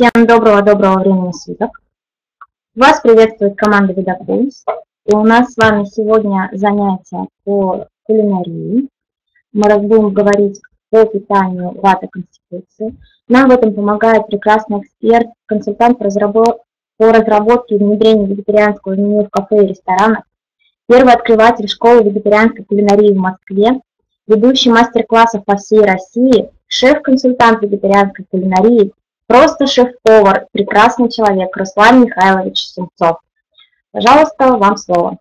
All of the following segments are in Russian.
Всем доброго времени суток. Вас приветствует команда Видокурс. И у нас с вами сегодня занятие по кулинарии. Мы будем говорить по питанию вата Конституции. Нам в этом помогает прекрасный эксперт, консультант по разработке и внедрению вегетарианского меню в кафе и ресторанах, первый открыватель школы вегетарианской кулинарии в Москве, ведущий мастер-классов по всей России, шеф-консультант вегетарианской кулинарии, просто шеф-повар, прекрасный человек Руслан Михайлович Сумцов. Пожалуйста, вам слово.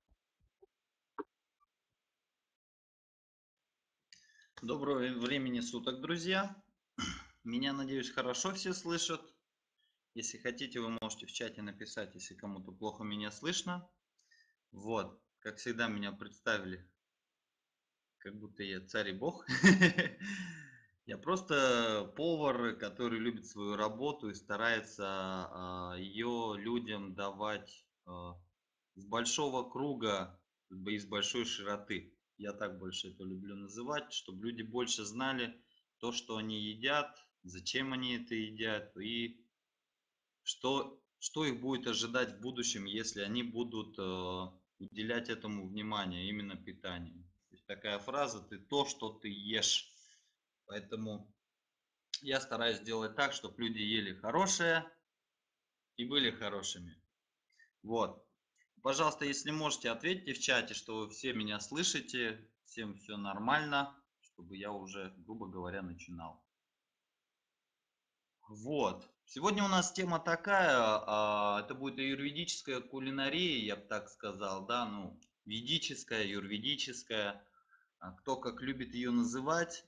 Доброго времени суток, друзья. Меня, надеюсь, хорошо все слышат. Если хотите, вы можете в чате написать, если кому-то плохо меня слышно. Вот, как всегда, меня представили, как будто я царь и бог. Я просто повар, который любит свою работу и старается ее людям давать с большого круга, из большой широты. Я так больше это люблю называть, чтобы люди больше знали то, что они едят, зачем они это едят и что их будет ожидать в будущем, если они будут уделять этому внимание, именно питанию. То есть такая фраза: ты то, что ты ешь. Поэтому я стараюсь сделать так, чтобы люди ели хорошее и были хорошими. Вот. Пожалуйста, если можете, ответьте в чате, что вы все меня слышите, всем все нормально, чтобы я уже, грубо говоря, начинал. Вот. Сегодня у нас тема такая, это будет аюрведическая кулинария, я бы так сказал, да, ну, ведическая, юрведическая, кто как любит ее называть.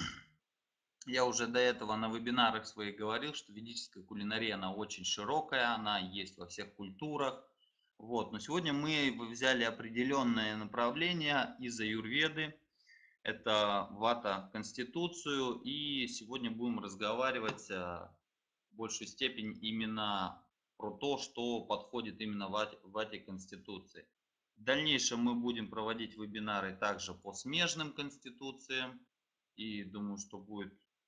Я уже до этого на вебинарах своих говорил, что ведическая кулинария, она очень широкая, она есть во всех культурах. Вот. Но сегодня мы взяли определенное направление из аюрведы. Это вата Конституцию. И сегодня будем разговаривать в большей степени именно про то, что подходит именно вате Конституции. В дальнейшем мы будем проводить вебинары также по смежным конституциям. И думаю, что будет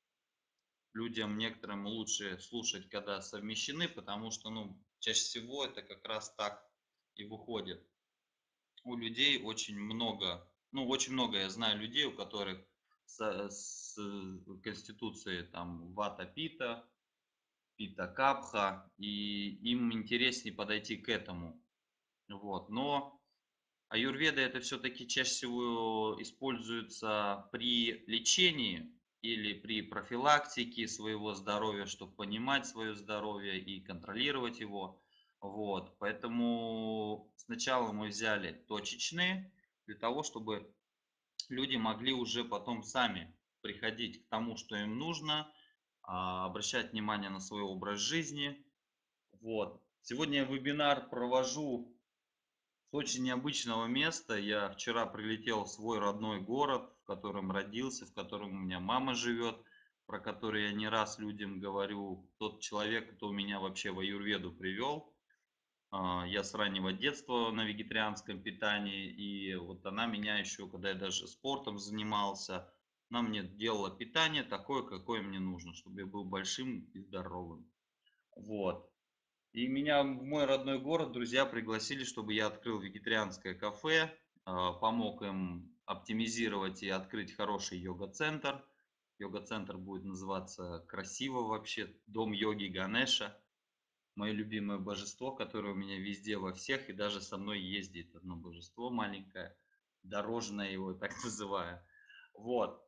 людям некоторым лучше слушать, когда совмещены, потому что, ну, чаще всего это как раз так и выходит. У людей очень много, очень много я знаю людей, у которых с конституцией там вата пита, пита капха, и им интереснее подойти к этому. Вот. Но аюрведа это все-таки чаще всего используется при лечении или при профилактике своего здоровья, чтобы понимать свое здоровье и контролировать его. Вот. Поэтому сначала мы взяли точечные, для того, чтобы люди могли уже потом сами приходить к тому, что им нужно, обращать внимание на свой образ жизни. Вот. Сегодня я вебинар провожу с очень необычного места. Я вчера прилетел в свой родной город, в котором родился, в котором у меня мама живет, про который я не раз людям говорю. Тот человек, кто меня вообще в аюрведу привел. Я с раннего детства на вегетарианском питании, и вот она меня еще, когда я даже спортом занимался, она мне делала питание такое, какое мне нужно, чтобы я был большим и здоровым. Вот. И меня в мой родной город друзья пригласили, чтобы я открыл вегетарианское кафе, помог им оптимизировать и открыть хороший йога-центр. Йога-центр будет называться красиво вообще, Дом йоги Ганеша. Мое любимое божество, которое у меня везде во всех, и даже со мной ездит одно божество маленькое, дорожное его так называю. Вот.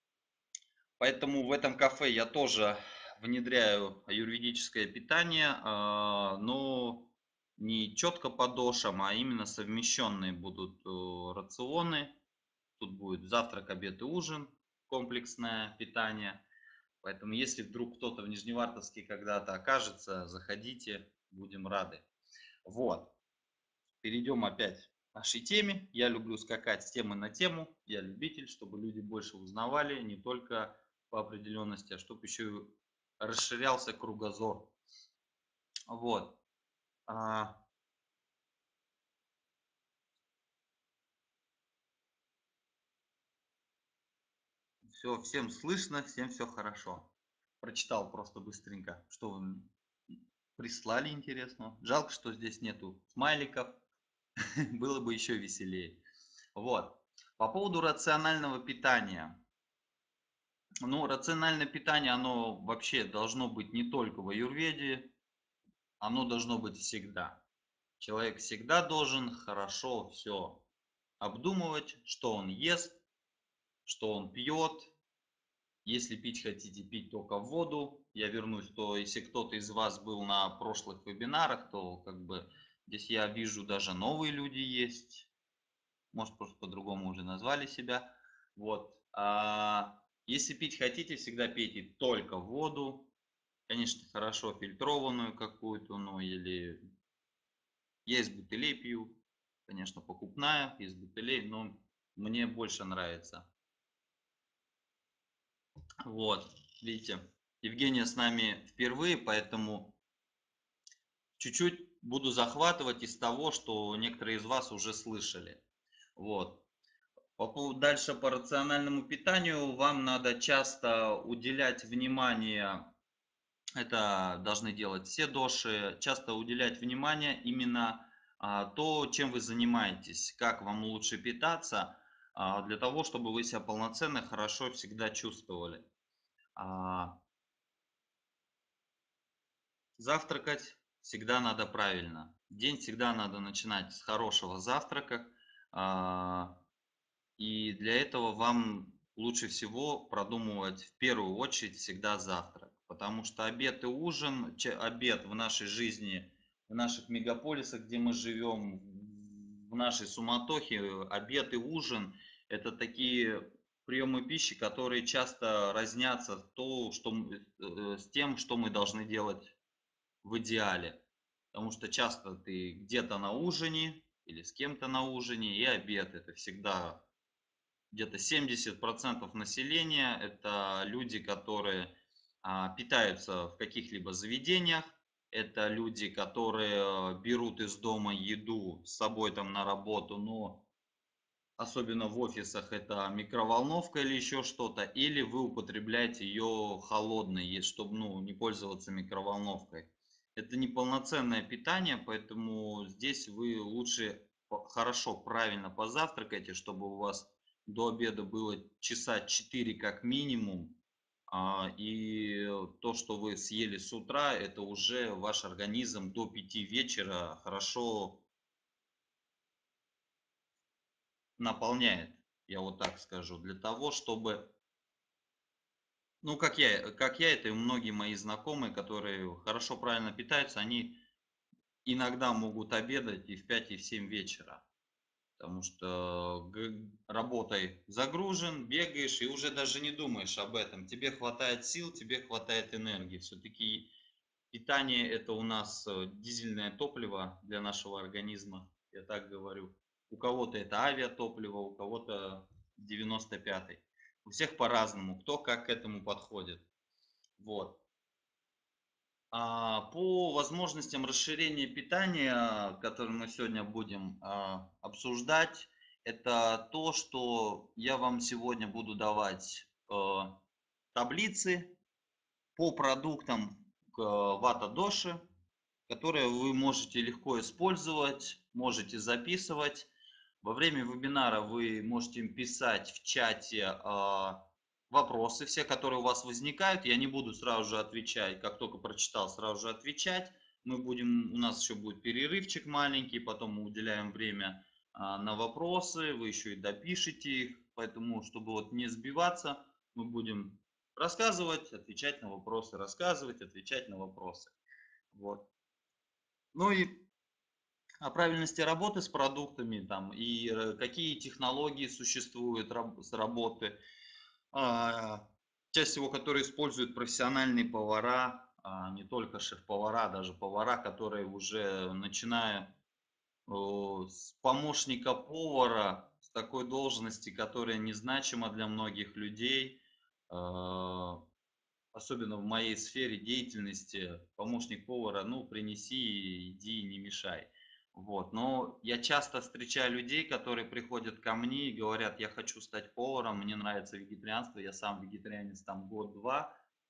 Поэтому в этом кафе я тоже внедряю аюрведическое питание, но не четко по дошам, а именно совмещенные будут рационы. Тут будет завтрак, обед и ужин, комплексное питание. Поэтому если вдруг кто-то в Нижневартовске когда-то окажется, заходите, будем рады. Вот. Перейдем опять к нашей теме. Я люблю скакать с темы на тему. Я любитель, чтобы люди больше узнавали не только по определенности, а чтобы еще и расширялся кругозор. Вот. Все, всем слышно, всем все хорошо. Прочитал просто быстренько, что вы Прислали, интересно. Жалко, что здесь нету смайликов. Было бы еще веселее. Вот. По поводу рационального питания. Ну, рациональное питание, оно вообще должно быть не только в аюрведе, оно должно быть всегда. Человек всегда должен хорошо все обдумывать, что он ест, что он пьет. Если пить хотите, пить только воду. Я вернусь, то если кто-то из вас был на прошлых вебинарах, то как бы здесь я вижу даже новые люди есть. Может, просто по-другому уже назвали себя. Вот. Если пить хотите, всегда пейте только воду. Конечно, хорошо фильтрованную какую-то, ну или я из бутылей пью. Конечно, покупная, из бутылей, но мне больше нравится. Вот, видите, Евгения с нами впервые, поэтому чуть-чуть буду захватывать из того, что некоторые из вас уже слышали. Вот. Дальше по рациональному питанию вам надо часто уделять внимание, это должны делать все доши, часто уделять внимание именно то, чем вы занимаетесь, как вам лучше питаться, для того, чтобы вы себя полноценно, хорошо всегда чувствовали. А, Завтракать всегда надо правильно. День всегда надо начинать с хорошего завтрака. а, И для этого вам лучше всего продумывать в первую очередь всегда завтрак. Потому что обед и ужин, обед в нашей жизни, в наших мегаполисах, где мы живем, в нашей суматохе, обед и ужин – это такие приемы пищи, которые часто разнятся с тем, что мы должны делать в идеале. Потому что часто ты где-то на ужине или с кем-то на ужине, и обед – это всегда где-то 70% населения – это люди, которые питаются в каких-либо заведениях, это люди, которые берут из дома еду с собой там на работу, но особенно в офисах это микроволновка или еще что-то, или вы употребляете ее холодной, чтобы ну, не пользоваться микроволновкой. Это неполноценное питание, поэтому здесь вы лучше хорошо, правильно позавтракайте, чтобы у вас до обеда было часа 4 как минимум, и то, что вы съели с утра, это уже ваш организм до 5 вечера хорошо наполняет, я вот так скажу, для того, чтобы, ну, как я, это и многие мои знакомые, которые хорошо, правильно питаются, они иногда могут обедать и в 5 и в 7 вечера, потому что работой загружен, бегаешь и уже даже не думаешь об этом. Тебе хватает сил, тебе хватает энергии. Все-таки питание это у нас дизельное топливо для нашего организма, я так говорю. У кого-то это авиатопливо, у кого-то 95-й. У всех по-разному, кто как к этому подходит. Вот. По возможностям расширения питания, которые мы сегодня будем обсуждать, это то, что я вам сегодня буду давать таблицы по продуктам Вата Доши, которые вы можете легко использовать, можете записывать. Во время вебинара вы можете им писать в чате вопросы, все, которые у вас возникают. Я не буду сразу же отвечать, как только прочитал, сразу же отвечать. У нас еще будет перерывчик маленький, потом мы уделяем время на вопросы, вы еще и допишите их. Поэтому, чтобы вот не сбиваться, мы будем рассказывать, отвечать на вопросы, рассказывать, отвечать на вопросы. Вот. Ну и о правильности работы с продуктами там, и какие технологии существуют с работы. А, Часть всего, которые используют профессиональные повара, не только шеф-повара, даже повара, которые уже начиная с помощника повара, с такой должности, которая незначима для многих людей, а, особенно в моей сфере деятельности, помощник повара, ну, принеси, иди, не мешай. Вот. Но я часто встречаю людей, которые приходят ко мне и говорят, я хочу стать поваром, мне нравится вегетарианство, я сам вегетарианец там год-два,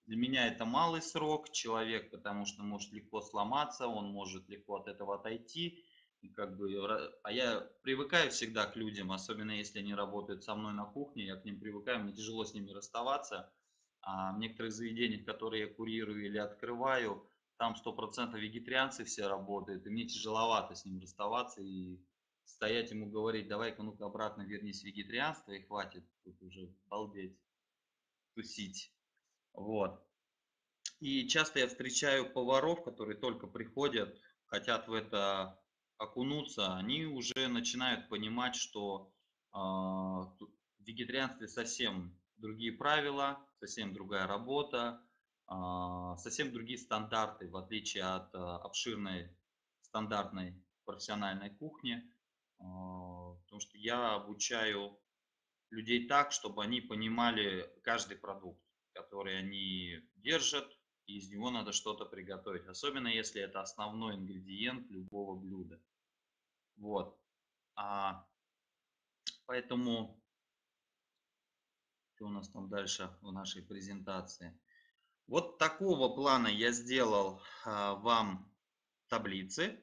Для меня это малый срок, человек, потому что может легко сломаться, он может легко от этого отойти. И как бы, а я привыкаю всегда к людям, особенно если они работают со мной на кухне, я к ним привыкаю, мне тяжело с ними расставаться. А в некоторых заведениях, которые я курирую или открываю, там 100% вегетарианцы все работают, и мне тяжеловато с ним расставаться и стоять ему говорить, давай-ка ну-ка обратно вернись в вегетарианство и хватит тут уже балдеть, тусить. Вот. И часто я встречаю поваров, которые только приходят, хотят в это окунуться, они уже начинают понимать, что в вегетарианстве совсем другие правила, совсем другая работа, совсем другие стандарты, в отличие от обширной стандартной профессиональной кухни. Потому что я обучаю людей так, чтобы они понимали каждый продукт, который они держат, и из него надо что-то приготовить. Особенно если это основной ингредиент любого блюда. Вот. А, поэтому, что у нас там дальше в нашей презентации? Вот такого плана я сделал вам таблицы.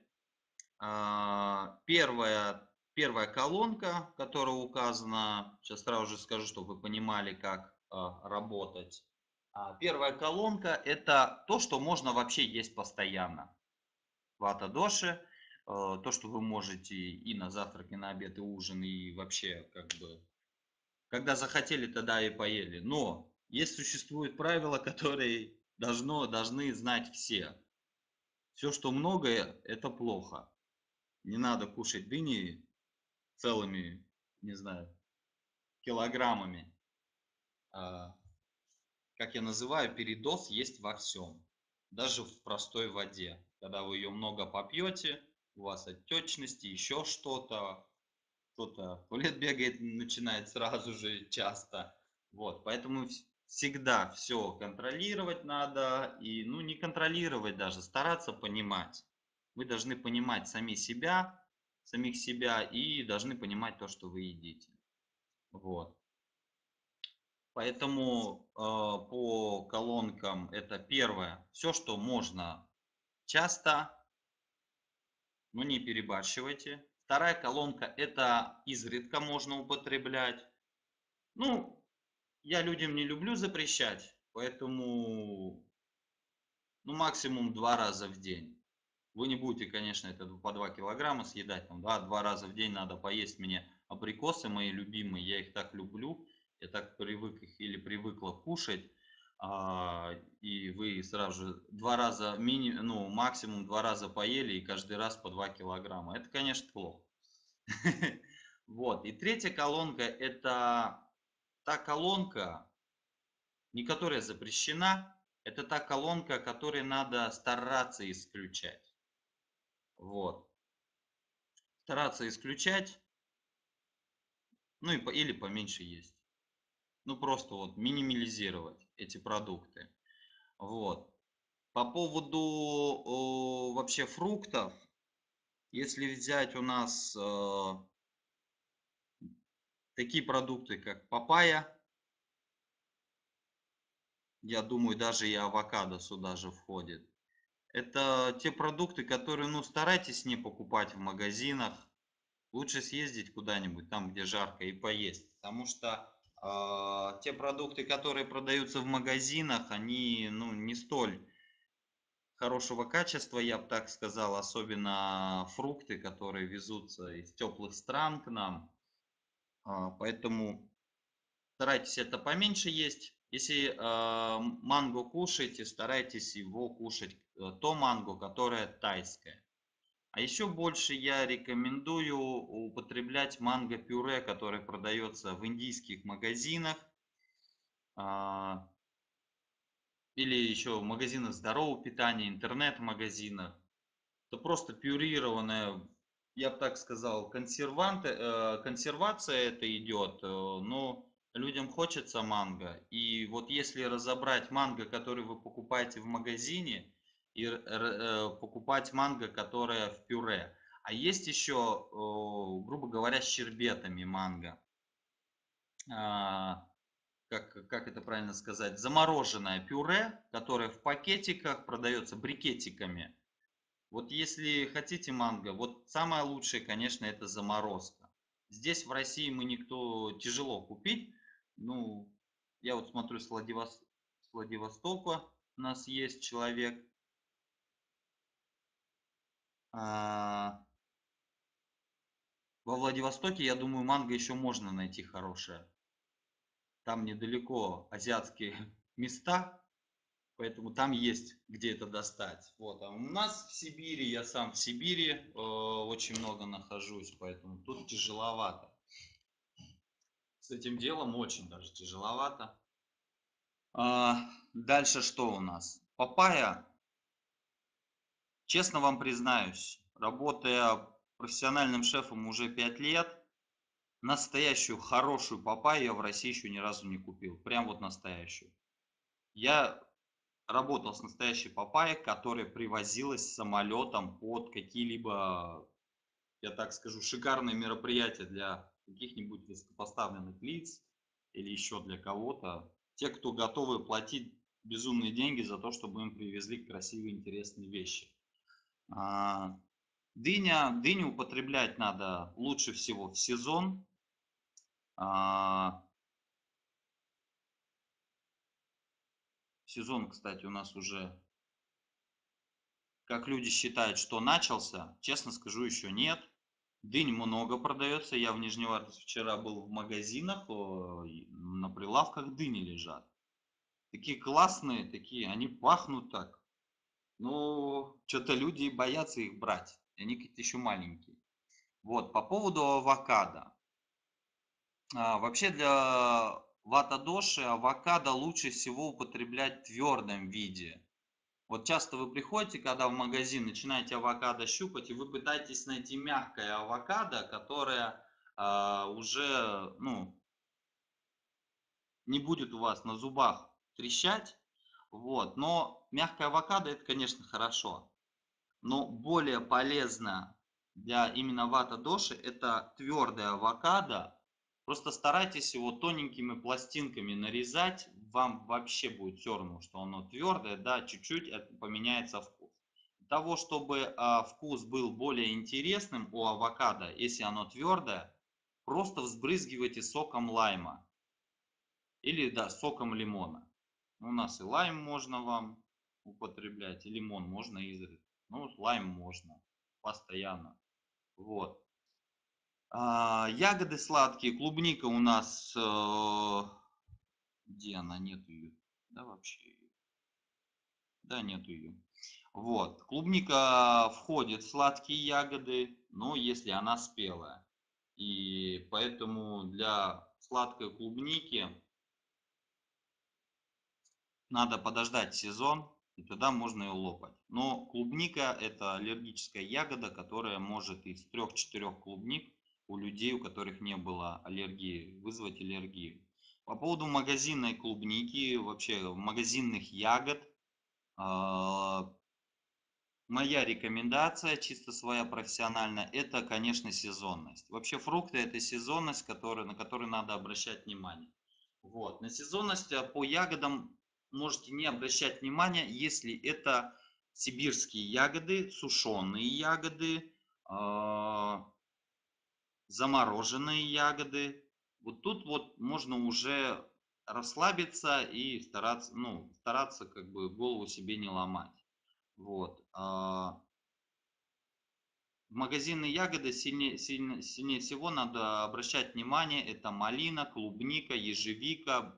Первая колонка, которая указана, сейчас сразу же скажу, чтобы вы понимали, как работать. Первая колонка – это то, что можно вообще есть постоянно. Вата-доши, то, что вы можете и на завтрак, и на обед, и ужин, и вообще как бы, когда захотели, тогда и поели. Но есть существуют правила, которые должны знать все. Все, что многое, это плохо. Не надо кушать дыни целыми, не знаю, килограммами. А, как я называю, передоз есть во всем. Даже в простой воде. Когда вы ее много попьете, у вас отечности, еще что-то, кто-то в туалет бегает, начинает сразу же часто. Вот, поэтому всегда все контролировать надо. И, ну, не контролировать даже, стараться понимать. Вы должны понимать самих себя и должны понимать то, что вы едите. Вот. Поэтому по колонкам это первое, все, что можно часто, но не перебарщивайте. Вторая колонка это изредка можно употреблять. Ну, я людям не люблю запрещать, поэтому ну, максимум 2 раза в день. Вы не будете, конечно, это по 2 килограмма съедать, там, да, 2 раза в день надо поесть мне абрикосы мои любимые, я их так люблю, я так привык их или привыкла кушать, и вы сразу же 2 раза, ну, максимум 2 раза поели и каждый раз по 2 килограмма. Это, конечно, плохо. Вот, и третья колонка, это та колонка, не которая запрещена, это та колонка, которую надо стараться исключать. Вот. Стараться исключать, ну или поменьше есть. Ну просто вот минимализировать эти продукты. Вот. По поводу вообще фруктов, если взять у нас такие продукты, как папайя, я думаю, даже и авокадо сюда же входит. Это те продукты, которые, ну, старайтесь не покупать в магазинах. Лучше съездить куда-нибудь там, где жарко, и поесть. Потому что те продукты, которые продаются в магазинах, они ну, не столь хорошего качества, я бы так сказал. Особенно фрукты, которые везутся из теплых стран к нам. Поэтому старайтесь это поменьше есть. Если манго кушаете, старайтесь его кушать, то манго, которое тайское. А еще больше я рекомендую употреблять манго-пюре, которое продается в индийских магазинах или еще в магазинах здорового питания, интернет-магазинах. Это просто пюрированное, я бы так сказал, консервация это идет, но людям хочется манго. И вот если разобрать манго, который вы покупаете в магазине, и покупать манго, которое в пюре. А есть еще, грубо говоря, с щербетами манго. как это правильно сказать, замороженное пюре, которое в пакетиках продается брикетиками. Вот если хотите манго, вот самое лучшее, конечно, это заморозка. Здесь в России мы никто тяжело купить. Ну, я вот смотрю с Владивостока у нас есть человек. А, Во Владивостоке, я думаю, манго еще можно найти хорошее. Там недалеко азиатские места, поэтому там есть где это достать. Вот. А у нас в Сибири, я сам в Сибири очень много нахожусь, поэтому тут тяжеловато. С этим делом очень даже тяжеловато. Дальше что у нас? Папайя, честно вам признаюсь, работая профессиональным шефом уже 5 лет, настоящую хорошую папайю я в России еще ни разу не купил. Прям вот настоящую. Я работал с настоящей папайей, которая привозилась самолетом под какие-либо, я так скажу, шикарные мероприятия для каких-нибудь высокопоставленных лиц или еще для кого-то. Те, кто готовы платить безумные деньги за то, чтобы им привезли красивые, интересные вещи. Дыню употреблять надо лучше всего в сезон. Сезон, кстати, у нас уже, как люди считают, что начался, честно скажу, еще нет. Дынь много продается. Я в Нижневартовске вчера был в магазинах, на прилавках дыни лежат. Такие классные, такие, они пахнут так. Ну, что-то люди боятся их брать. Они какие-то еще маленькие. Вот, по поводу авокадо. Вообще для вата-доши авокадо лучше всего употреблять в твердом виде. Вот часто вы приходите, когда в магазин, начинаете авокадо щупать, и вы пытаетесь найти мягкое авокадо, которое уже, ну, не будет у вас на зубах трещать. Вот. Но мягкое авокадо это, конечно, хорошо. Но более полезно для именно вата-доши это твердое авокадо. Просто старайтесь его тоненькими пластинками нарезать. Вам вообще будет все равно, что оно твердое, да, чуть-чуть поменяется вкус. Для того, чтобы вкус был более интересным у авокадо, если оно твердое, просто взбрызгивайте соком лайма. Или, да, соком лимона. У нас и лайм можно вам употреблять, и лимон можно изредка. Ну, лайм можно постоянно. Вот. Ягоды сладкие. Клубника у нас... где она? Нету ее. Да, вообще ее. Да, нету ее. Вот. Клубника входит в сладкие ягоды, но если она спелая. И поэтому для сладкой клубники надо подождать сезон, и тогда можно ее лопать. Но клубника это аллергическая ягода, которая может из 3-4 клубник у людей, у которых не было аллергии, вызвать аллергию. По поводу магазинной клубники, вообще магазинных ягод, моя рекомендация, чисто своя профессиональная, это, конечно, сезонность. Вообще фрукты это сезонность, на которую надо обращать внимание. Вот. На сезонность по ягодам можете не обращать внимания, если это сибирские ягоды, сушеные ягоды, замороженные ягоды. Вот тут вот можно уже расслабиться и стараться, ну, стараться как бы голову себе не ломать. Вот. В магазинные ягоды сильнее всего надо обращать внимание. Это малина, клубника, ежевика,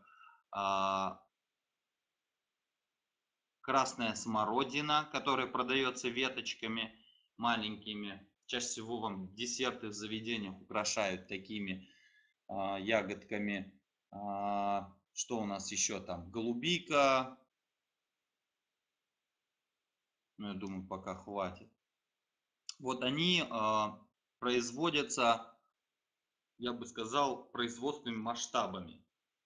красная смородина, которая продается веточками маленькими. Чаще всего вам десерты в заведениях украшают такими ягодками. Что у нас еще там? Голубика. Ну, я думаю, пока хватит. Вот они производятся, я бы сказал, производственными масштабами.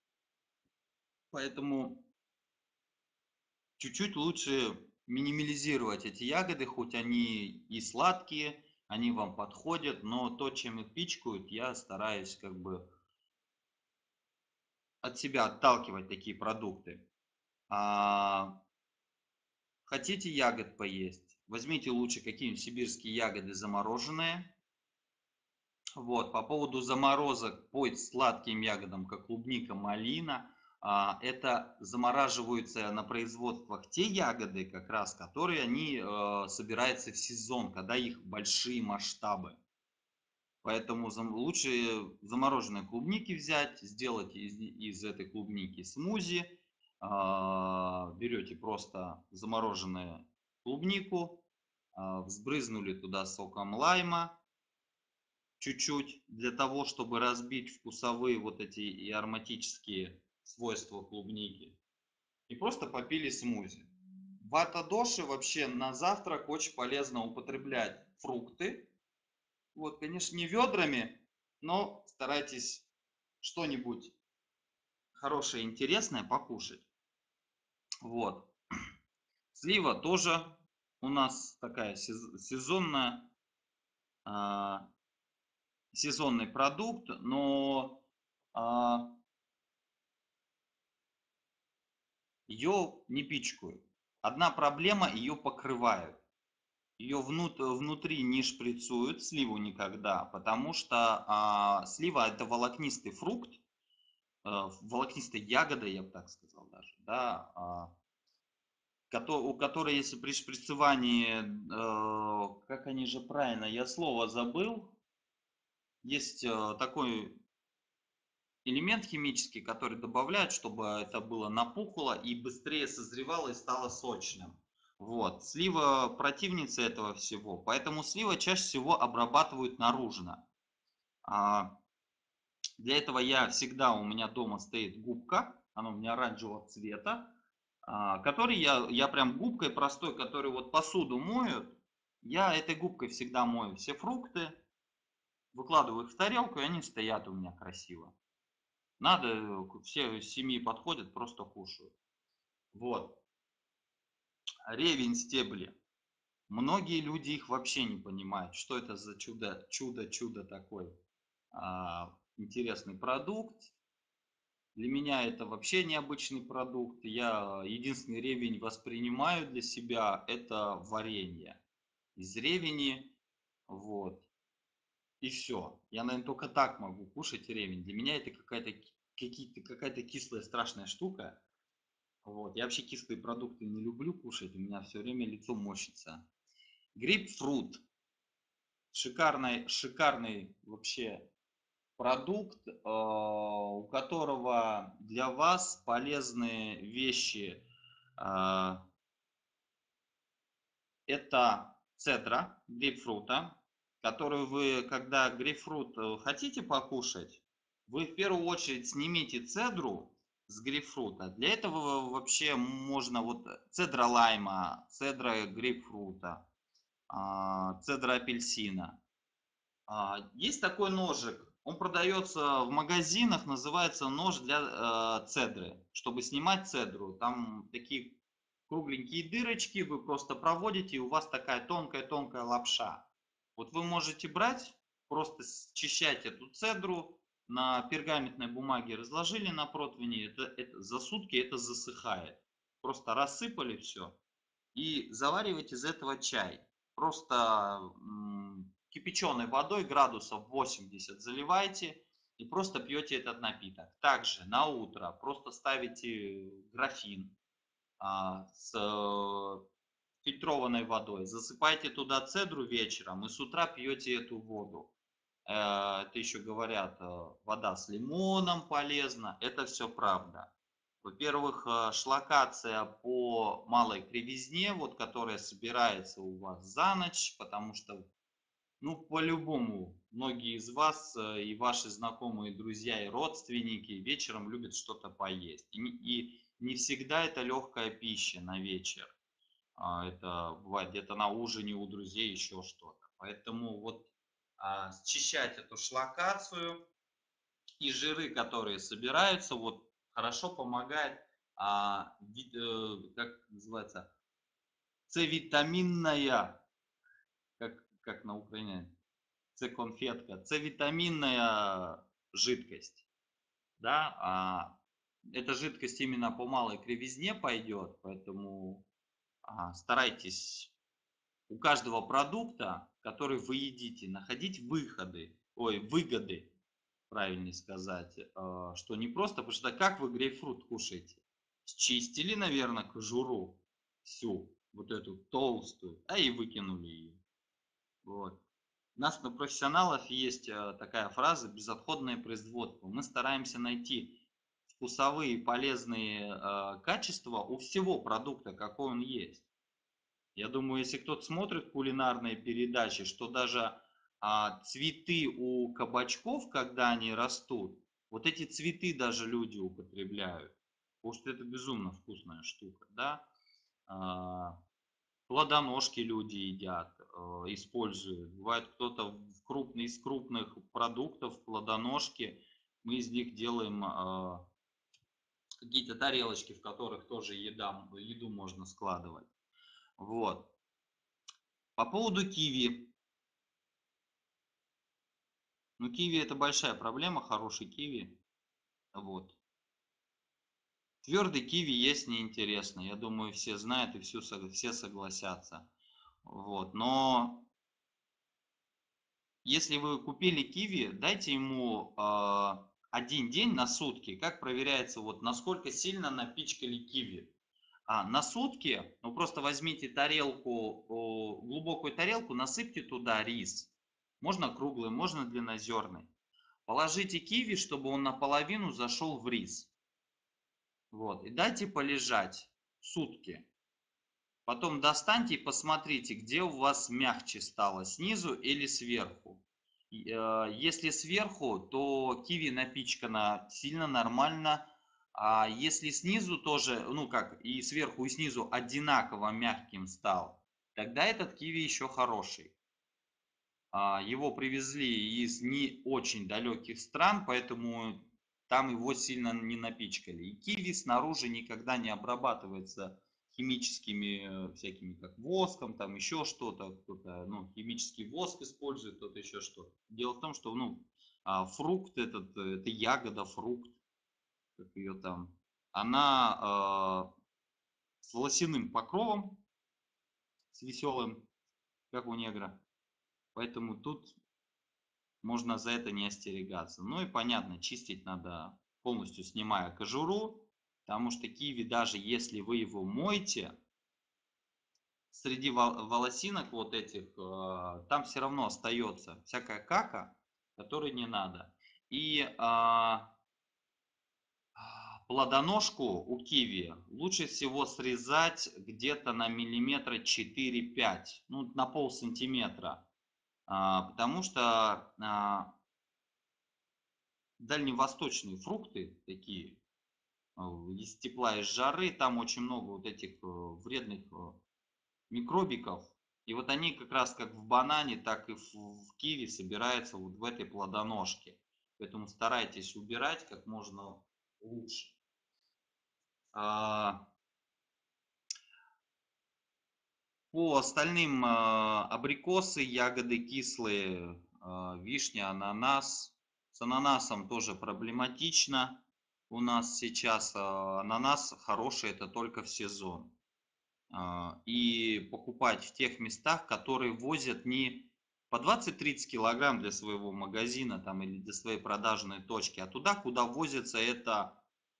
Поэтому чуть-чуть лучше минимализировать эти ягоды, хоть они и сладкие, они вам подходят, но то, чем их пичкают, я стараюсь как бы от себя отталкивать такие продукты. А, Хотите ягод поесть? Возьмите лучше какие-нибудь сибирские ягоды замороженные. Вот, по поводу заморозок по сладким ягодам, как клубника, малина, это замораживаются на производствах те ягоды, как раз, которые они собираются в сезон, когда их большие масштабы. Поэтому лучше замороженные клубники взять, сделать из этой клубники смузи. Берете просто замороженную клубнику, взбрызнули туда соком лайма, чуть-чуть, для того, чтобы разбить вкусовые вот эти и ароматические свойства клубники. И просто попили смузи. Вата-доши вообще на завтрак очень полезно употреблять фрукты. Вот, конечно, не ведрами, но старайтесь что-нибудь хорошее, интересное покушать. Вот. Слива тоже у нас такая сезонная, а, сезонный продукт, но ее не пичкают. Одна проблема, ее покрывают. Ее внутри не шприцуют, сливу никогда, потому что слива это волокнистый фрукт, волокнистой ягоды, я бы так сказал даже, да, у которой, если при шприцевании, как они же правильно, я слово забыл, есть такой элемент химический, который добавляют, чтобы это было напухло и быстрее созревало и стало сочным. Вот. Слива противница этого всего, поэтому слива чаще всего обрабатывают наружно. А, Для этого у меня дома стоит губка, она у меня оранжевого цвета, который я прям губкой простой, которую вот посуду моют, я этой губкой всегда мою все фрукты, выкладываю их в тарелку, и они стоят у меня красиво. Надо, все из семьи подходят, просто кушают. Вот. Ревень стебли. Многие люди их вообще не понимают, что это за чудо такой интересный продукт. Для меня это вообще необычный продукт. Я единственный ревень воспринимаю для себя это варенье из ревени, вот. И все. Я, наверное, только так могу кушать ревень. Для меня это какая-то кислая страшная штука. Вот. Я вообще кислые продукты не люблю кушать, у меня все время лицо морщится. Грейпфрут. Шикарный вообще продукт, у которого для вас полезные вещи. А, Это цедра грейпфрута, которую вы, когда грейпфрут хотите покушать, вы в первую очередь снимите цедру с грейпфрута. Для этого вообще можно вот цедра лайма, цедра грейпфрута, цедра апельсина. Есть такой ножик, он продается в магазинах, называется нож для цедры, чтобы снимать цедру. Там такие кругленькие дырочки, вы просто проводите, и у вас такая тонкая-тонкая лапша. Вот вы можете брать, просто счищать эту цедру, на пергаментной бумаге разложили на противне, за сутки это засыхает. Просто рассыпали все и заваривать из этого чай. Просто кипяченой водой градусов 80 заливайте и просто пьете этот напиток. Также на утро просто ставите графин с фильтрованной водой, засыпайте туда цедру вечером и с утра пьете эту воду. Это еще говорят, вода с лимоном полезна, это все правда. Во-первых, шлакация по малой кривизне, вот которая собирается у вас за ночь, потому что, ну, по-любому, многие из вас и ваши знакомые, друзья и родственники вечером любят что-то поесть. И не всегда это легкая пища на вечер. Это бывает где-то на ужине у друзей еще что-то. Поэтому вот счищать эту шлакацию и жиры, которые собираются, вот хорошо помогает, как называется, С-витаминная, как на Украине, С-конфетка, С-витаминная жидкость, да, эта жидкость именно по малой кривизне пойдет, поэтому старайтесь у каждого продукта, который вы едите, находить выгоды, правильнее сказать, что не просто, потому что как вы грейпфрут кушаете? Счистили, наверное, кожуру всю, вот эту толстую, и выкинули ее. Вот. У нас на профессионалов есть такая фраза «безотходное производство». Мы стараемся найти вкусовые полезные качества у всего продукта, какой он есть. Я думаю, если кто-то смотрит кулинарные передачи, что даже цветы у кабачков, когда они растут, вот эти цветы даже люди употребляют. Потому что это безумно вкусная штука, да. А, Плодоножки люди едят, используют. Бывает кто-то из крупных продуктов, плодоножки, мы из них делаем какие-то тарелочки, в которых тоже еду можно складывать. Вот. По поводу киви. Ну, киви это большая проблема, хороший киви. Вот. Твердый киви есть неинтересно. Я думаю, все знают и все согласятся. Вот. Но если вы купили киви, дайте ему 1 день на сутки, как проверяется, вот насколько сильно напичкали киви. На сутки, ну просто возьмите глубокую тарелку, насыпьте туда рис. Можно круглый, можно длиннозерный. Положите киви, чтобы он наполовину зашел в рис. Вот. И дайте полежать сутки. Потом достаньте и посмотрите, где у вас мягче стало, снизу или сверху. Если сверху, то киви напичкано сильно нормально. А если снизу тоже, ну как, и сверху, и снизу одинаково мягким стал, тогда этот киви еще хороший. Его привезли из не очень далеких стран, поэтому там его сильно не напичкали. И киви снаружи никогда не обрабатывается химическими всякими, как воском, там еще что-то, кто-то, ну, химический воск использует, кто-то еще что-то. Дело в том, что, ну, фрукт этот, это ягода, фрукт, как ее там, она с волосяным покровом, с веселым, как у негра. Поэтому тут можно за это не остерегаться. Ну и понятно, чистить надо полностью снимая кожуру, потому что киви, даже если вы его моете, среди волосинок вот этих, там все равно остается всякая кака, которой не надо. И плодоножку у киви лучше всего срезать где-то на миллиметра 4-5, ну на полсантиметра, потому что дальневосточные фрукты такие, из тепла, из жары, там очень много вот этих вредных микробиков. И вот они как раз как в банане, так и в киви собираются вот в этой плодоножке. Поэтому старайтесь убирать как можно лучше. А, По остальным абрикосы, ягоды кислые, вишня, ананас. С ананасом тоже проблематично. У нас сейчас ананас хороший, это только в сезон. И покупать в тех местах, которые возят не по 20-30 килограмм для своего магазина там, или для своей продажной точки, а туда, куда возится это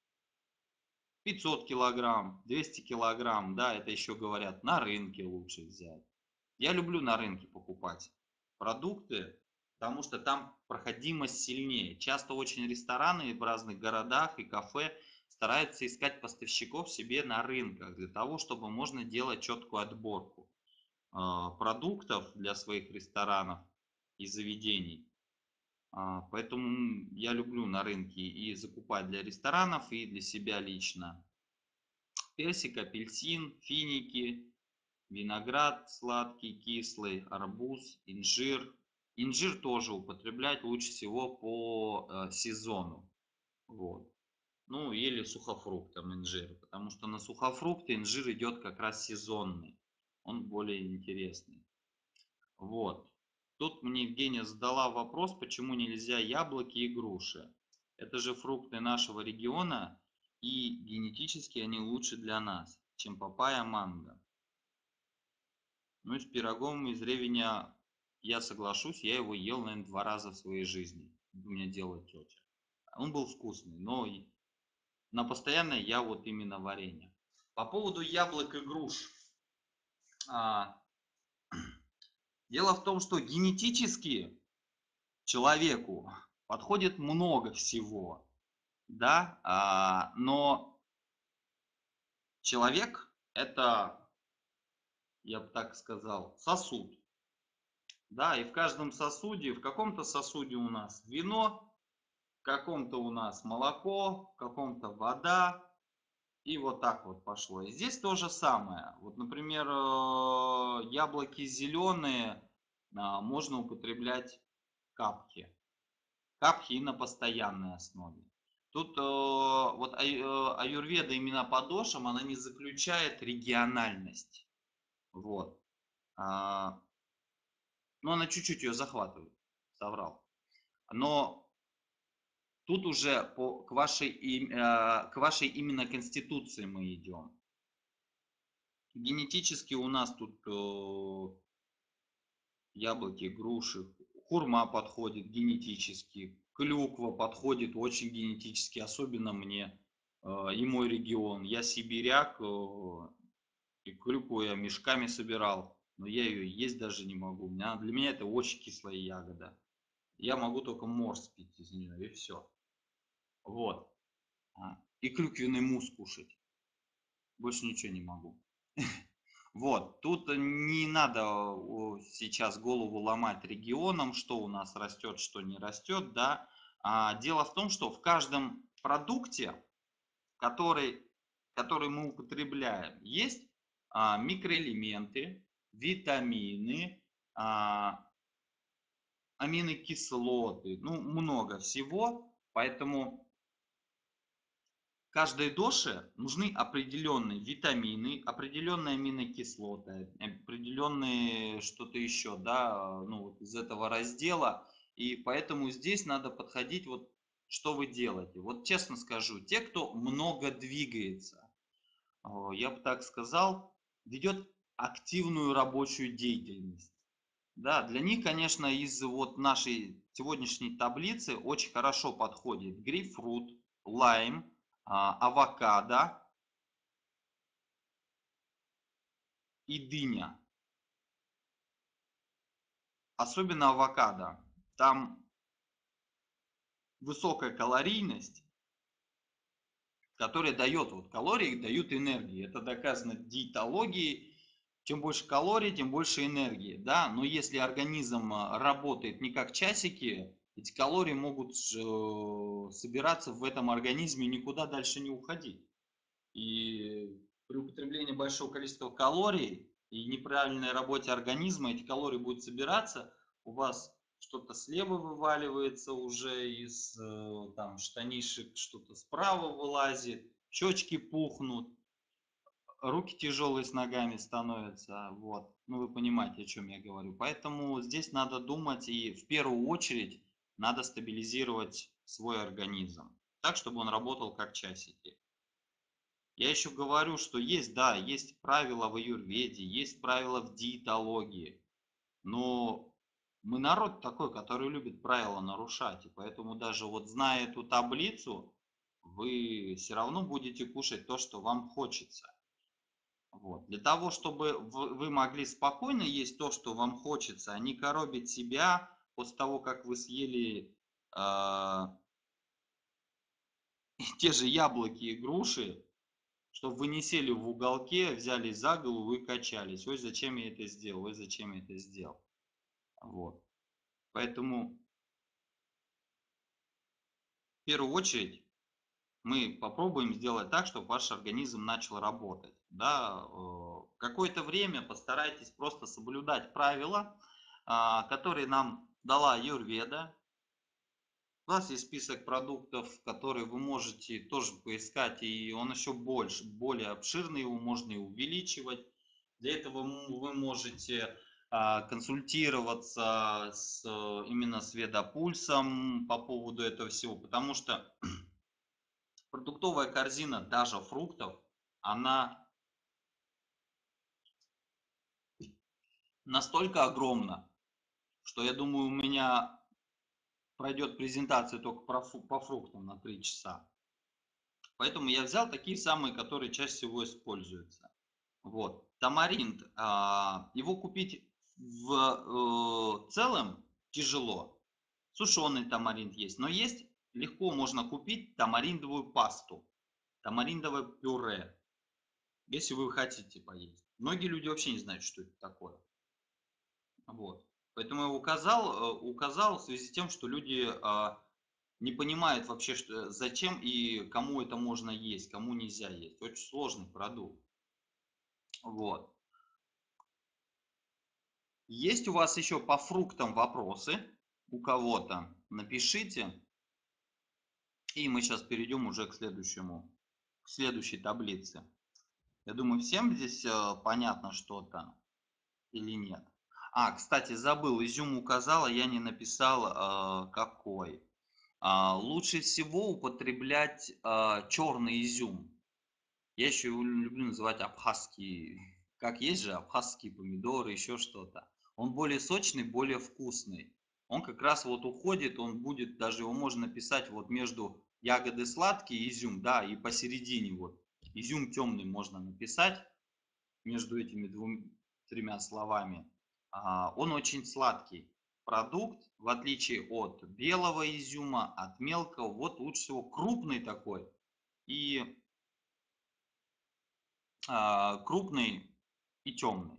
500 килограмм, 200 килограмм, да, это еще говорят, на рынке лучше взять. Я люблю на рынке покупать продукты, потому что там проходимость сильнее. Часто очень рестораны в разных городах и кафе стараются искать поставщиков себе на рынках для того, чтобы можно делать четкую отборку продуктов для своих ресторанов и заведений. Поэтому я люблю на рынке и закупать для ресторанов, и для себя лично. Персик, апельсин, финики, виноград сладкий, кислый, арбуз, инжир. Инжир тоже употреблять лучше всего по сезону. Вот. Ну или сухофруктам инжир, потому что на сухофрукты инжир идет как раз сезонный. Он более интересный. Вот. Тут мне Евгения задала вопрос, почему нельзя яблоки и груши. Это же фрукты нашего региона. и генетически они лучше для нас, чем папайя, манго. Ну и с пирогом из ревеня я соглашусь, я его ел, наверное, 2 раза в своей жизни. У меня делает тетя. Он был вкусный, но на постоянное я вот именно варенье. По поводу яблок и груш. А, Дело в том, что генетически человеку подходит много всего, да, но человек это, я бы так сказал, сосуд, да, и в каждом сосуде, в каком-то сосуде у нас вино, в каком-то у нас молоко, в каком-то вода, и вот так вот пошло. И здесь то же самое. Вот, например, яблоки зеленые можно употреблять капки. Капки и на постоянной основе. Тут вот аюрведа именно по дошам, она не заключает региональность. Вот. А, Но она чуть-чуть ее захватывает. Соврал. Но тут уже к вашей именно конституции мы идем. Генетически у нас тут яблоки, груши, хурма подходит генетически, клюква подходит очень генетически, особенно мне и мой регион. Я сибиряк, и клюкву я мешками собирал, но я ее есть даже не могу. Для меня это очень кислая ягода. Я могу только морс пить из нее, и все. Вот. И клюквенный мусс кушать. Больше ничего не могу. Вот, тут не надо сейчас голову ломать регионам, что у нас растет, что не растет, да. Дело в том, что в каждом продукте, который, который мы употребляем, есть микроэлементы, витамины, аминокислоты, ну, много всего, поэтому каждой доше нужны определенные витамины, определенные аминокислоты, определенные что-то еще, да, ну вот из этого раздела. И поэтому здесь надо подходить, вот что вы делаете. Вот честно скажу, те, кто много двигается, я бы так сказал, ведет активную рабочую деятельность. Да, для них, конечно, из вот нашей сегодняшней таблицы очень хорошо подходит грейпфрут, лайм, авокадо и дыня. Особенно авокадо. Там высокая калорийность, которая дает, вот калории дают энергии. Это доказано диетологией. Чем больше калорий, тем больше энергии. Да? Но если организм работает не как часики, эти калории могут собираться в этом организме и никуда дальше не уходить. И при употреблении большого количества калорий и неправильной работе организма эти калории будут собираться, у вас что-то слева вываливается уже из там штанишек, что-то справа вылазит, щечки пухнут, руки тяжелые с ногами становятся, вот. Ну вы понимаете, о чем я говорю. Поэтому здесь надо думать и в первую очередь надо стабилизировать свой организм, так, чтобы он работал как часики. Я еще говорю, что есть, да, есть правила в аюрведе, есть правила в диетологии, но мы народ такой, который любит правила нарушать, и поэтому даже вот зная эту таблицу, вы все равно будете кушать то, что вам хочется. Вот. Для того, чтобы вы могли спокойно есть то, что вам хочется, а не коробить себя после того, как вы съели те же яблоки и груши, чтобы вы не сели в уголке, взялись за голову и качались. Ой, зачем я это сделал? Ой, зачем я это сделал? Вот. Поэтому в первую очередь мы попробуем сделать так, чтобы ваш организм начал работать. Да, какое-то время постарайтесь просто соблюдать правила, которые нам дала Аюрведа. У нас есть список продуктов, которые вы можете тоже поискать, и он еще больше, более обширный, его можно и увеличивать. Для этого вы можете консультироваться именно с Ведопульсом по поводу этого всего, потому что продуктовая корзина даже фруктов, она настолько огромна, что я думаю, у меня пройдет презентация только по фруктам на 3 часа. Поэтому я взял такие самые, которые чаще всего используются. Вот. Тамаринд, его купить в целом тяжело. Сушеный тамаринд есть, но есть, легко можно купить тамариндовую пасту, тамариндовое пюре, если вы хотите поесть. Многие люди вообще не знают, что это такое. Вот. Поэтому я указал в связи с тем, что люди не понимают вообще, что, зачем и кому это можно есть, кому нельзя есть. Очень сложный продукт. Вот. Есть у вас еще по фруктам вопросы у кого-то? Напишите. И мы сейчас перейдем уже к следующей таблице. Я думаю, всем здесь понятно что-то или нет. Кстати, забыл, изюм указал, а я не написал какой. Лучше всего употреблять черный изюм. Я еще его люблю называть абхазский, как есть же абхазские помидоры, еще что-то. Он более сочный, более вкусный. Он как раз вот уходит, он будет, даже его можно написать вот между ягоды сладкие, изюм, да, и посередине вот. Изюм темный можно написать между этими тремя словами. Он очень сладкий продукт, в отличие от белого изюма, от мелкого. Вот лучше всего крупный такой и крупный и темный.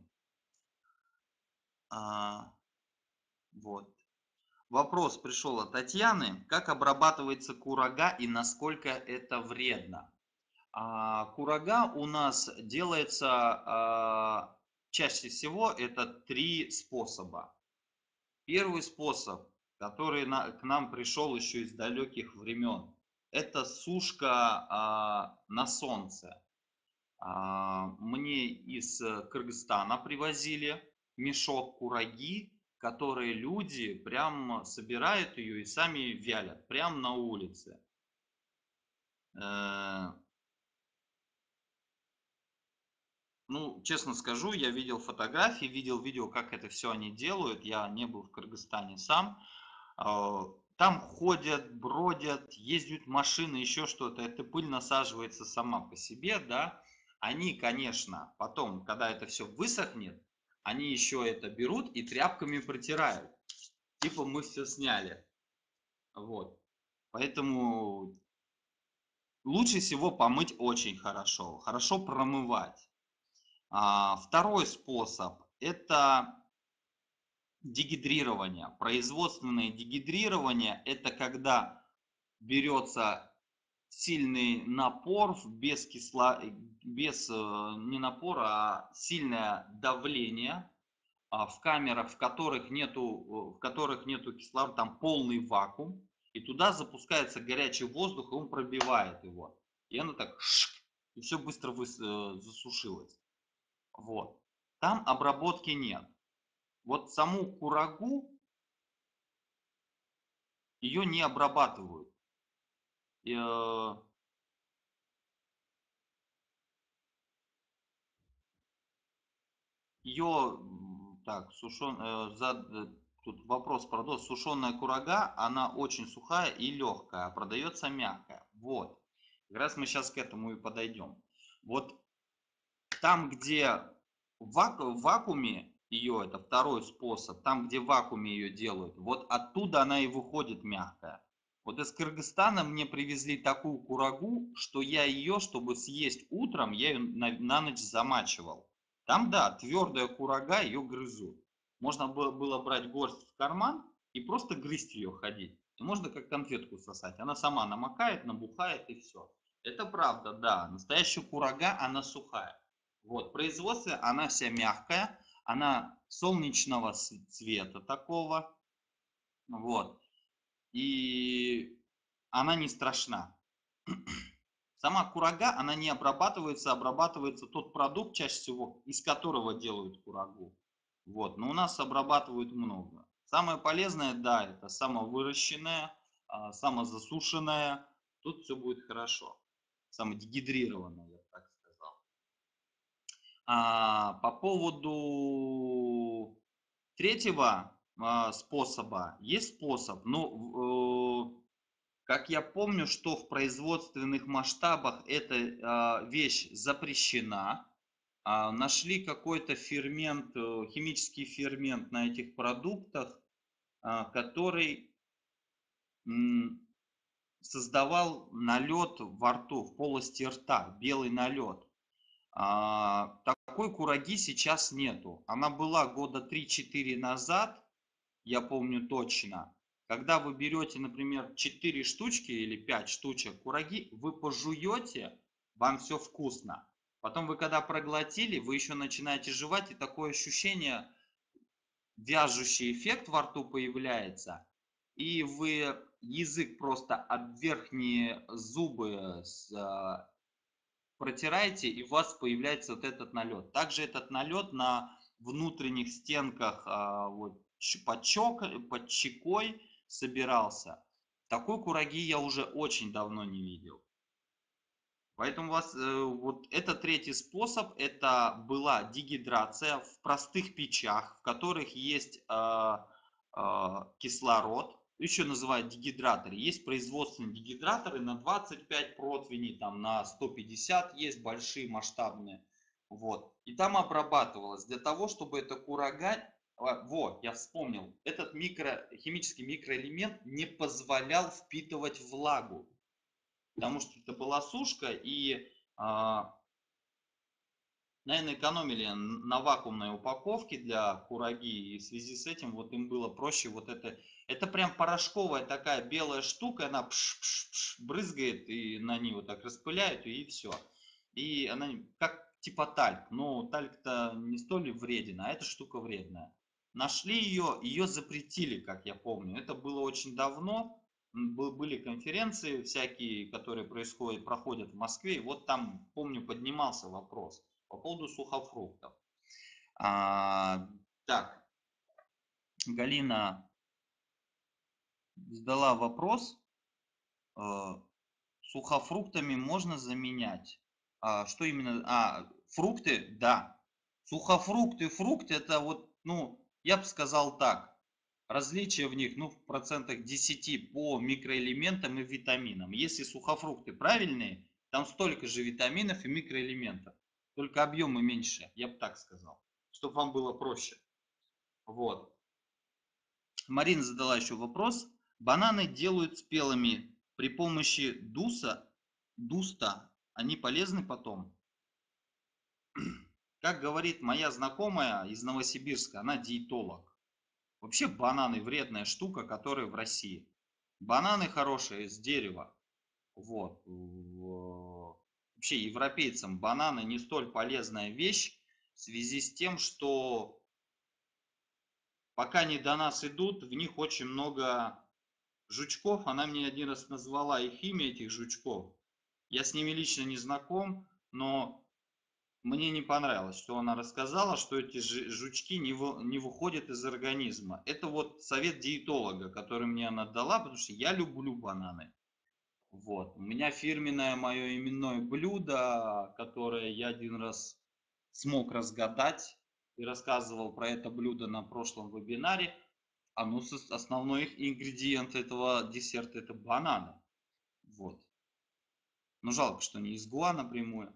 Вот. Вопрос пришел от Татьяны. Как обрабатывается курага и насколько это вредно? Курага у нас делается чаще всего это 3 способа. Первый способ, который к нам пришел еще из далеких времен, это сушка на солнце. Мне из Кыргызстана привозили мешок кураги, которые люди прям собирают ее и сами вялят, прям на улице. Ну, честно скажу, я видел фотографии, видел видео, как это все они делают. Я не был в Кыргызстане сам. Там ходят, бродят, ездят машины, еще что-то. Эта пыль насаживается сама по себе, да. Они, конечно, потом, когда это все высохнет, они еще это берут и тряпками протирают. Типа мы все сняли. Вот. Поэтому лучше всего помыть очень хорошо. Хорошо промывать. Второй способ – это дегидрирование. Производственное дегидрирование – это когда берется сильный напор, не напор, а сильное давление в камерах, в которых нету кислорода, там полный вакуум, и туда запускается горячий воздух, и он пробивает его. И оно так, и все быстро засушилось. Вот. Там обработки нет. Вот саму курагу, ее не обрабатывают. Ее, так, тут вопрос про сушеная курага, она очень сухая и легкая, а продается мягкая. Вот. Как раз мы сейчас к этому и подойдем. Вот там, где в вакууме ее, это второй способ, там, где в вакууме ее делают, вот оттуда она и выходит мягкая. Вот из Кыргызстана мне привезли такую курагу, что я ее, чтобы съесть утром, я ее на ночь замачивал. Там, да, твердая курага, ее грызут. Можно было брать горсть в карман и просто грызть ее, ходить. И можно как конфетку сосать. Она сама намокает, набухает и все. Это правда, да. Настоящая курага, она сухая. Вот, производство, она вся мягкая, она солнечного цвета такого, вот, и она не страшна. Сама курага, она не обрабатывается, обрабатывается тот продукт, чаще всего, из которого делают курагу. Вот, но у нас обрабатывают много. Самое полезное, да, это самовыращенное, самозасушенное, тут все будет хорошо. самодегидрированная, я бы так сказал. По поводу третьего способа, есть способ, но как я помню, что в производственных масштабах эта вещь запрещена. Нашли какой-то фермент, химический фермент на этих продуктах, который создавал налет во рту, в полости рта, белый налет. Такой кураги сейчас нету. Она была года 3-4 назад, я помню точно. Когда вы берете, например, 4 штучки или 5 штучек кураги, вы пожуете, вам все вкусно. Потом вы когда проглотили, вы еще начинаете жевать, и такое ощущение, вяжущий эффект во рту появляется. И вы язык просто об верхние зубы протираете, и у вас появляется вот этот налет. Также этот налет на внутренних стенках вот, под щекой собирался. Такой кураги я уже очень давно не видел. Поэтому у вас вот это третий способ, это была дегидрация в простых печах, в которых есть кислород, еще называют дегидраторы. Есть производственные дегидраторы на 25 противней, там на 150 есть большие масштабные. Вот. И там обрабатывалось для того, чтобы это курага, вот, я вспомнил, этот химический микроэлемент не позволял впитывать влагу. Потому что это была сушка, и, наверное, экономили на вакуумной упаковке для кураги, и в связи с этим вот им было проще вот это прям порошковая такая белая штука, она брызгает, и на ней вот так распыляют, и все. И она как типа тальк, но тальк-то не столь вреден, а эта штука вредная. Нашли ее запретили, как я помню. Это было очень давно. Были конференции всякие, которые проходят в Москве. И вот там, помню, поднимался вопрос по поводу сухофруктов. Так, Галина задала вопрос. Сухофруктами можно заменять. Что именно? Фрукты? Да. Сухофрукты, фрукты, это вот, ну, я бы сказал так. Различия в них, ну, в процентах 10 по микроэлементам и витаминам. Если сухофрукты правильные, там столько же витаминов и микроэлементов. Только объемы меньше, я бы так сказал. Чтобы вам было проще. Вот. Марина задала еще вопрос. Бананы делают спелыми при помощи дуста. Они полезны потом? Как говорит моя знакомая из Новосибирска, она диетолог. Вообще бананы вредная штука, которая в России. Бананы хорошие с дерева. Вот. Вообще европейцам бананы не столь полезная вещь в связи с тем, что пока они до нас идут, в них очень много жучков. Она мне один раз назвала их имя, этих жучков. Я с ними лично не знаком, но мне не понравилось, что она рассказала, что эти жучки не выходят из организма. Это вот совет диетолога, который мне она дала, потому что я люблю бананы. Вот. У меня фирменное мое именное блюдо, которое я один раз смог разгадать и рассказывал про это блюдо на прошлом вебинаре. Основной их ингредиент этого десерта это бананы. Вот. Но жалко, что не из Гуа напрямую.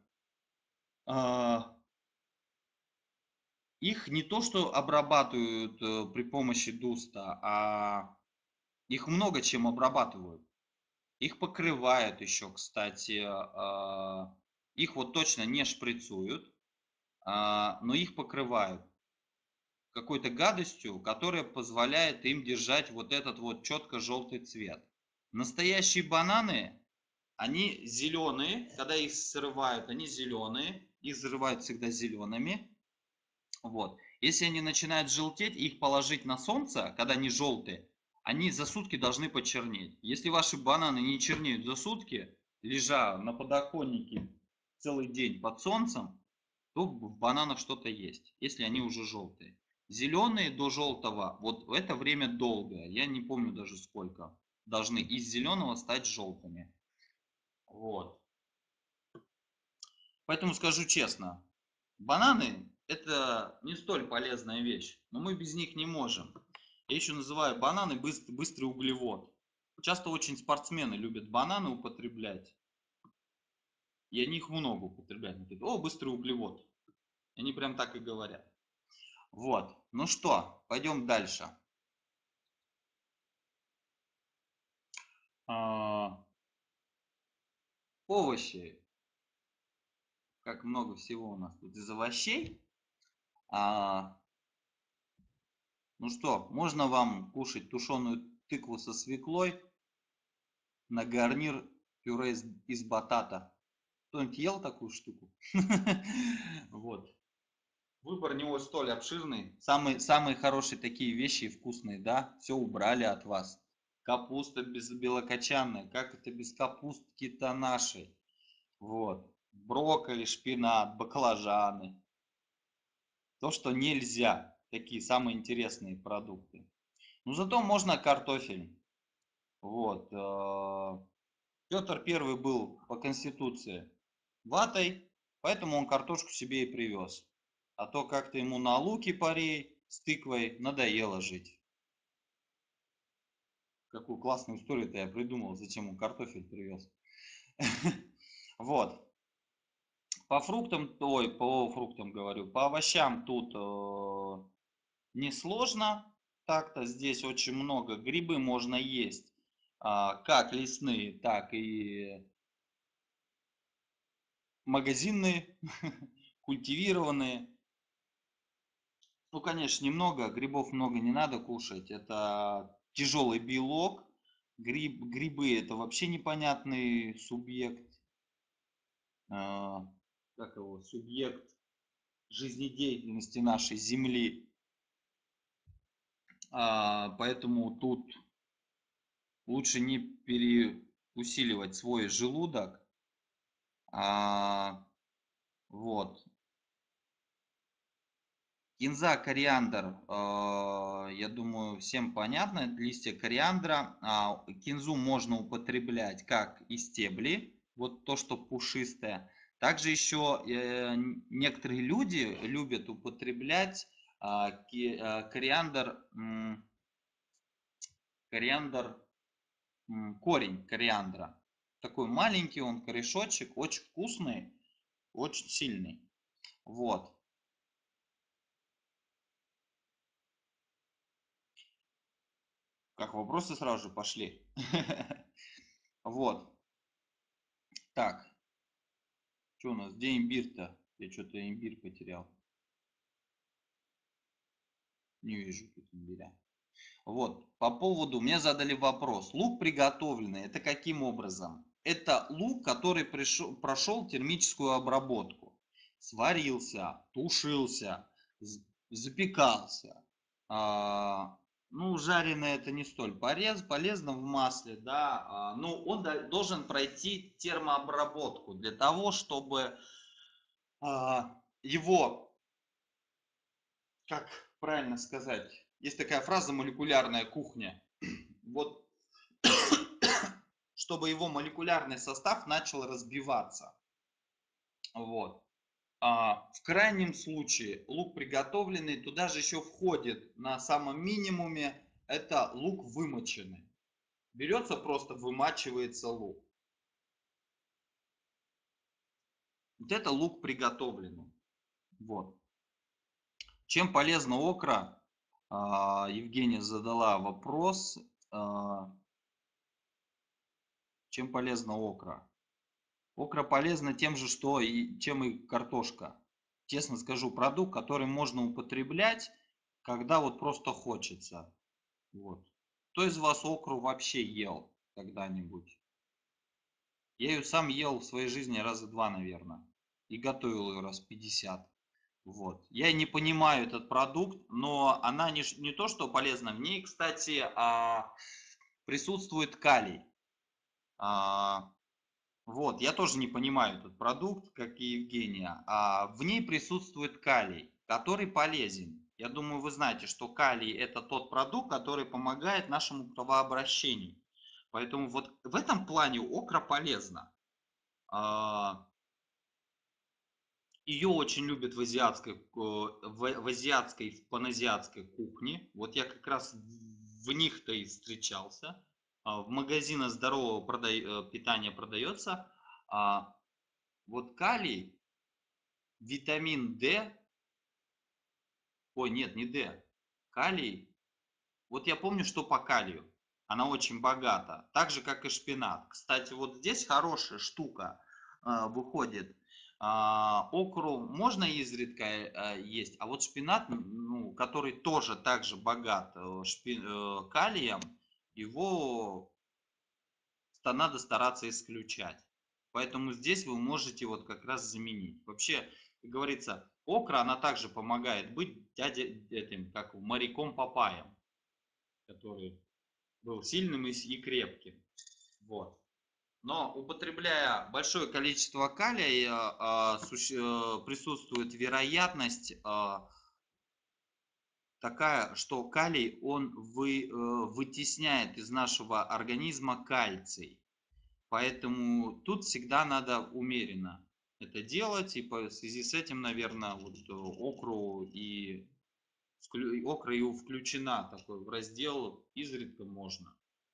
Их не то, что обрабатывают при помощи дуста, а их много чем обрабатывают. Их покрывают еще, кстати. Их вот точно не шприцуют, но их покрывают какой-то гадостью, которая позволяет им держать вот этот вот четко желтый цвет. Настоящие бананы, они зеленые, когда их срывают, они зеленые, их взрывают всегда зелеными. Вот. Если они начинают желтеть, их положить на солнце, когда они желтые, они за сутки должны почернеть. Если ваши бананы не чернеют за сутки, лежа на подоконнике целый день под солнцем, то в бананах что-то есть, если они уже желтые. Зеленые до желтого, вот это время долгое, я не помню даже сколько, должны из зеленого стать желтыми. Вот. Поэтому скажу честно, бананы это не столь полезная вещь, но мы без них не можем. Я еще называю бананы быстрый углевод. Часто очень спортсмены любят бананы употреблять, и они их много употребляют. Они говорят, о, быстрый углевод. Они прям так и говорят. Вот. Ну что, пойдем дальше. А, Овощи. Как много всего у нас тут из овощей. А, ну что, можно вам кушать тушеную тыкву со свеклой на гарнир пюре из батата. Кто-нибудь ел такую штуку? Вот. Выбор не столь обширный. Самые хорошие такие вещи и вкусные, да? Все убрали от вас. Капуста без белокочанная. Как это без капустки-то нашей? Вот. Брокколи, шпинат, баклажаны. То, что нельзя. Такие самые интересные продукты. Но зато можно картофель. Вот. Петр Первый был по конституции ватой, поэтому он картошку себе и привез. А то как-то ему на луке парей с тыквой надоело жить. Какую классную историю-то я придумал, зачем он картофель привез. Вот. По фруктам, по фруктам говорю, по овощам тут несложно. Так-то здесь очень много. Грибы можно есть, как лесные, так и магазинные, культивированные. Ну, конечно, немного, грибов много не надо кушать. Это тяжелый белок. Грибы это вообще непонятный субъект. Как его? Субъект жизнедеятельности нашей Земли. Поэтому тут лучше не переусиливать свой желудок. Вот. Кинза, кориандр, я думаю, всем понятно. Листья кориандра. Кинзу можно употреблять как и стебли, вот то, что пушистое. Также еще некоторые люди любят употреблять кориандр, корень кориандра. Такой маленький он, корешочек, очень вкусный, очень сильный. Вот. Как вопросы сразу же пошли. Вот. Так, что у нас? Где имбирь-то? Я что-то имбирь потерял. Не вижу тут имбиря. Вот, по поводу, мне задали вопрос. Лук приготовленный, это каким образом? Это лук, который прошел термическую обработку. Сварился, тушился, запекался. Ну, жареное это не столь полезно в масле, да. Но он должен пройти термообработку для того, чтобы его, как правильно сказать, есть такая фраза молекулярная кухня. Вот, чтобы его молекулярный состав начал разбиваться. Вот. В крайнем случае лук приготовленный, туда же еще входит на самом минимуме, это лук вымоченный. Берется просто, вымачивается лук. Вот это лук приготовленный. Вот. Чем полезна окра? Евгения задала вопрос. Чем полезна окра? Окра полезна тем же, что и чем и картошка. Честно скажу, продукт, который можно употреблять, когда вот просто хочется. Вот. Кто из вас окру вообще ел когда-нибудь? Я ее сам ел в своей жизни раза два, наверное. И готовил ее раз 50. Вот. Я не понимаю этот продукт, но она не то, что полезна. В ней, кстати, присутствует калий. Вот, я тоже не понимаю этот продукт, как и Евгения. В ней присутствует калий, который полезен. Я думаю, вы знаете, что калий это тот продукт, который помогает нашему кровообращению. Поэтому вот в этом плане окра полезна. Ее очень любят в азиатской, в азиатской, в паназиатской кухне. Вот я как раз в них-то и встречался. В магазинах здорового питания продается. Вот калий, витамин D, ой, нет, не D, калий. Вот я помню, что по калию. Она очень богата. Так же, как и шпинат. Кстати, вот здесь хорошая штука выходит. Окру можно изредка есть, а вот шпинат, ну, который тоже также богат калием, его надо стараться исключать. Поэтому здесь вы можете вот как раз заменить. Вообще, как говорится, окра, она также помогает быть этим, как моряком Папаем, который был сильным и крепким. Вот. Но употребляя большое количество калия, присутствует вероятность такая, что калий он вытесняет из нашего организма кальций. Поэтому тут всегда надо умеренно это делать. И в связи с этим, наверное, вот окра и включена такой в раздел «Изредка можно».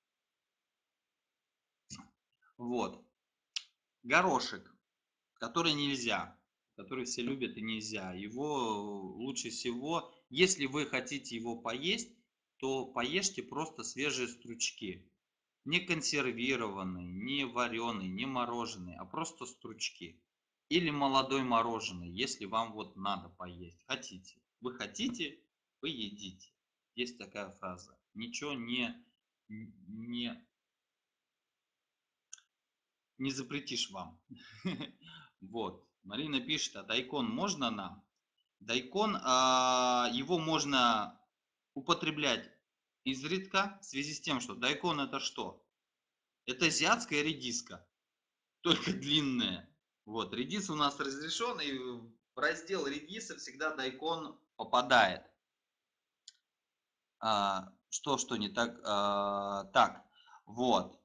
Вот. Горошек, который нельзя, который все любят и нельзя. Его лучше всего, если вы хотите его поесть, то поешьте просто свежие стручки. Не консервированные, не вареные, не мороженые, а просто стручки. Или молодой мороженый, если вам вот надо поесть. Хотите. Вы хотите, вы едите. Есть такая фраза. Ничего не не запретишь вам. Вот. Марина пишет, а дайкон можно нам? Дайкон, его можно употреблять изредка, в связи с тем, что дайкон это что? Это азиатская редиска, только длинная. Вот, редис у нас разрешен, и в раздел редиса всегда дайкон попадает. Что не так? Так, вот.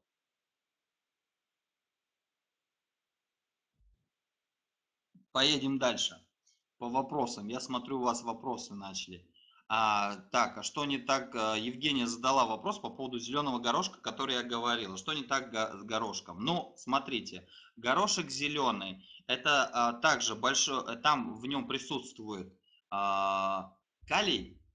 Поедем дальше. По вопросам. Я смотрю, у вас вопросы начали. Так, а что не так? Евгения задала вопрос по поводу зеленого горошка, который я говорил. Что не так с горошком? Ну, смотрите, горошек зеленый, это также большой, там в нем присутствует калий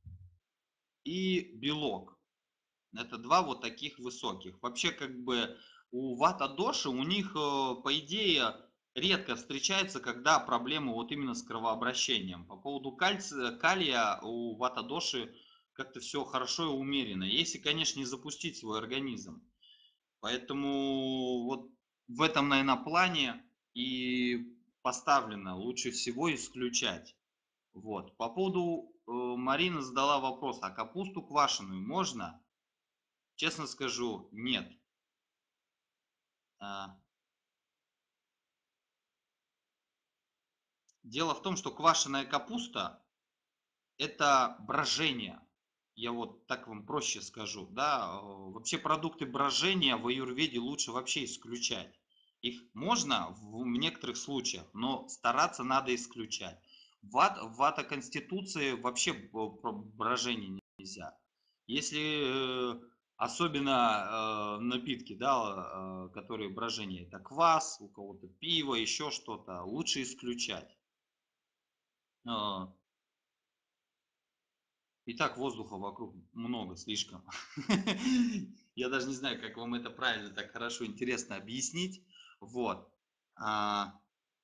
и белок. Это два вот таких высоких. Вообще, как бы у вата-доши, у них, по идее, редко встречается, когда проблемы вот именно с кровообращением. По поводу калия у вата-доши как-то все хорошо и умеренно. Если, конечно, не запустить свой организм. Поэтому вот в этом, наверное, плане и поставлено лучше всего исключать. Вот. По поводу, Марина задала вопрос, а капусту квашеную можно? Честно скажу, нет. А, Дело в том, что квашеная капуста– это брожение. Я вот так вам проще скажу. Да? Вообще продукты брожения в аюрведе лучше вообще исключать. Их можно в некоторых случаях, но стараться надо исключать. В вата-конституции вообще брожение нельзя. Если особенно напитки, да, которые брожение, это квас, у кого-то пиво, еще что-то, лучше исключать. А, И так воздуха вокруг много, слишком. Я даже не знаю, как вам это правильно, так хорошо, интересно объяснить. Вот. А,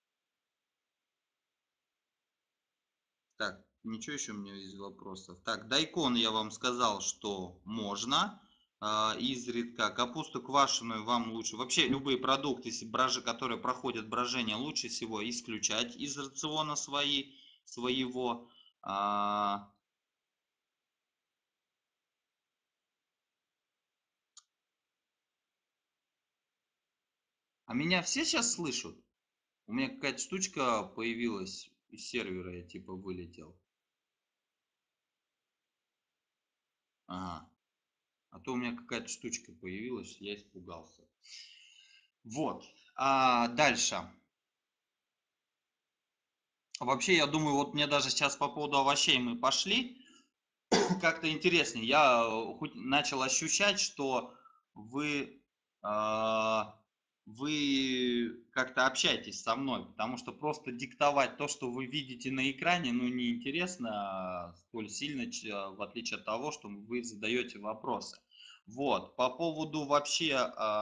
Так, ничего еще у меня из вопросов. Так, дайкон я вам сказал, что можно изредка. Капусту квашеную вам лучше. Вообще любые продукты, если которые проходят брожение, лучше всего исключать из рациона своего. А, Меня все сейчас слышат? У меня какая-то штучка появилась из сервера, я типа вылетел. Ага. А то у меня какая-то штучка появилась, я испугался. Вот. Дальше. Вообще, я думаю, вот мне даже сейчас по поводу овощей мы пошли, как-то интереснее. Я хоть начал ощущать, что вы, а, вы как-то общаетесь со мной, потому что просто диктовать то, что вы видите на экране, ну, неинтересно столь сильно, в отличие от того, что вы задаете вопросы. Вот, по поводу вообще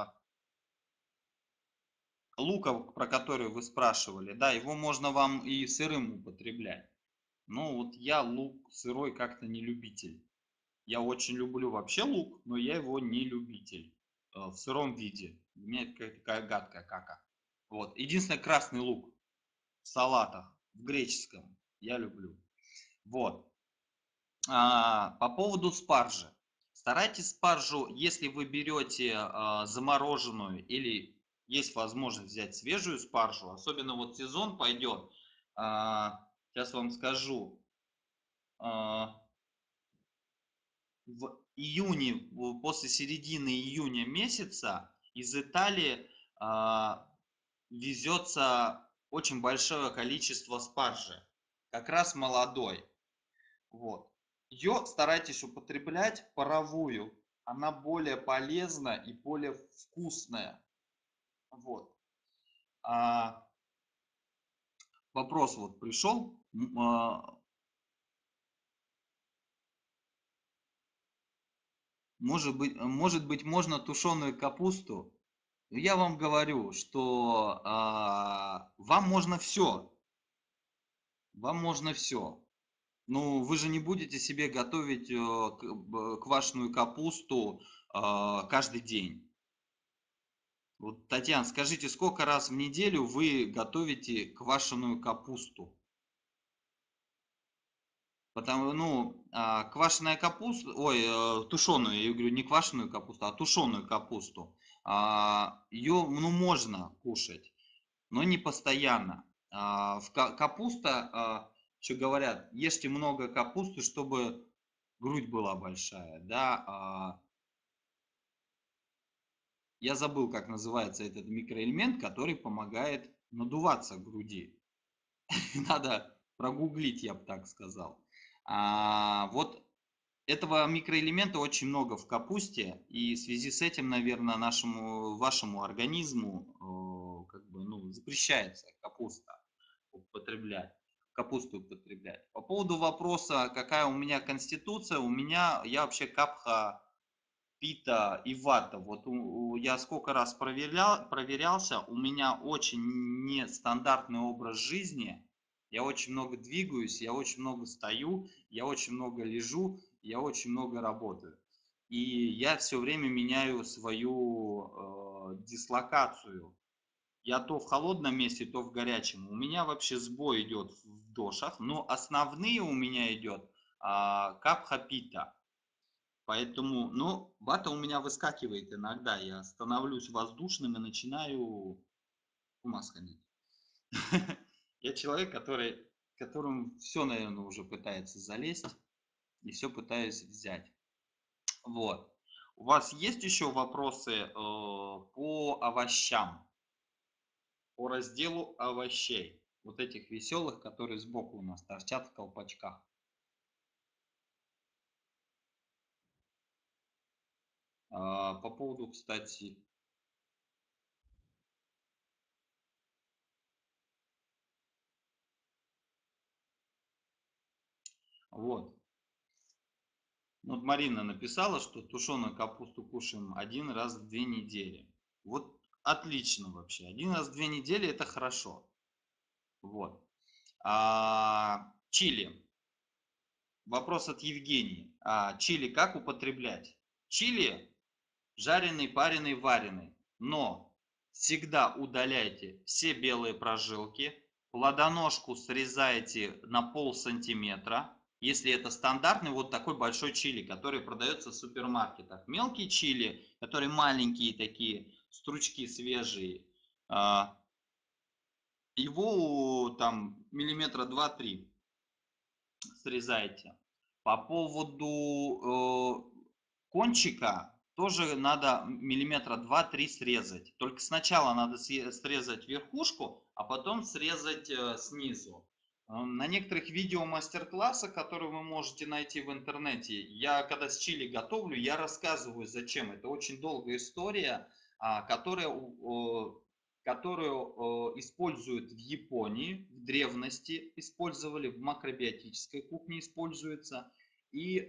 лука, про который вы спрашивали, да, его можно вам и сырым употреблять. Но вот я лук сырой как-то не любитель. Я очень люблю вообще лук, но я его не любитель в сыром виде. У меня это какая-то такая гадкая кака. Вот. Единственное, красный лук в салатах, в греческом, я люблю. Вот. По поводу спаржи. Старайтесь спаржу, если вы берете замороженную или есть возможность взять свежую спаржу, особенно вот сезон пойдет, сейчас вам скажу, а, в июне, после середины июня месяца из Италии везется очень большое количество спаржи, как раз молодой. Вот. Ее старайтесь употреблять паровую, она более полезна и более вкусная. Вот. А, Вопрос вот пришел. Может быть, можно тушеную капусту? Я вам говорю, что вам можно все. Вам можно все. Ну, вы же не будете себе готовить квашеную капусту каждый день. Вот, Татьяна, скажите, сколько раз в неделю вы готовите квашеную капусту? Потому, ну, квашеная капуста, ой, тушеную, я говорю, не квашеную капусту, а тушеную капусту. Ее, ну, можно кушать, но не постоянно. Капуста, что говорят, ешьте много капусты, чтобы грудь была большая, да. Я забыл, как называется этот микроэлемент, который помогает надуваться груди. Надо прогуглить, я бы так сказал. Вот этого микроэлемента очень много в капусте, и в связи с этим, наверное, вашему организму как бы, ну, запрещается капусту употреблять. По поводу вопроса, какая у меня конституция, я вообще капха, пита и вата. Вот я сколько раз проверялся, у меня очень нестандартный образ жизни. Я очень много двигаюсь, я очень много стою, я очень много лежу, я очень много работаю. И я все время меняю свою дислокацию. Я то в холодном месте, то в горячем. У меня вообще сбой идет в дошах, но основные у меня идет капха-пита. Поэтому, ну, вата у меня выскакивает иногда. Я становлюсь воздушным и начинаю с ума сходить. Я человек, которому все, наверное, уже пытается залезть и все пытаюсь взять. Вот. У вас есть еще вопросы по овощам, по разделу овощей? Вот этих веселых, которые сбоку у нас торчат в колпачках. По поводу, кстати, вот. Вот Марина написала, что тушеную капусту кушаем один раз в 2 недели. Вот отлично вообще. Один раз в 2 недели это хорошо. Вот. Чили. Вопрос от Евгении. Чили как употреблять? Чили жареный, пареный, вареный. Но всегда удаляйте все белые прожилки. Плодоножку срезайте на пол-сантиметра. Если это стандартный вот такой большой чили, который продается в супермаркетах. Мелкие чили, которые маленькие такие, стручки свежие, его там миллиметра 2-3 срезайте. По поводу кончика тоже надо миллиметра 2-3 срезать. Только сначала надо срезать верхушку, а потом срезать снизу. На некоторых видео мастер-классах, которые вы можете найти в интернете, я когда с чили готовлю, я рассказываю, зачем. Это очень долгая история, которую используют в Японии, в древности использовали, в макробиотической кухне используется. И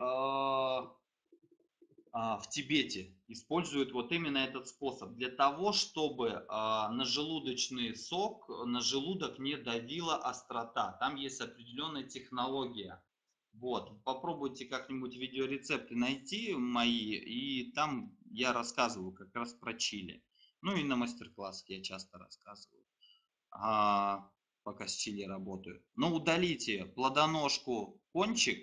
в Тибете используют вот именно этот способ для того, чтобы на желудочный сок, на желудок не давила острота. Там есть определенная технология. Вот, попробуйте как-нибудь видеорецепты найти мои, и там я рассказываю как раз про чили. Ну и на мастер-классах я часто рассказываю, пока с чили работаю. Но удалите плодоножку, кончик,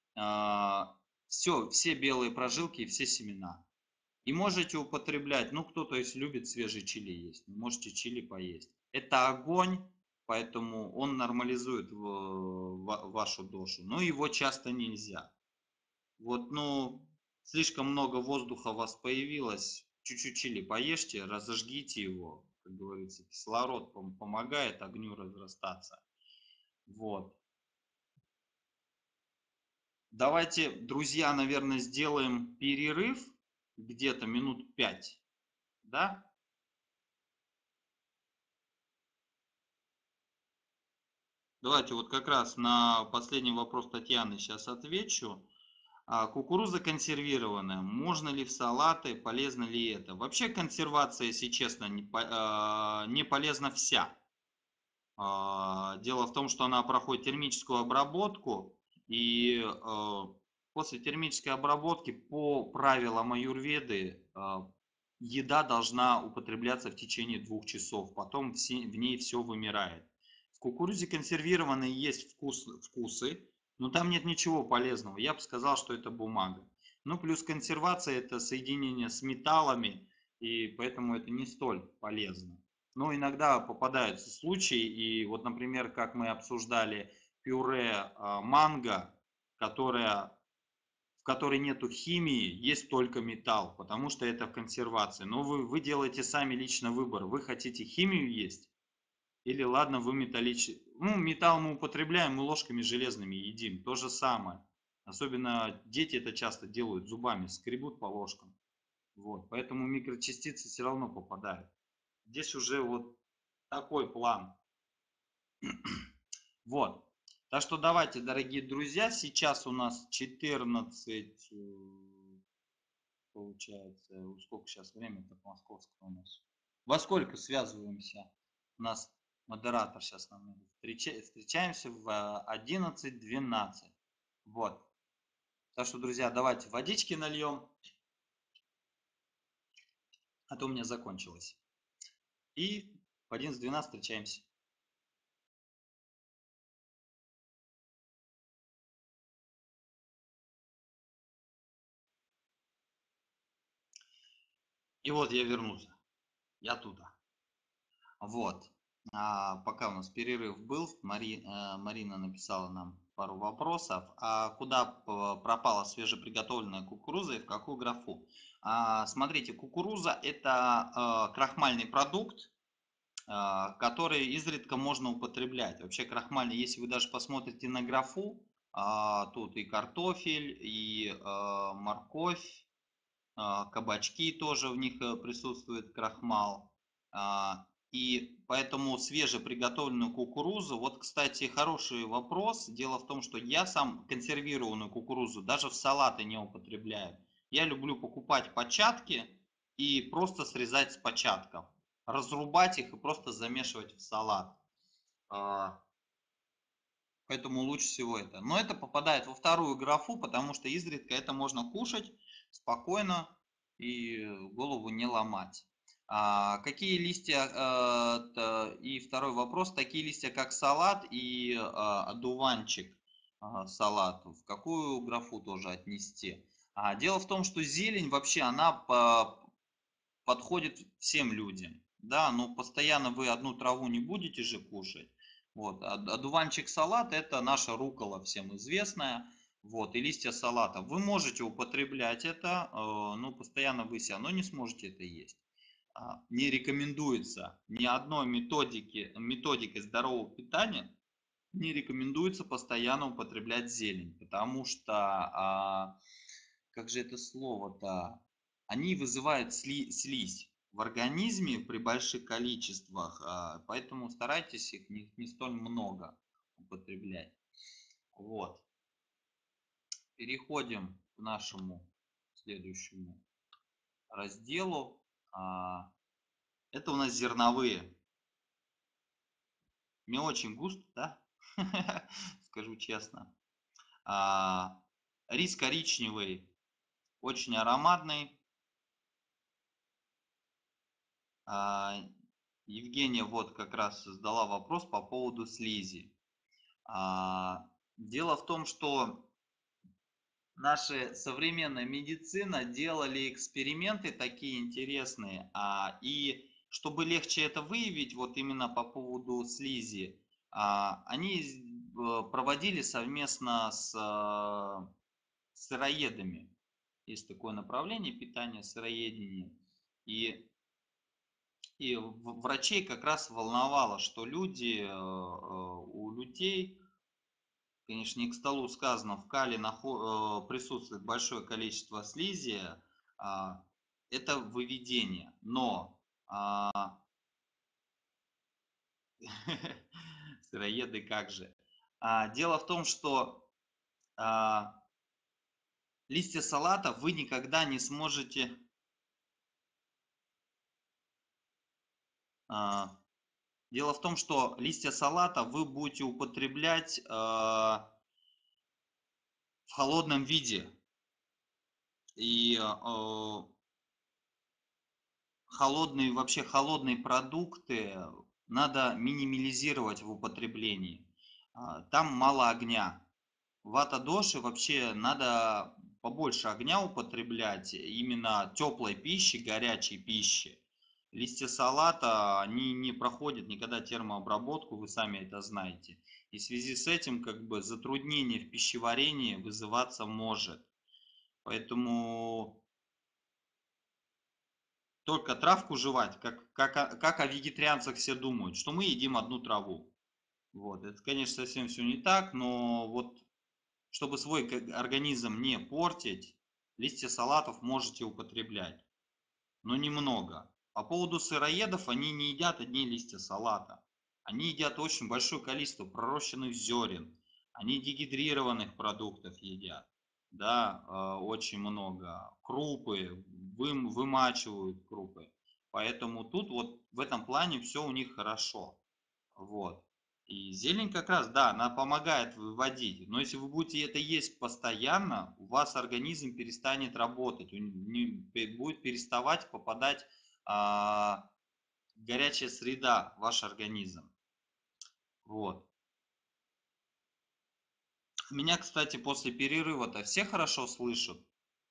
все белые прожилки и все семена. И можете употреблять, ну кто-то если любит свежий чили есть, можете чили поесть. Это огонь, поэтому он нормализует вашу дошу, но его часто нельзя. Вот, ну, слишком много воздуха у вас появилось, чуть-чуть чили поешьте, разожгите его, как говорится, кислород помогает огню разрастаться. Вот. Давайте, друзья, наверное, сделаем перерыв где-то минут 5, да? Давайте вот как раз на последний вопрос Татьяны сейчас отвечу. Кукуруза консервированная, можно ли в салаты, полезно ли это? Вообще консервация, если честно, не полезна вся. Дело в том, что она проходит термическую обработку, и после термической обработки по правилам аюрведы еда должна употребляться в течение 2 часов, потом в ней все вымирает. В кукурузе консервированной есть вкусы, но там нет ничего полезного. Я бы сказал, что это бумага. Ну, плюс консервация – это соединение с металлами, и поэтому это не столь полезно. Но иногда попадаются случаи, и вот, например, как мы обсуждали пюре манго, в которой нету химии, есть только металл, потому что это консервация. Но вы делаете сами лично выбор. Вы хотите химию есть? Или ладно, вы металлический. Ну, металл мы употребляем, мы ложками железными едим. То же самое. Особенно дети это часто делают зубами, скребут по ложкам. Вот. Поэтому микрочастицы все равно попадают. Здесь уже вот такой план. Вот. Так что давайте, дорогие друзья, сейчас у нас 14, получается, сколько сейчас время-то московское у нас? Во сколько связываемся? У нас модератор сейчас нам встречаемся в 11:12. Вот. Так что, друзья, давайте водички нальем, а то у меня закончилось. И в 11:12 встречаемся. И вот я вернулся. Я туда. Вот. Пока у нас перерыв был, Марина написала нам пару вопросов. А куда пропала свежеприготовленная кукуруза и в какую графу? Смотрите, кукуруза это крахмальный продукт, который изредка можно употреблять. Вообще крахмальный, если вы даже посмотрите на графу, тут и картофель, и морковь, кабачки тоже в них присутствует крахмал. И поэтому свежеприготовленную кукурузу, вот, кстати, хороший вопрос. Дело в том, что я сам консервированную кукурузу даже в салаты не употребляю. Я люблю покупать початки и просто срезать с початков, разрубать их и просто замешивать в салат. Поэтому лучше всего это. Но это попадает во вторую графу, потому что изредка это можно кушать спокойно и голову не ломать. Какие листья, и второй вопрос, такие листья, как салат и одуванчик салат, в какую графу тоже отнести? Дело в том, что зелень вообще, она подходит всем людям. Да, но постоянно вы одну траву не будете же кушать. Вот. Одуванчик салат это наша руккола всем известная. Вот, и листья салата. Вы можете употреблять это, но постоянно вы все равно не сможете это есть. Не рекомендуется ни одной методикой здорового питания не рекомендуется постоянно употреблять зелень, потому что, как же это слово-то, они вызывают слизь в организме при больших количествах, поэтому старайтесь их не столь много употреблять. Вот. Переходим к нашему следующему разделу. Это у нас зерновые. Не очень густо, да? Скажу честно. Рис коричневый, очень ароматный. Евгения вот как раз задала вопрос по поводу слизи. Дело в том, что наша современная медицина делали эксперименты такие интересные, и чтобы легче это выявить, вот именно по поводу слизи, они проводили совместно с сыроедами. Есть такое направление питания сыроедения. И врачей как раз волновало, что у людей, конечно, не к столу сказано, в кале присутствует большое количество слизи, это выведение. Но сыроеды как же. Дело в том, что листья салата вы никогда не сможете Дело в том, что листья салата вы будете употреблять в холодном виде. И вообще холодные продукты надо минимализировать в употреблении. Там мало огня. Вата-доши вообще надо побольше огня употреблять, именно теплой пищи, горячей пищи. Листья салата, они не проходят никогда термообработку, вы сами это знаете. И в связи с этим как бы затруднение в пищеварении вызываться может. Поэтому только травку жевать, как о вегетарианцах все думают, что мы едим одну траву. Вот. Это, конечно, совсем все не так, но вот чтобы свой организм не портить, листья салатов можете употреблять, но немного. По поводу сыроедов, они не едят одни листья салата. Они едят очень большое количество пророщенных зерен. Они дегидрированных продуктов едят. Да, очень много. Крупы, вымачивают крупы. Поэтому тут вот в этом плане все у них хорошо. Вот. И зелень как раз, да, она помогает выводить. Но если вы будете это есть постоянно, у вас организм перестанет работать, будет переставать попадать горячая среда в ваш организм. Вот. Меня, кстати, после перерыва-то все хорошо слышат.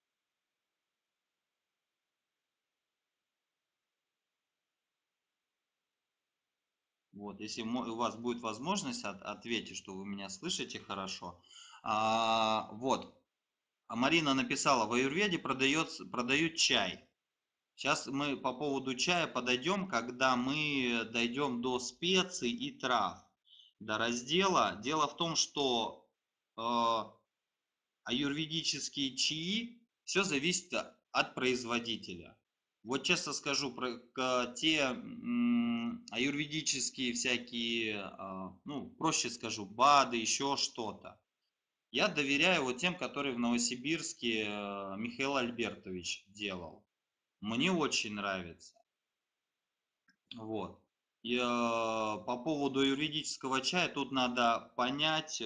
Вот, если у вас будет возможность, ответьте, что вы меня слышите хорошо. Вот. А Марина написала, в аюрведе продают чай. Сейчас мы по поводу чая подойдем, когда мы дойдем до специй и трав, до раздела. Дело в том, что аюрведические чаи, все зависит от производителя. Вот честно скажу, те аюрведические всякие, ну, проще скажу, БАДы, еще что-то. Я доверяю вот тем, которые в Новосибирске Михаил Альбертович делал. Мне очень нравится. Вот. И по поводу юридического чая, тут надо понять,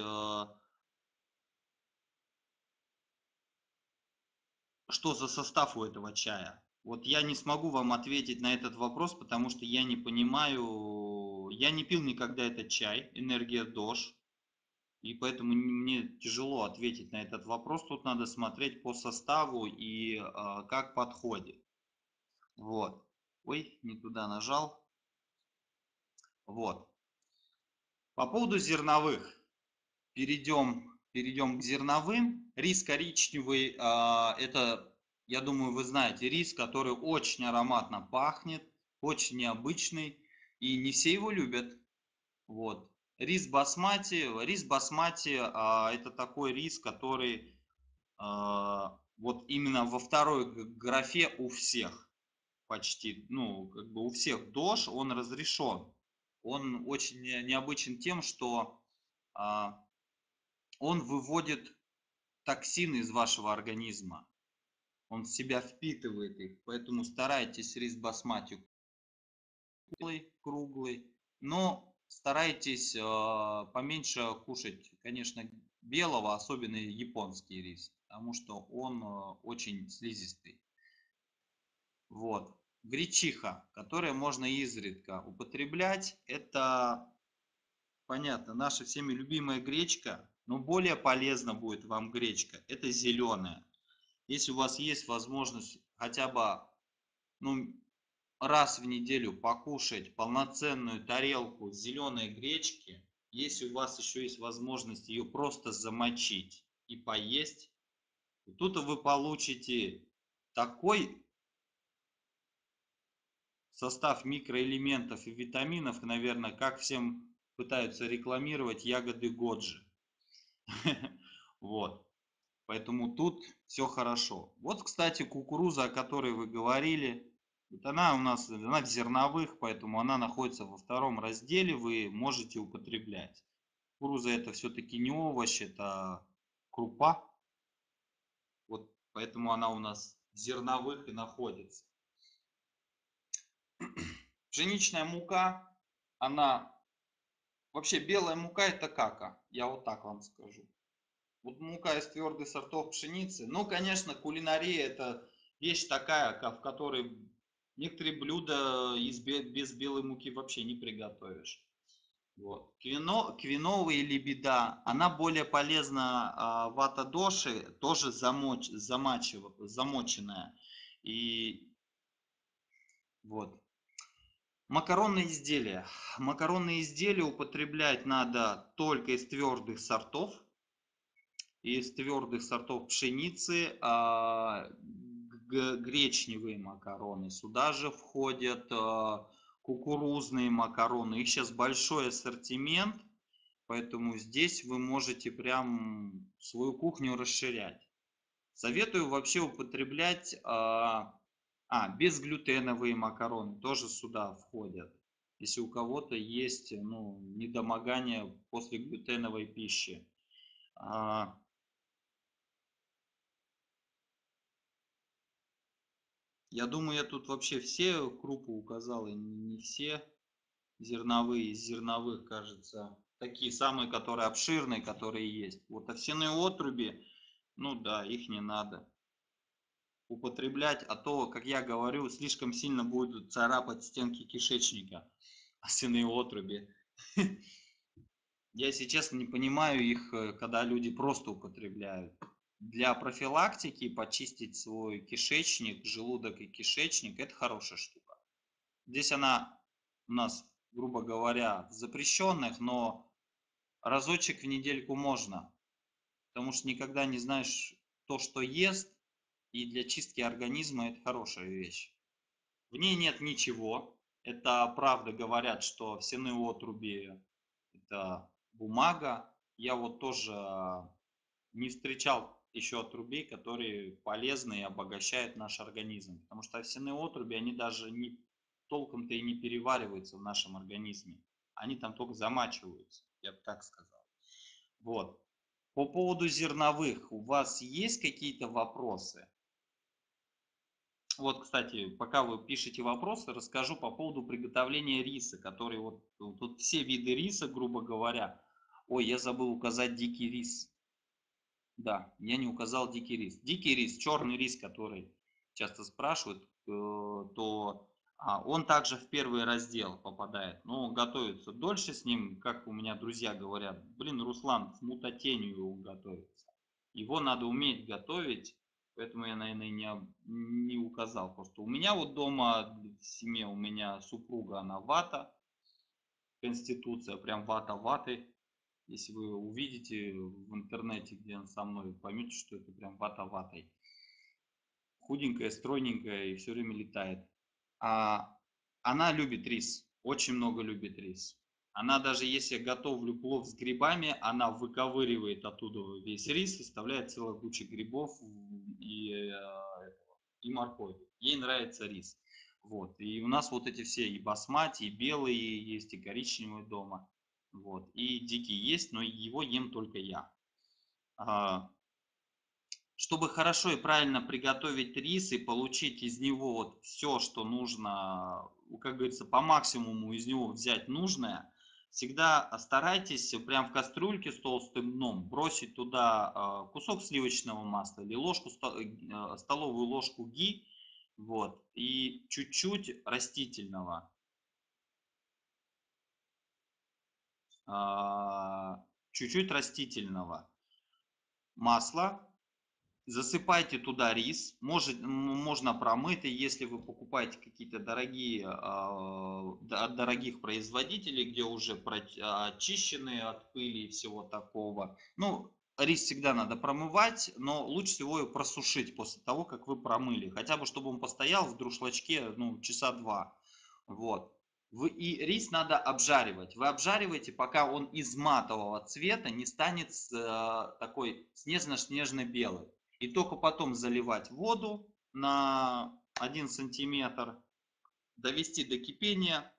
что за состав у этого чая. Вот я не смогу вам ответить на этот вопрос, потому что я не понимаю, я не пил никогда этот чай, энергия ДОЖ, и поэтому мне тяжело ответить на этот вопрос. Тут надо смотреть по составу и как подходит. Вот. Ой, не туда нажал. Вот. По поводу зерновых. Перейдем к зерновым. Рис коричневый, это, я думаю, вы знаете, рис, который очень ароматно пахнет, очень необычный, и не все его любят. Вот. Рис басмати это такой рис, который вот именно во второй графе у всех почти, ну, как бы у всех ДОЖ, он разрешен. Он очень необычен тем, что он выводит токсины из вашего организма. Он в себя впитывает их, поэтому старайтесь рис басмати круглый, но старайтесь поменьше кушать, конечно, белого, особенно японский рис, потому что он очень слизистый. Вот. Гречиха, которую можно изредка употреблять, это, понятно, наша всеми любимая гречка, но более полезна будет вам гречка, это зеленая. Если у вас есть возможность хотя бы, ну, раз в неделю покушать полноценную тарелку зеленой гречки, если у вас еще есть возможность ее просто замочить и поесть, тут вы получите такой состав микроэлементов и витаминов, наверное, как всем пытаются рекламировать ягоды Годжи. Вот. Поэтому тут все хорошо. Вот, кстати, кукуруза, о которой вы говорили, вот она у нас, она в зерновых, поэтому она находится во втором разделе, вы можете употреблять. Кукуруза это все-таки не овощ, это крупа, вот поэтому она у нас в зерновых и находится. Пшеничная мука, она, вообще белая мука это кака, я вот так вам скажу. Вот мука из твердых сортов пшеницы. Ну, конечно, кулинария это вещь такая, в которой некоторые блюда без белой муки вообще не приготовишь. Вот. Квиновая лебеда, она более полезна вата доши, тоже замоченная. И вот. Макаронные изделия. Макаронные изделия употреблять надо только из твердых сортов, из твердых сортов пшеницы, гречневые макароны. Сюда же входят кукурузные макароны. Их сейчас большой ассортимент, поэтому здесь вы можете прям свою кухню расширять. Советую вообще употреблять безглютеновые макароны, тоже сюда входят. Если у кого-то есть недомогание после глютеновой пищи. Я думаю, я тут вообще все крупы указал, и не все зерновые, из зерновых, кажется. Такие самые, которые обширные, которые есть. Вот овсяные отруби, ну да, их не надо употреблять, а то, как я говорю, слишком сильно будут царапать стенки кишечника овсяные отруби. Я, если честно, не понимаю их, когда люди просто употребляют. Для профилактики почистить свой кишечник, желудок и кишечник – это хорошая штука. Здесь она у нас, грубо говоря, в запрещенных, но разочек в недельку можно, потому что никогда не знаешь то, что ест, и для чистки организма это хорошая вещь. В ней нет ничего. Это правда говорят, что овсяные отруби – это бумага. Я вот тоже не встречал еще отрубей, которые полезны и обогащают наш организм. Потому что овсяные отруби, они даже не толком-то и не перевариваются в нашем организме. Они там только замачиваются, я бы так сказал. Вот. По поводу зерновых, у вас есть какие-то вопросы? Вот, кстати, пока вы пишете вопросы, расскажу по поводу приготовления риса, который вот тут все виды риса, грубо говоря. Ой, я забыл указать дикий рис. Да, я не указал дикий рис. Дикий рис, черный рис, который часто спрашивают, то он также в первый раздел попадает. Но готовится дольше с ним, как у меня друзья говорят. Блин, Руслан, с мутатенью он готовится. Его надо уметь готовить, поэтому я, наверное, не указал. Просто у меня вот дома в семье, у меня супруга, она вата, конституция, прям вата ваты. Если вы увидите в интернете, где он со мной, поймете, что это прям вата ватой. Худенькая, стройненькая и все время летает. А она любит рис, очень много любит рис. Она даже если я готовлю плов с грибами, она выковыривает оттуда весь рис, оставляет целая куча грибов и моркови. Ей нравится рис. Вот. И у нас вот эти все и басмати, и белые есть, и коричневые дома. Вот. И дикий есть, но его ем только я. Чтобы хорошо и правильно приготовить рис и получить из него вот все, что нужно, как говорится, по максимуму из него взять нужное, всегда старайтесь прям в кастрюльке с толстым дном бросить туда кусок сливочного масла или столовую ложку ги, вот, и чуть-чуть растительного, чуть-чуть растительного масла. Засыпайте туда рис, можно промытый, если вы покупаете какие-то дорогие, от дорогих производителей, где уже очищены от пыли и всего такого. Ну, рис всегда надо промывать, но лучше всего его просушить после того, как вы промыли. Хотя бы, чтобы он постоял в друшлачке, ну, часа два. Вот. И рис надо обжаривать. Вы обжариваете, пока он из матового цвета не станет такой снежно-снежно-белый. И только потом заливать воду на 1 сантиметр, довести до кипения,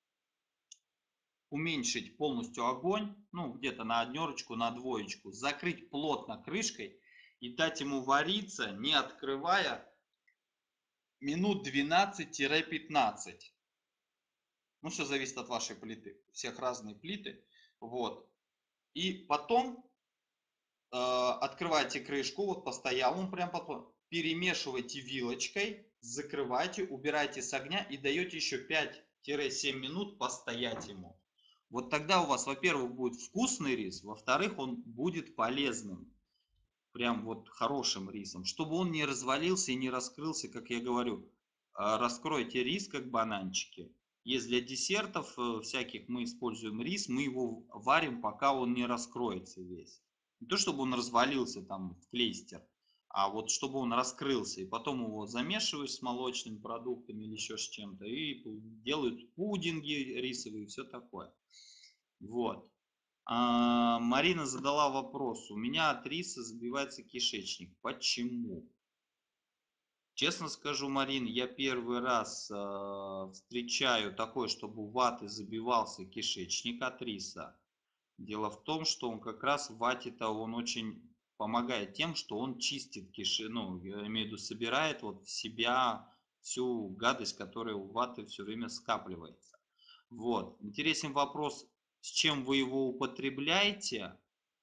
уменьшить полностью огонь, ну где-то на 1, на 2, закрыть плотно крышкой и дать ему вариться, не открывая, минут 12-15. Ну, все зависит от вашей плиты. У всех разные плиты. Вот. И потом открывайте крышку, вот постоял он прям потом, перемешивайте вилочкой, закрывайте, убирайте с огня и даете еще 5-7 минут постоять ему. Вот тогда у вас, во-первых, будет вкусный рис, во-вторых, он будет полезным, прям вот хорошим рисом, чтобы он не развалился и не раскрылся, как я говорю. Раскройте рис, как бананчики. Есть для десертов всяких мы используем рис, мы его варим, пока он не раскроется весь. Не то, чтобы он развалился там в клейстер, а вот чтобы он раскрылся. И потом его замешиваешь с молочными продуктами или еще с чем-то. И делают пудинги рисовые и все такое. Вот. Марина задала вопрос. У меня от риса забивается кишечник. Почему? Честно скажу, Марин, я первый раз встречаю такое, чтобы у ваты забивался кишечник от риса. Дело в том, что он как раз в вате-то он очень помогает тем, что он чистит ну, я имею в виду, собирает вот в себя всю гадость, которая у ваты все время скапливается. Вот. Интересен вопрос, с чем вы его употребляете?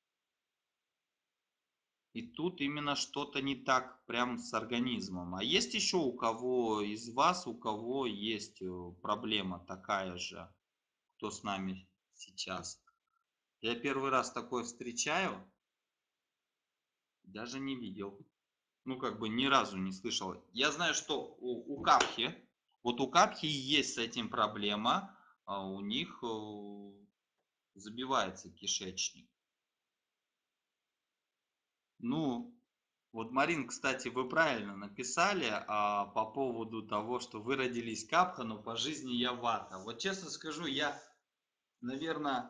И тут именно что-то не так прям с организмом. А есть еще у кого из вас, у кого есть проблема такая же, кто с нами сейчас? Я первый раз такое встречаю, даже не видел. Ну, как бы ни разу не слышал. Я знаю, что у Капхи, вот у Капхи есть с этим проблема, а у них забивается кишечник. Ну, вот, Марин, кстати, вы правильно написали по поводу того, что вы родились Капха, но по жизни я Вата. Вот честно скажу, я, наверное...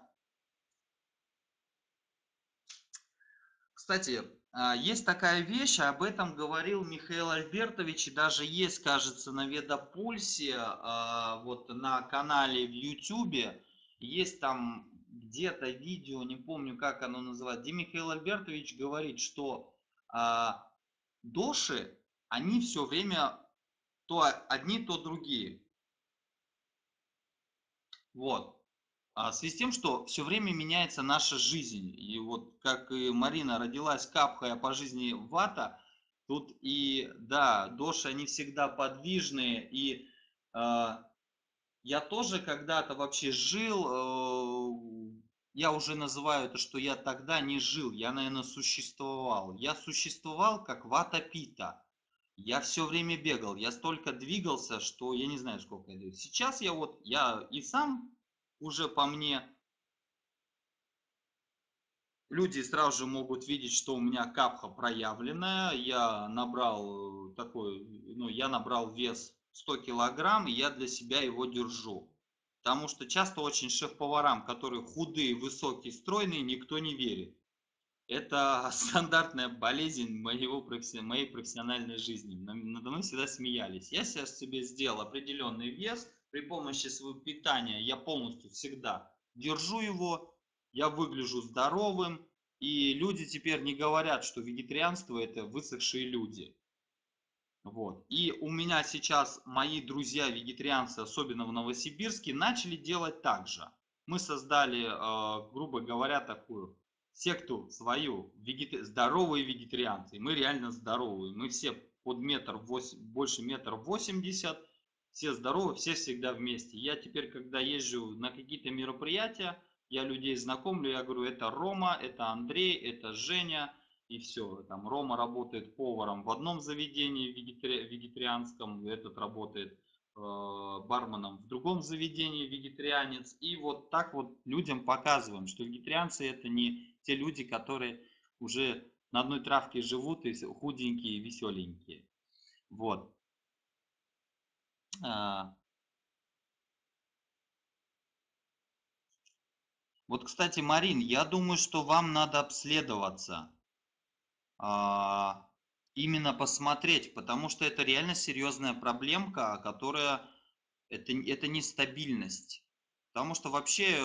Кстати, есть такая вещь, об этом говорил Михаил Альбертович, и даже есть, кажется, на Ведопульсе, вот на канале в Ютубе, есть там где-то видео, не помню, как оно называется, где Михаил Альбертович говорит, что доши, они все время то одни, то другие. Вот. В связи с тем, что все время меняется наша жизнь. И вот как и Марина родилась капхой, а по жизни вата, тут и, да, доши, они всегда подвижные. И я тоже когда-то вообще жил, я уже называю это, что я тогда не жил, я, наверное, существовал. Я существовал как вата-пита. Я все время бегал, я столько двигался, что я не знаю, сколько я двигался. Сейчас я и сам уже по мне, люди сразу же могут видеть, что у меня капха проявленная. Я набрал такой, ну, я набрал вес 100 килограмм, и я для себя его держу. Потому что часто очень шеф-поварам, которые худые, высокие, стройные, никто не верит. Это стандартная болезнь моей профессиональной жизни. Надо мной всегда смеялись. Я сейчас себе сделал определенный вес, при помощи своего питания я полностью всегда держу его, я выгляжу здоровым, и люди теперь не говорят, что вегетарианство это высохшие люди. Вот. И у меня сейчас мои друзья-вегетарианцы, особенно в Новосибирске, начали делать так же. Мы создали, грубо говоря, такую секту свою, здоровые вегетарианцы. Мы реально здоровые. Мы все под больше метр восемьдесят, все здоровы, все всегда вместе. Я теперь, когда езжу на какие-то мероприятия, я людей знакомлю, я говорю, это Рома, это Андрей, это Женя, и все. Там Рома работает поваром в одном заведении вегетарианском, этот работает барменом в другом заведении, вегетарианец. И вот так вот людям показываем, что вегетарианцы это не те люди, которые уже на одной травке живут и худенькие, веселенькие. Вот. А, Вот, кстати, Марин, я думаю, что вам надо обследоваться. а, Именно посмотреть, потому что это реально серьезная проблемка, которая это нестабильность. Потому что вообще,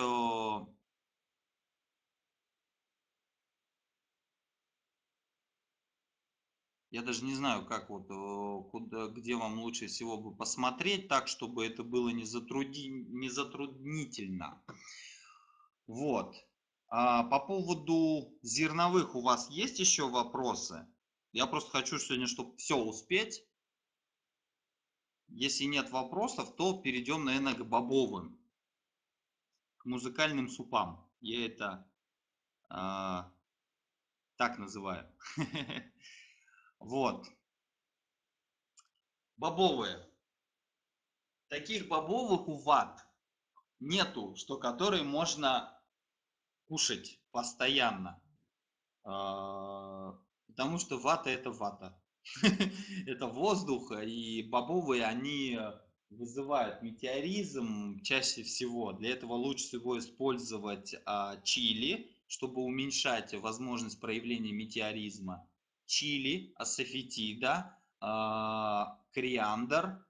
я даже не знаю, как вот, где вам лучше всего бы посмотреть так, чтобы это было не затруднительно. Вот. По поводу зерновых у вас есть еще вопросы? Я просто хочу сегодня, чтобы все успеть. Если нет вопросов, то перейдем, наверное, к бобовым, к музыкальным супам. Я это а, так называю. Вот. Бобовые. Таких бобовых у ват нету, что которые можно кушать постоянно. Потому что вата это вата. Это воздух, и бобовые, они вызывают метеоризм чаще всего. Для этого лучше всего использовать чили, чтобы уменьшать возможность проявления метеоризма. Чили, асафетида, кориандр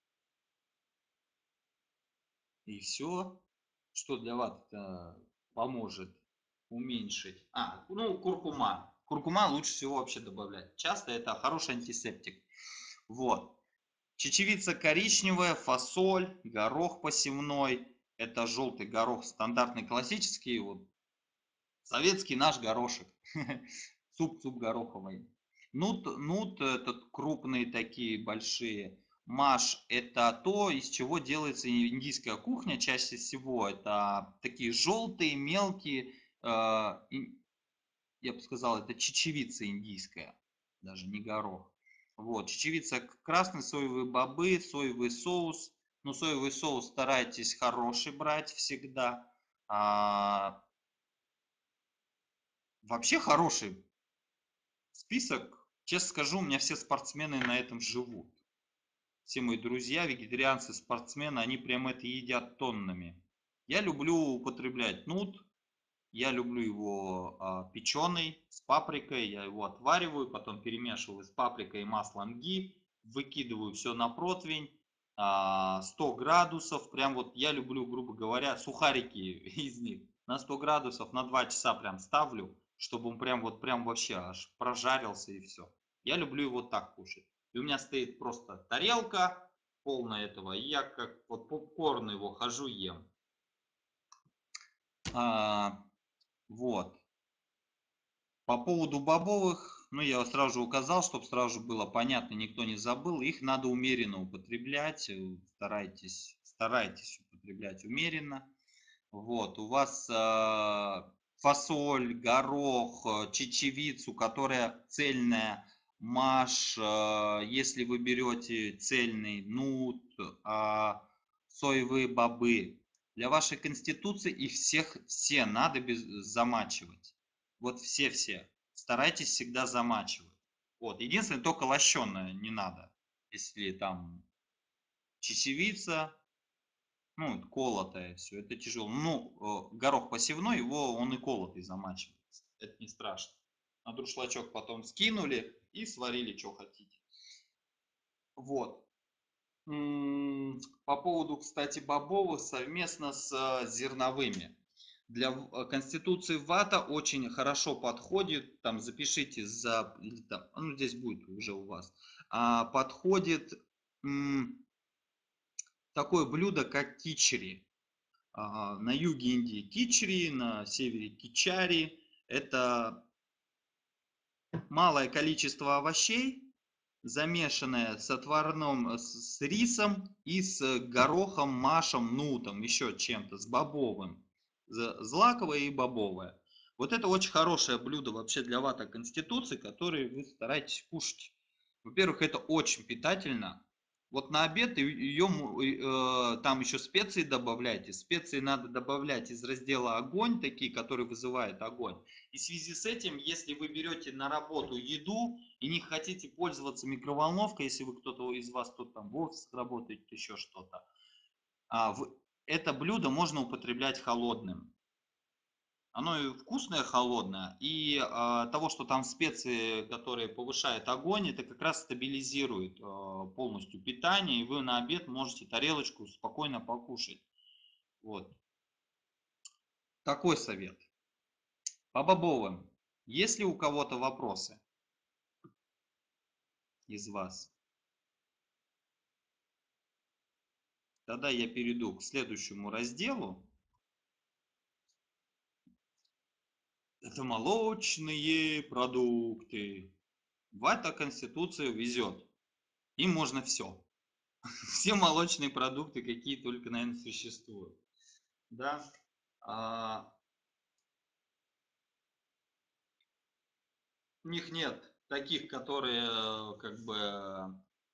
и все, что для вас поможет уменьшить. Ну, куркума. Куркума лучше всего вообще добавлять. Часто это хороший антисептик. Вот. Чечевица коричневая, фасоль, горох посевной. Это желтый горох, стандартный классический, вот советский наш горошек. Суп гороховый. Нут этот крупные такие большие. Маш это то, из чего делается индийская кухня чаще всего. Это такие желтые, мелкие, я бы сказал, это чечевица индийская, даже не горох. Вот, чечевица, красные соевые бобы, соевый соус. Но соевый соус старайтесь хороший брать всегда. А, Вообще хороший список. Честно скажу, у меня все спортсмены на этом живут. Все мои друзья, вегетарианцы, спортсмены, они прям это едят тоннами. Я люблю употреблять нут. Я люблю его печеный, с паприкой. Я его отвариваю, потом перемешиваю с паприкой и маслом ги. Выкидываю все на противень. 100 градусов. Прям вот я люблю, грубо говоря, сухарики из них. На 100 градусов на 2 часа прям ставлю, чтобы он прям вот прям вообще аж прожарился и все. Я люблю его так кушать. И у меня стоит просто тарелка полная этого. И я как вот попкорн его хожу ем. А, вот. По поводу бобовых, ну, я сразу же указал, чтобы сразу же было понятно, никто не забыл. Их надо умеренно употреблять. Старайтесь употреблять умеренно. Вот, у вас фасоль, горох, чечевицу, которая цельная, маш, если вы берете цельный нут, соевые бобы. Для вашей конституции их все надо замачивать. Вот все-все. Старайтесь всегда замачивать. Вот. Единственное, только лощеное не надо. Если там чечевица, Ну, колотое все, это тяжело. Ну, горох посевной, его он и колотый замачивается. Это не страшно. На друшлачок потом скинули и сварили, что хотите. Вот. По поводу, кстати, бобовых совместно с зерновыми. Для конституции вата очень хорошо подходит, там запишите за, или там, ну здесь будет уже у вас, подходит такое блюдо, как кичери. На юге Индии кичери, на севере кичари. Это малое количество овощей, замешанное с отварным, с рисом и с горохом, машем, нутом, еще чем-то, с бобовым. Злаковое и бобовое. Вот это очень хорошее блюдо вообще для вата конституции, которое вы стараетесь кушать. Во-первых, это очень питательно. Вот на обед ее, там еще специи добавляйте. Специи надо добавлять из раздела огонь, такие, которые вызывают огонь. И в связи с этим, если вы берете на работу еду и не хотите пользоваться микроволновкой, если вы кто-то из вас тут там в офисах работает, еще что-то, это блюдо можно употреблять холодным. Оно и вкусное холодное, и того, что там специи, которые повышают огонь, это как раз стабилизирует полностью питание, и вы на обед можете тарелочку спокойно покушать. Вот. Такой совет. По бобовым. Есть ли у кого-то вопросы из вас? Тогда я перейду к следующему разделу. Это молочные продукты. Вата Конституция везет. Им можно все. Все молочные продукты, какие только, наверное, существуют. Да. У них нет таких, которые как бы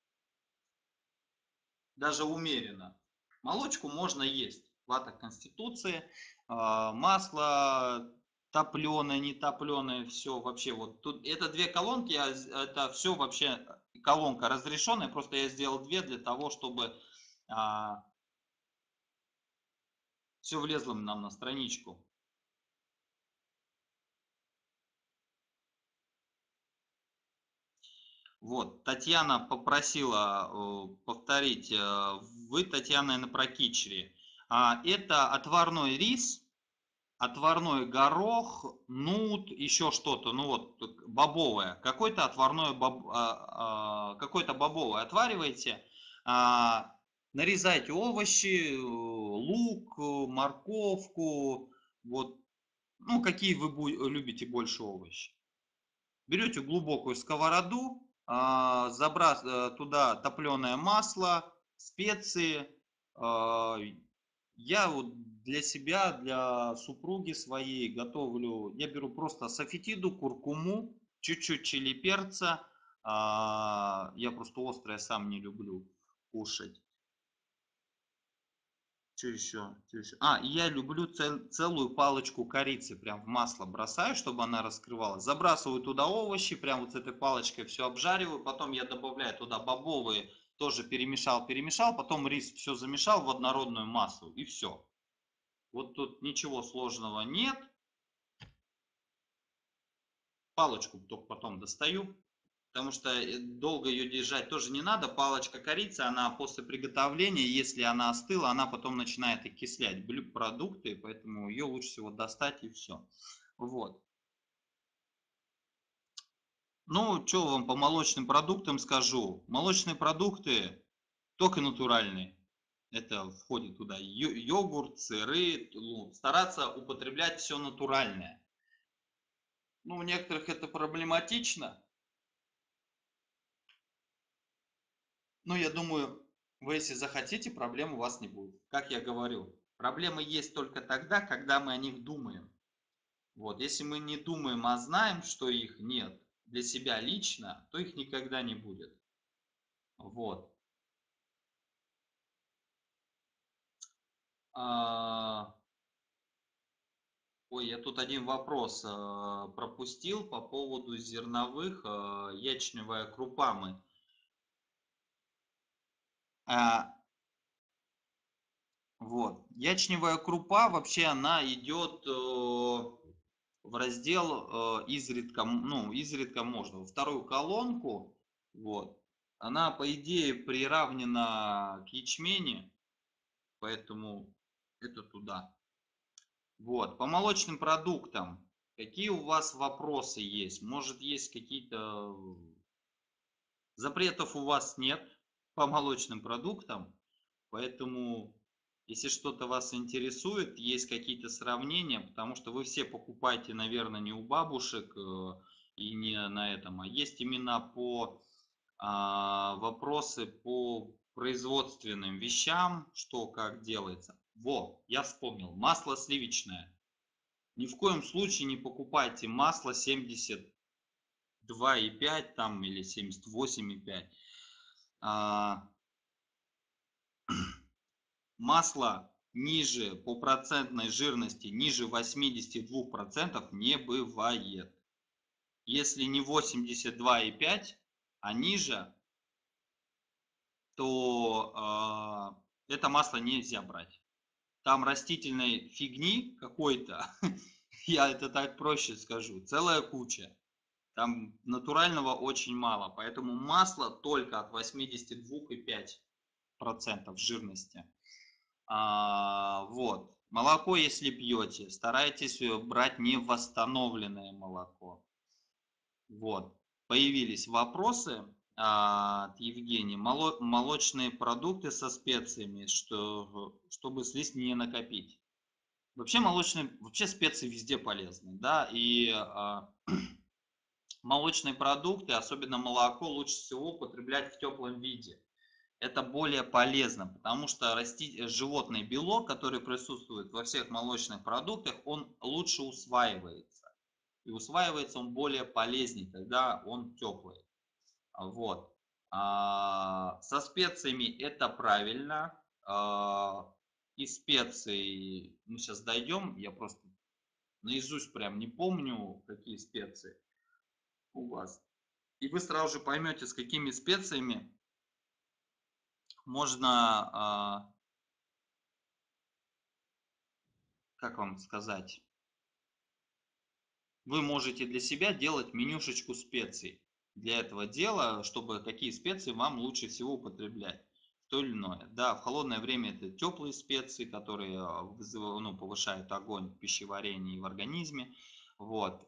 даже умеренно. Молочку можно есть. Вата Конституции, масло топленое, не топленое, все вообще вот тут. Это две колонки, это все вообще колонка разрешенная, просто я сделал две для того, чтобы все влезло нам на страничку. Вот, Татьяна попросила повторить. Вы, Татьяна, наверное, про кичери. Это отварной рис, отварной горох, нут, еще что-то, ну вот бобовое, какое-то отварное, какое-то бобовое отвариваете, нарезайте овощи, лук, морковку, вот, ну какие вы любите больше овощи. Берете глубокую сковороду, туда топленое масло, специи. Я вот для себя, для супруги своей готовлю, я беру просто софетиду, куркуму, чуть-чуть чили перца. Я просто острое сам не люблю кушать. Что еще? Что еще? И я люблю целую палочку корицы, прям в масло бросаю, чтобы она раскрывалась. Забрасываю туда овощи, прям вот с этой палочкой все обжариваю. Потом я добавляю туда бобовые, тоже перемешал, потом рис все замешал в однородную массу и все. Вот тут ничего сложного нет. Палочку только потом достаю, потому что долго ее держать тоже не надо. Палочка корицы, она после приготовления, если она остыла, она потом начинает окислять продукты, поэтому ее лучше всего достать и все. Вот. Ну, что вам по молочным продуктам скажу. Молочные продукты только натуральные. Это входит туда йогурт, сыры. Стараться употреблять все натуральное. Ну, у некоторых это проблематично. Но я думаю, вы если захотите, проблем у вас не будет. Как я говорю, проблемы есть только тогда, когда мы о них думаем. Вот, если мы не думаем, а знаем, что их нет для себя лично, то их никогда не будет. Вот. Ой, я тут один вопрос пропустил по поводу зерновых, ячневая крупа мы. А, Вот. Ячневая крупа вообще она идет в раздел изредка, ну, изредка можно. Во вторую колонку, вот, она, по идее, приравнена к ячмени, поэтому это туда. Вот, по молочным продуктам, какие у вас вопросы есть? Может, есть какие-то запретов у вас нет по молочным продуктам, поэтому если что-то вас интересует, есть какие-то сравнения, потому что вы все покупаете, наверное, не у бабушек и не на этом, а есть именно по вопросы по производственным вещам, что как делается. Во, я вспомнил, масло сливочное. Ни в коем случае не покупайте масло 72,5 там или 78,5. Масло ниже по процентной жирности, ниже 82% не бывает. Если не 82,5, а ниже, то это масло нельзя брать. Там растительной фигни какой-то, я это так проще скажу, целая куча. Там натурального очень мало, поэтому масло только от 82,5% жирности. Вот. Молоко, если пьете, старайтесь брать не восстановленное молоко. Вот. Появились вопросы от Евгения. Молочные продукты со специями, чтобы слизь не накопить. Вообще специи везде полезны, да, и молочные продукты, особенно молоко, лучше всего употреблять в теплом виде. Это более полезно, потому что животный белок, который присутствует во всех молочных продуктах, он лучше усваивается. И усваивается он более полезнее, когда он теплый. Вот. Со специями это правильно. И специи, мы сейчас дойдем, я просто наизусть прям не помню, какие специи у вас. И вы сразу же поймете, с какими специями можно, как вам сказать, вы можете для себя делать менюшечку специй. Для этого дела, чтобы какие специи вам лучше всего употреблять. То или иное. Да, в холодное время это теплые специи, которые ну, повышают огонь в пищеварении и в организме. Вот.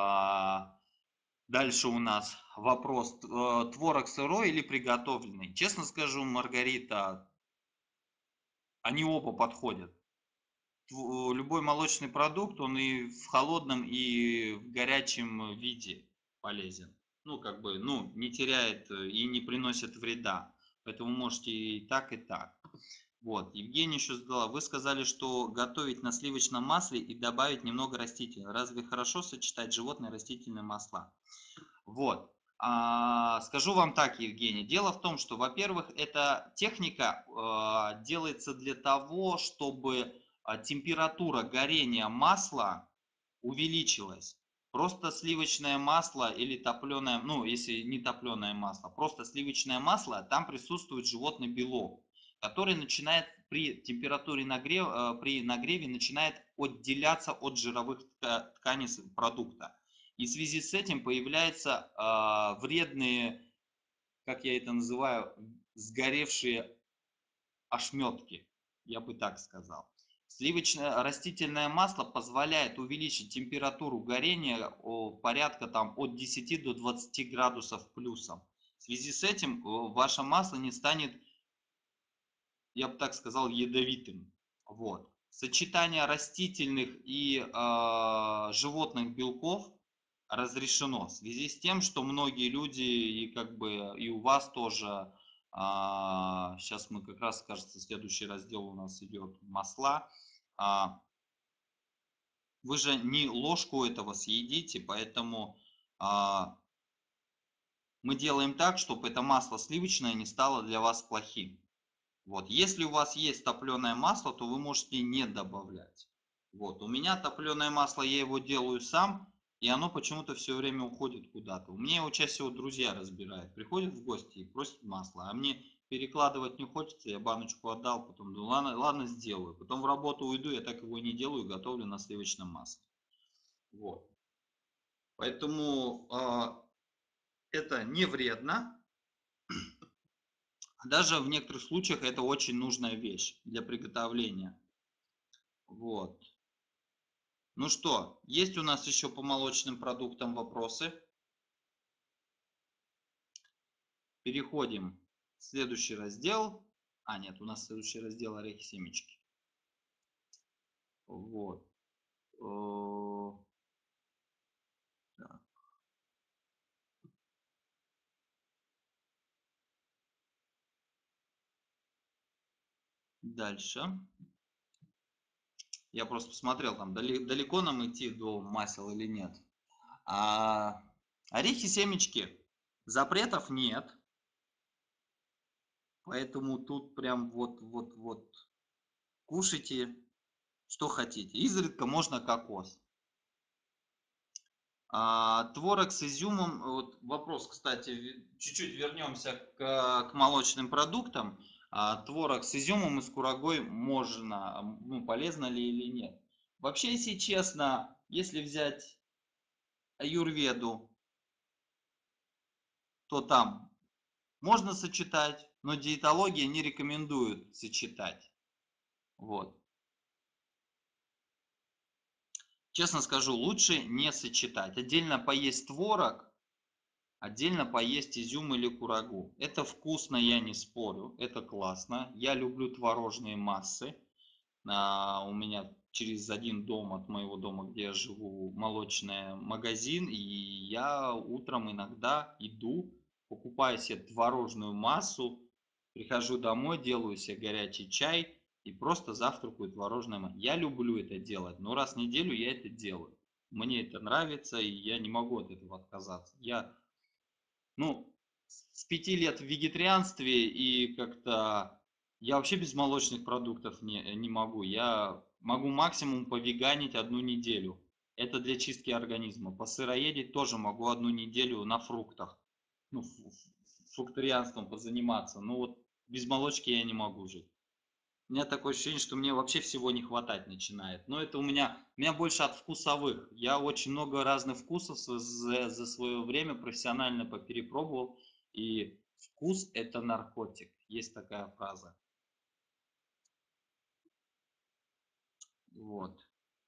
Дальше у нас вопрос, творог сырой или приготовленный. Честно скажу, Маргарита, они оба подходят. Любой молочный продукт, он и в холодном, и в горячем виде полезен. Ну, как бы, ну, не теряет и не приносит вреда. Поэтому можете и так, и так. Вот, Евгений еще задала. Вы сказали, что готовить на сливочном масле и добавить немного растительного. Разве хорошо сочетать животные и растительные масла? Вот. Скажу вам так, Евгений. Дело в том, что, во-первых, эта техника делается для того, чтобы температура горения масла увеличилась. Просто сливочное масло или топленое, ну, если не топленое масло, просто сливочное масло, там присутствует животный белок, который начинает при температуре нагрева, при нагреве начинает отделяться от жировых тканей продукта. И в связи с этим появляются вредные, как я это называю, сгоревшие ошметки, я бы так сказал. Сливочное растительное масло позволяет увеличить температуру горения порядка там, от 10 до 20 градусов плюсом. В связи с этим ваше масло не станет, я бы так сказал, ядовитым. Вот. Сочетание растительных и животных белков разрешено в связи с тем, что многие люди, и как бы и у вас тоже, сейчас мы как раз, кажется, следующий раздел у нас идет масла, вы же не ложку этого съедите, поэтому мы делаем так, чтобы это масло сливочное не стало для вас плохим. Вот. Если у вас есть топленое масло, то вы можете не добавлять. Вот. У меня топленое масло, я его делаю сам, и оно почему-то все время уходит куда-то. У меня его чаще всего друзья разбирают. Приходят в гости и просят масло, а мне перекладывать не хочется, я баночку отдал, потом думаю, ладно, ладно, сделаю. Потом в работу уйду, я так его и не делаю, готовлю на сливочном масле. Вот. Поэтому это не вредно. Даже в некоторых случаях это очень нужная вещь для приготовления. Вот. Ну что, есть у нас еще по молочным продуктам вопросы? Переходим в следующий раздел. Нет, у нас следующий раздел орехи, семечки. Вот. Так. Дальше. Я просто посмотрел, там далеко нам идти до масел или нет. Орехи, семечки. Запретов нет. Поэтому тут прям вот кушайте, что хотите. Изредка можно кокос. Творог с изюмом. Вот вопрос, кстати, чуть-чуть вернемся к молочным продуктам. Творог с изюмом и с курагой можно, ну, полезно ли или нет? Вообще, если честно, если взять аюрведу, то там можно сочетать, но диетология не рекомендует сочетать. Вот. Честно скажу, лучше не сочетать. Отдельно поесть творог, отдельно поесть изюм или курагу. Это вкусно, я не спорю, это классно. Я люблю творожные массы. У меня через один дом от моего дома, где я живу, молочный магазин, и я утром иногда иду, покупаю себе творожную массу, прихожу домой, делаю себе горячий чай и просто завтракаю творожной массой. Я люблю это делать, но раз в неделю я это делаю. Мне это нравится, и я не могу от этого отказаться. Я, ну, с 5 лет в вегетарианстве, и как-то я вообще без молочных продуктов не могу. Я могу максимум повеганить 1 неделю. Это для чистки организма. Посыроедить тоже могу 1 неделю на фруктах. Ну, фрукторианством позаниматься. Но вот без молочки я не могу жить. У меня такое ощущение, что мне вообще всего не хватать начинает. Но это у меня больше от вкусовых. Я очень много разных вкусов за свое время профессионально поперепробовал. И вкус – это наркотик. Есть такая фраза. Вот.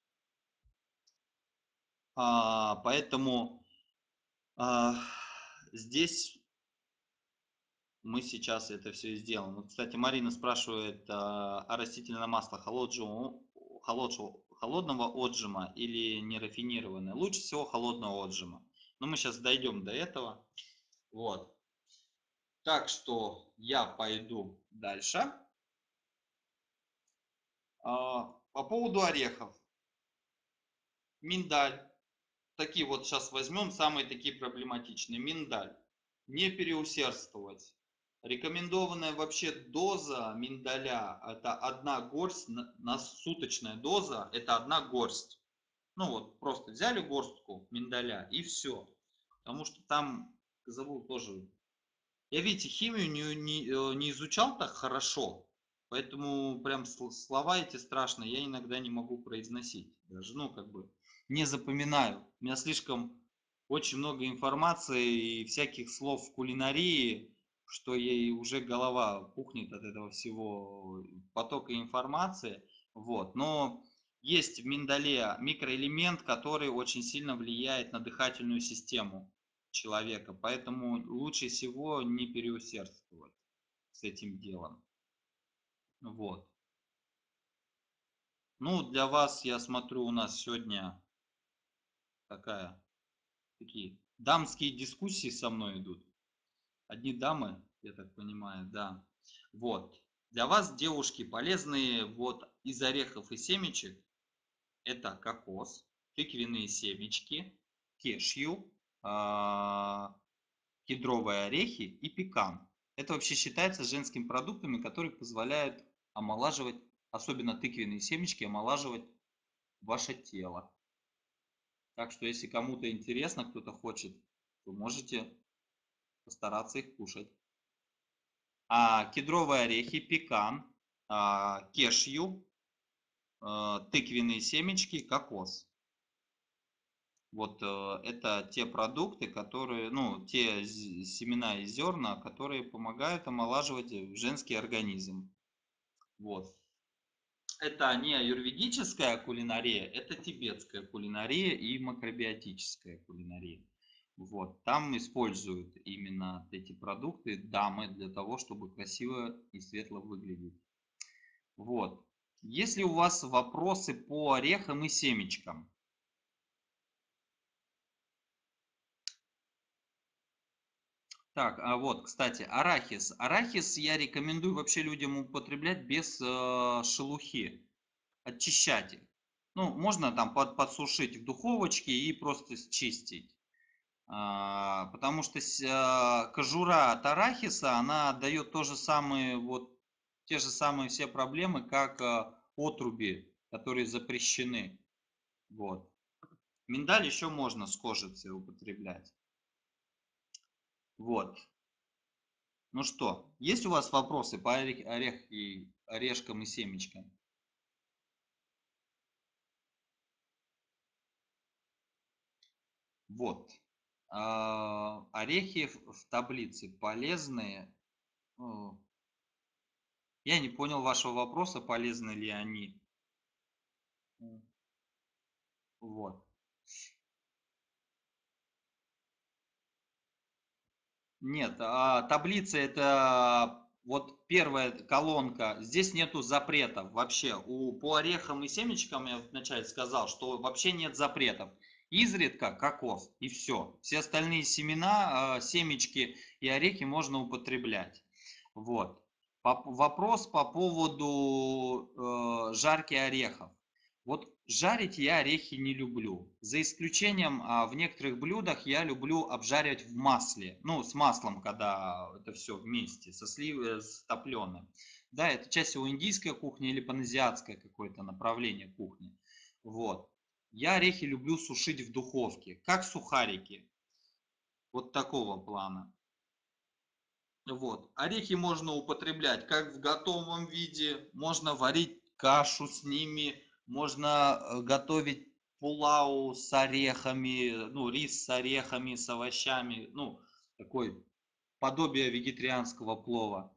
Поэтому а, здесь мы сейчас это все и сделаем. Вот, кстати, Марина спрашивает о растительном масле холодного отжима или нерафинированное. Лучше всего холодного отжима. Но мы сейчас дойдем до этого. Вот. Так что я пойду дальше. По поводу орехов. Миндаль. Такие вот сейчас возьмем, самые такие проблематичные. Миндаль. Не переусердствовать. Рекомендованная вообще доза миндаля – это 1 горсть, на суточная доза – это 1 горсть. Ну вот, просто взяли горстку миндаля и все. Потому что там, забыл тоже, я, видите, химию не изучал так хорошо, поэтому прям слова эти страшные я иногда не могу произносить. Даже, ну, как бы, не запоминаю. У меня слишком очень много информации и всяких слов в кулинарии, что ей уже голова пухнет от этого всего потока информации. Вот. Но есть в миндале микроэлемент, который очень сильно влияет на дыхательную систему человека, поэтому лучше всего не переусердствовать с этим делом. Вот. Ну, для вас, я смотрю, у нас сегодня такие дамские дискуссии со мной идут. Одни дамы, я так понимаю, да. Вот. Для вас, девушки, полезные вот из орехов и семечек это кокос, тыквенные семечки, кешью, кедровые орехи и пекан. Это вообще считается женскими продуктами, которые позволяют омолаживать, особенно тыквенные семечки, омолаживать ваше тело. Так что если кому-то интересно, кто-то хочет, то можете постараться их кушать. кедровые орехи, пекан, кешью, тыквенные семечки, кокос. Вот это те продукты, которые, ну, те семена и зерна, которые помогают омолаживать женский организм. Вот. Это не аюрведическая кулинария, это тибетская кулинария и макробиотическая кулинария. Вот. Там используют именно эти продукты дамы для того, чтобы красиво и светло выглядеть. Вот. Если у вас вопросы по орехам и семечкам? Так, а вот, кстати, арахис. Арахис я рекомендую вообще людям употреблять без шелухи. Очищать их. Ну, можно там подсушить в духовочке и просто счистить. Потому что кожура от арахиса, она дает то же самое, вот, те же самые все проблемы, как отруби, которые запрещены. Вот. Миндаль еще можно с кожицей употреблять. Вот. Ну что, есть у вас вопросы по орешкам и семечкам? Вот. Орехи в таблице полезные. Я не понял вашего вопроса, полезны ли они. Вот. Нет, таблица это вот первая колонка. Здесь нету запретов вообще. По орехам и семечкам я вначале сказал, что вообще нет запретов. Изредка кокос и все. Все остальные семена, семечки и орехи можно употреблять. Вот. Вопрос по поводу жарки орехов. Вот жарить я орехи не люблю. За исключением в некоторых блюдах я люблю обжаривать в масле. Ну, с маслом, когда это все вместе, с топленым. Да, это чаще всего индийская кухня или паназиатское какое-то направление кухни. Вот. Я орехи люблю сушить в духовке, как сухарики. Вот такого плана. Вот. Орехи можно употреблять как в готовом виде, можно варить кашу с ними, можно готовить пулау с орехами, ну, рис с орехами, с овощами, ну, такой подобие вегетарианского плова.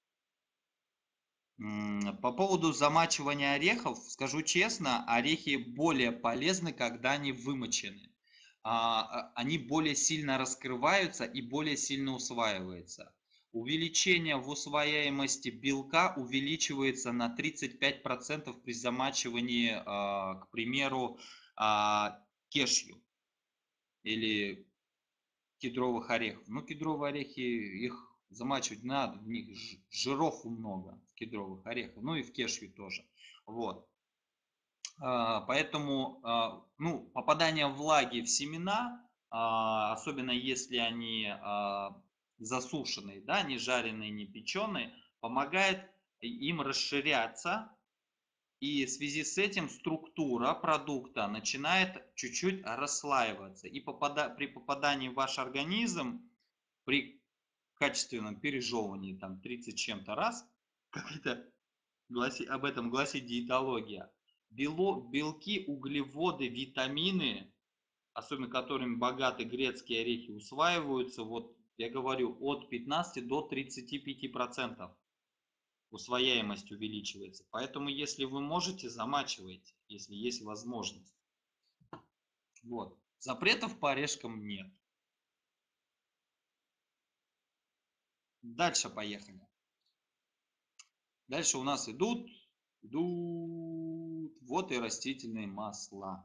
По поводу замачивания орехов, скажу честно, орехи более полезны, когда они вымочены. Они более сильно раскрываются и более сильно усваиваются. Увеличение в усвояемости белка увеличивается на 35% при замачивании, к примеру, кешью или кедровых орехов. Ну, кедровые орехи, их замачивать надо, в них жиров много, в кедровых орехах, ну и в кешью тоже. Вот. Поэтому, ну, попадание влаги в семена, особенно если они засушенные, да, не жареные, не печеные, помогает им расширяться, и в связи с этим структура продукта начинает чуть-чуть расслаиваться. И при попадании в ваш организм, при качественном пережевывании там 30 чем-то раз, как это об этом гласит диетология, белки, углеводы, витамины, особенно которыми богаты грецкие орехи, усваиваются, вот я говорю, от 15 до 35% усвояемость увеличивается. Поэтому, если вы можете, замачивайте, если есть возможность. Вот. Запретов по орешкам нет. Дальше поехали. Дальше у нас идут вот и растительные масла.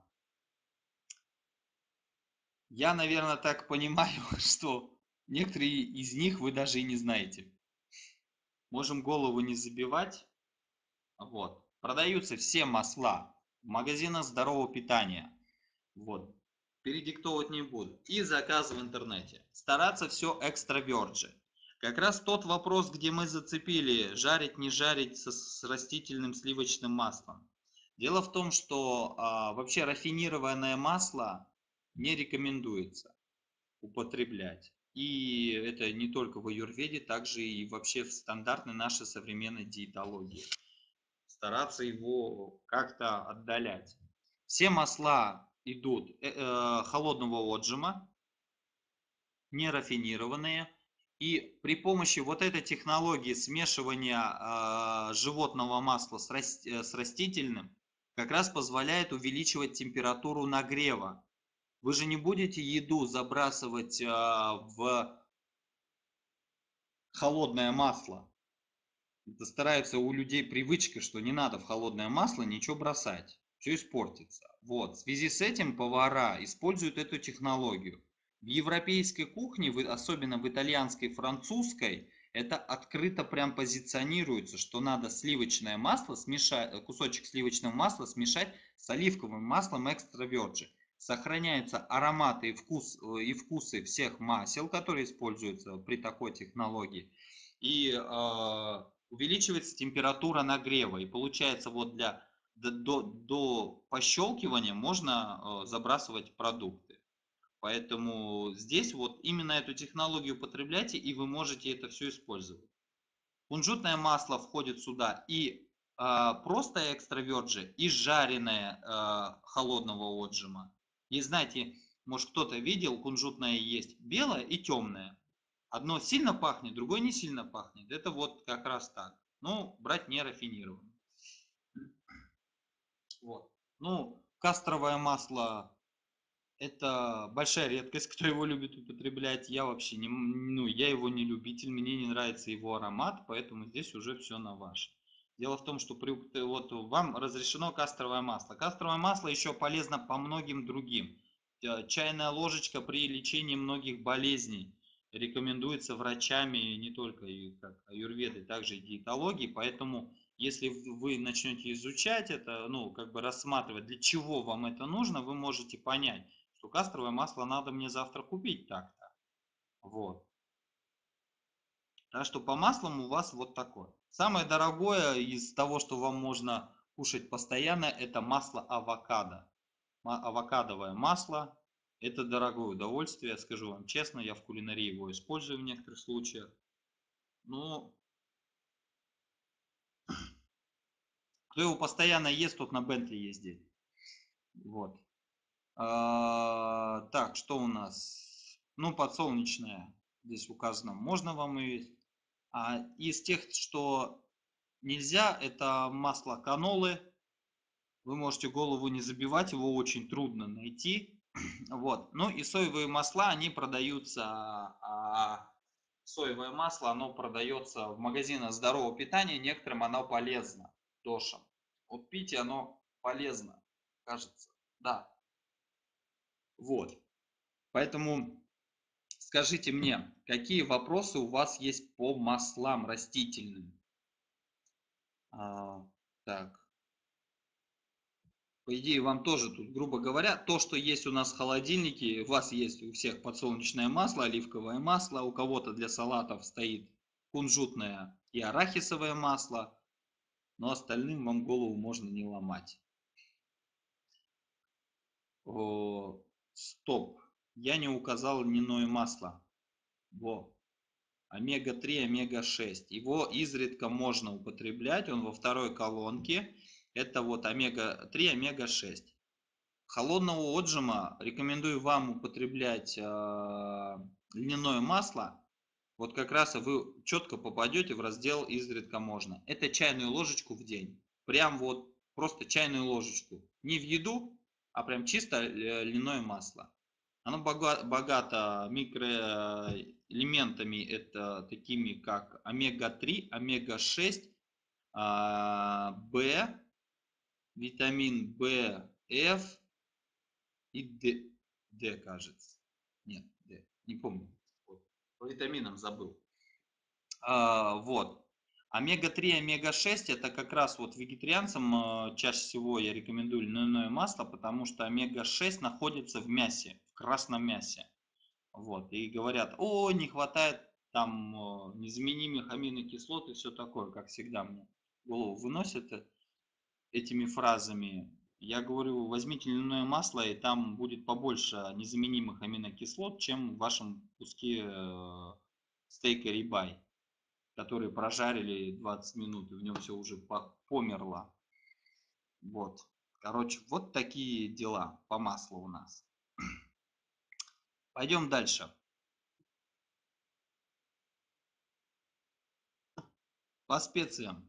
Я, наверное, так понимаю, что некоторые из них вы даже и не знаете. Можем голову не забивать. Вот. Продаются все масла в магазинах здорового питания. Вот. Передиктовывать не буду. И заказы в интернете. Стараться все экстра virgin. Как раз тот вопрос, где мы зацепили, жарить, не жарить с растительным сливочным маслом. Дело в том, что вообще рафинированное масло не рекомендуется употреблять. И это не только в аюрведе, также и вообще в стандартной нашей современной диетологии. Стараться его как-то отдалять. Все масла идут холодного отжима, нерафинированные. И при помощи вот этой технологии смешивания животного масла с растительным как раз позволяет увеличивать температуру нагрева. Вы же не будете еду забрасывать в холодное масло. Это старается у людей привычка, что не надо в холодное масло ничего бросать, все испортится. Вот. В связи с этим повара используют эту технологию. В европейской кухне, особенно в итальянской, французской, это открыто прям позиционируется, что надо сливочное масло смешать, кусочек сливочного масла смешать с оливковым маслом экстра virgin. Сохраняются ароматы и вкусы всех масел, которые используются при такой технологии. И увеличивается температура нагрева. И получается вот до пощелкивания можно забрасывать продукты. Поэтому здесь вот именно эту технологию употребляйте, и вы можете это все использовать. Кунжутное масло входит сюда и просто экстра virgin, и жареное холодного отжима. И знаете, может кто-то видел, кунжутное есть белое и темное. Одно сильно пахнет, другое не сильно пахнет. Это вот как раз так. Ну, брать не рафинированное. Вот. Ну, кастровое масло это большая редкость, кто его любит употреблять. Я вообще не, ну, я его не любитель, мне не нравится его аромат, поэтому здесь уже все на ваше. Дело в том, что вот вам разрешено кастровое масло. Кастровое масло еще полезно по многим другим. Чайная ложечка при лечении многих болезней рекомендуется врачами не только и как аюрведы, также и диетологии, поэтому если вы начнете изучать это, ну, как бы рассматривать, для чего вам это нужно, вы можете понять, что кастровое масло надо мне завтра купить так-то. Вот. Так что по маслам у вас вот такое. Самое дорогое из того, что вам можно кушать постоянно, это масло авокадо. Авокадовое масло. Это дорогое удовольствие, скажу вам честно, я в кулинарии его использую в некоторых случаях. Но кто его постоянно ест, тот на Бентли ездит. Вот. Так, что у нас? Ну, подсолнечное здесь указано. Можно вам и... из тех, что нельзя, это масло канолы. Вы можете голову не забивать, его очень трудно найти. Вот. Ну и соевые масла, они продаются... соевое масло, оно продается в магазинах здорового питания. Некоторым оно полезно. Дошам. Вот пить оно полезно, кажется. Да. Вот. Поэтому скажите мне, какие вопросы у вас есть по маслам растительным? Так, по идее вам тоже тут, грубо говоря, то, что есть у нас в холодильнике, у вас есть у всех подсолнечное масло, оливковое масло, у кого-то для салатов стоит кунжутное и арахисовое масло, но остальным вам голову можно не ломать. Стоп, я не указал льняное масло. Во. Омега-3, омега-6. Его изредка можно употреблять, он во второй колонке. Это вот омега-3, омега-6. Холодного отжима рекомендую вам употреблять льняное масло. Вот как раз вы четко попадете в раздел изредка можно. Это чайную ложечку в день. Прям вот просто чайную ложечку. Не в еду, а прям чисто льняное масло. Оно богато микроэлементами, это такими как омега-3, омега-6, В, витамин В, Ф и Д, кажется. Нет, Д, не помню. Вот. По витаминам забыл. Вот. Омега-3, омега-6 это как раз вот вегетарианцам чаще всего я рекомендую льняное масло, потому что омега-6 находится в мясе, в красном мясе. Вот. И говорят, о, не хватает там незаменимых аминокислот и все такое, как всегда мне голову выносят этими фразами. Я говорю, возьмите льняное масло, и там будет побольше незаменимых аминокислот, чем в вашем куске стейка рибай, который прожарили 20 минут, и в нем все уже померло. Вот. Короче, вот такие дела по маслу у нас. Пойдем дальше. По специям.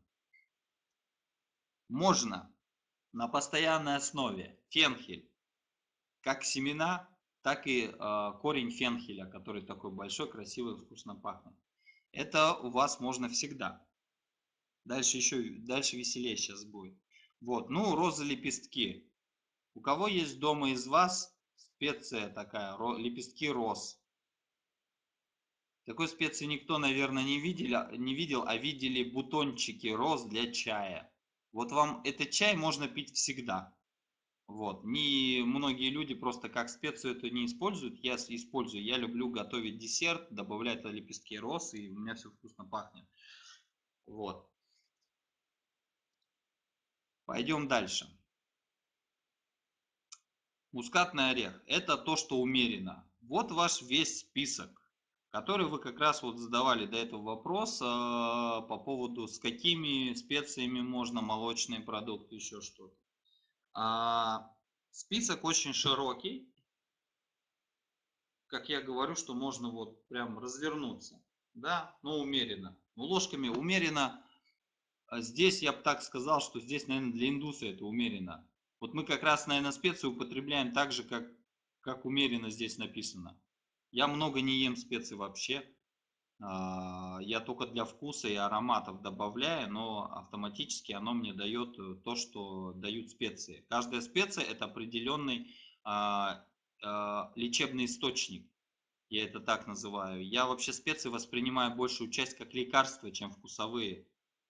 Можно на постоянной основе фенхель, как семена, так и корень фенхеля, который такой большой, красивый, вкусно пахнет. Это у вас можно всегда. Дальше веселее сейчас будет. Вот, ну, розы-лепестки. У кого есть дома из вас специя такая, лепестки роз? Такой специи никто, наверное, не видел, а видели бутончики роз для чая. Вот вам этот чай можно пить всегда. Вот. Не многие люди просто как специю это не используют. Я использую. Я люблю готовить десерт, добавлять туда лепестки роз, и у меня все вкусно пахнет. Вот. Пойдем дальше. Мускатный орех – это то, что умеренно. Вот ваш весь список, который вы как раз вот задавали до этого вопрос по поводу, с какими специями можно, молочные продукты, еще что-то. Список очень широкий, как я говорю, что можно вот прям развернуться, да, но умеренно. Но ложками умеренно. Здесь я бы так сказал, что здесь, наверное, для индуса это умеренно. Вот мы как раз, наверное, специи употребляем так же, как умеренно здесь написано. Я много не ем специй вообще. Я только для вкуса и ароматов добавляю, но автоматически оно мне дает то, что дают специи. Каждая специя это определенный лечебный источник. Я это так называю. Я вообще специи воспринимаю большую часть как лекарства, чем вкусовые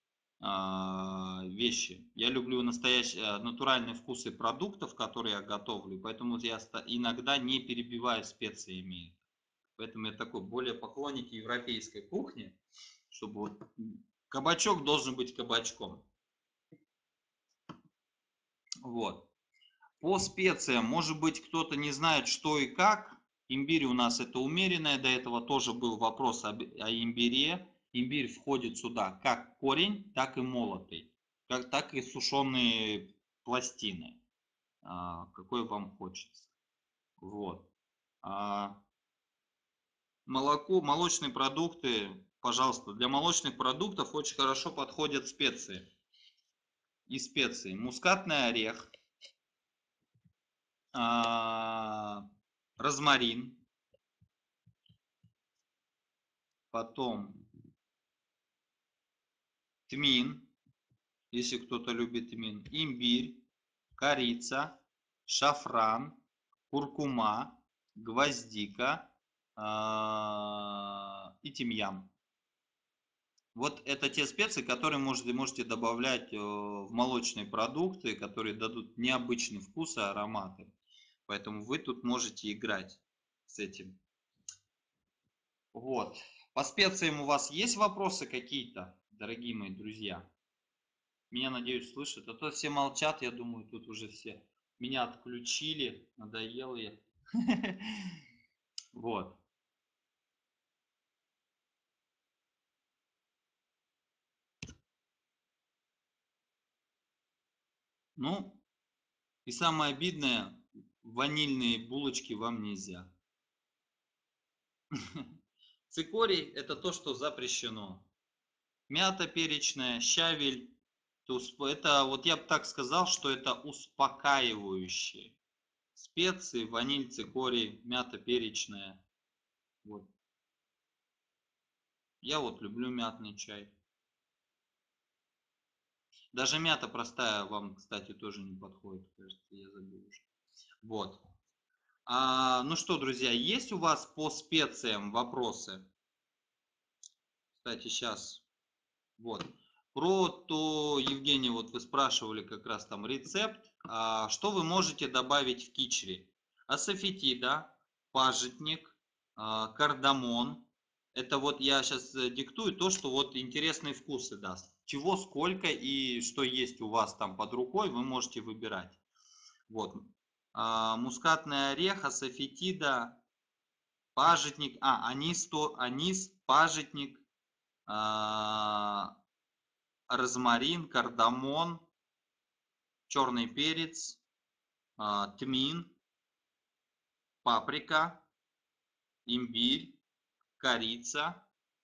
вещи. Я люблю настоящие натуральные вкусы продуктов, которые я готовлю, поэтому я иногда не перебиваю специями. Поэтому я такой более поклонник европейской кухни, чтобы вот кабачок должен быть кабачком. Вот. По специям, может быть, кто-то не знает, что и как. Имбирь у нас это умеренное, до этого тоже был вопрос о имбире. Имбирь входит сюда как корень, так и молотый, так и сушеные пластины, какой вам хочется. Вот. Молоко, молочные продукты, пожалуйста, для молочных продуктов очень хорошо подходят специи. И специи. Мускатный орех, розмарин, потом тмин, если кто-то любит тмин, имбирь, корица, шафран, куркума, гвоздика и тимьян. Вот это те специи, которые можете добавлять в молочные продукты, которые дадут необычный вкус и ароматы. Поэтому вы тут можете играть с этим. Вот. По специям у вас есть вопросы какие-то, дорогие мои друзья? Меня, надеюсь, слышат. А то все молчат, я думаю, тут уже все меня отключили, надоело я. Вот. Ну, и самое обидное, ванильные булочки вам нельзя. Цикорий – это то, что запрещено. Мята перечная, щавель. Это, вот я бы так сказал, что это успокаивающие. Специи, ваниль, цикорий, мята перечная. Вот. Я вот люблю мятный чай. Даже мята простая вам, кстати, тоже не подходит, кажется, я забыл уже. Вот. Ну что, друзья, есть у вас по специям вопросы? Кстати, сейчас. Вот. Про то, Евгений, вот вы спрашивали как раз там рецепт. Что вы можете добавить в кичри? Асафетида, пажитник, кардамон. Это вот я сейчас диктую то, что вот интересные вкусы даст. Чего, сколько и что есть у вас там под рукой, вы можете выбирать. Вот. Мускатный орех, асафетида, пажитник, анис, пажитник, розмарин, кардамон, черный перец, тмин, паприка, имбирь, корица,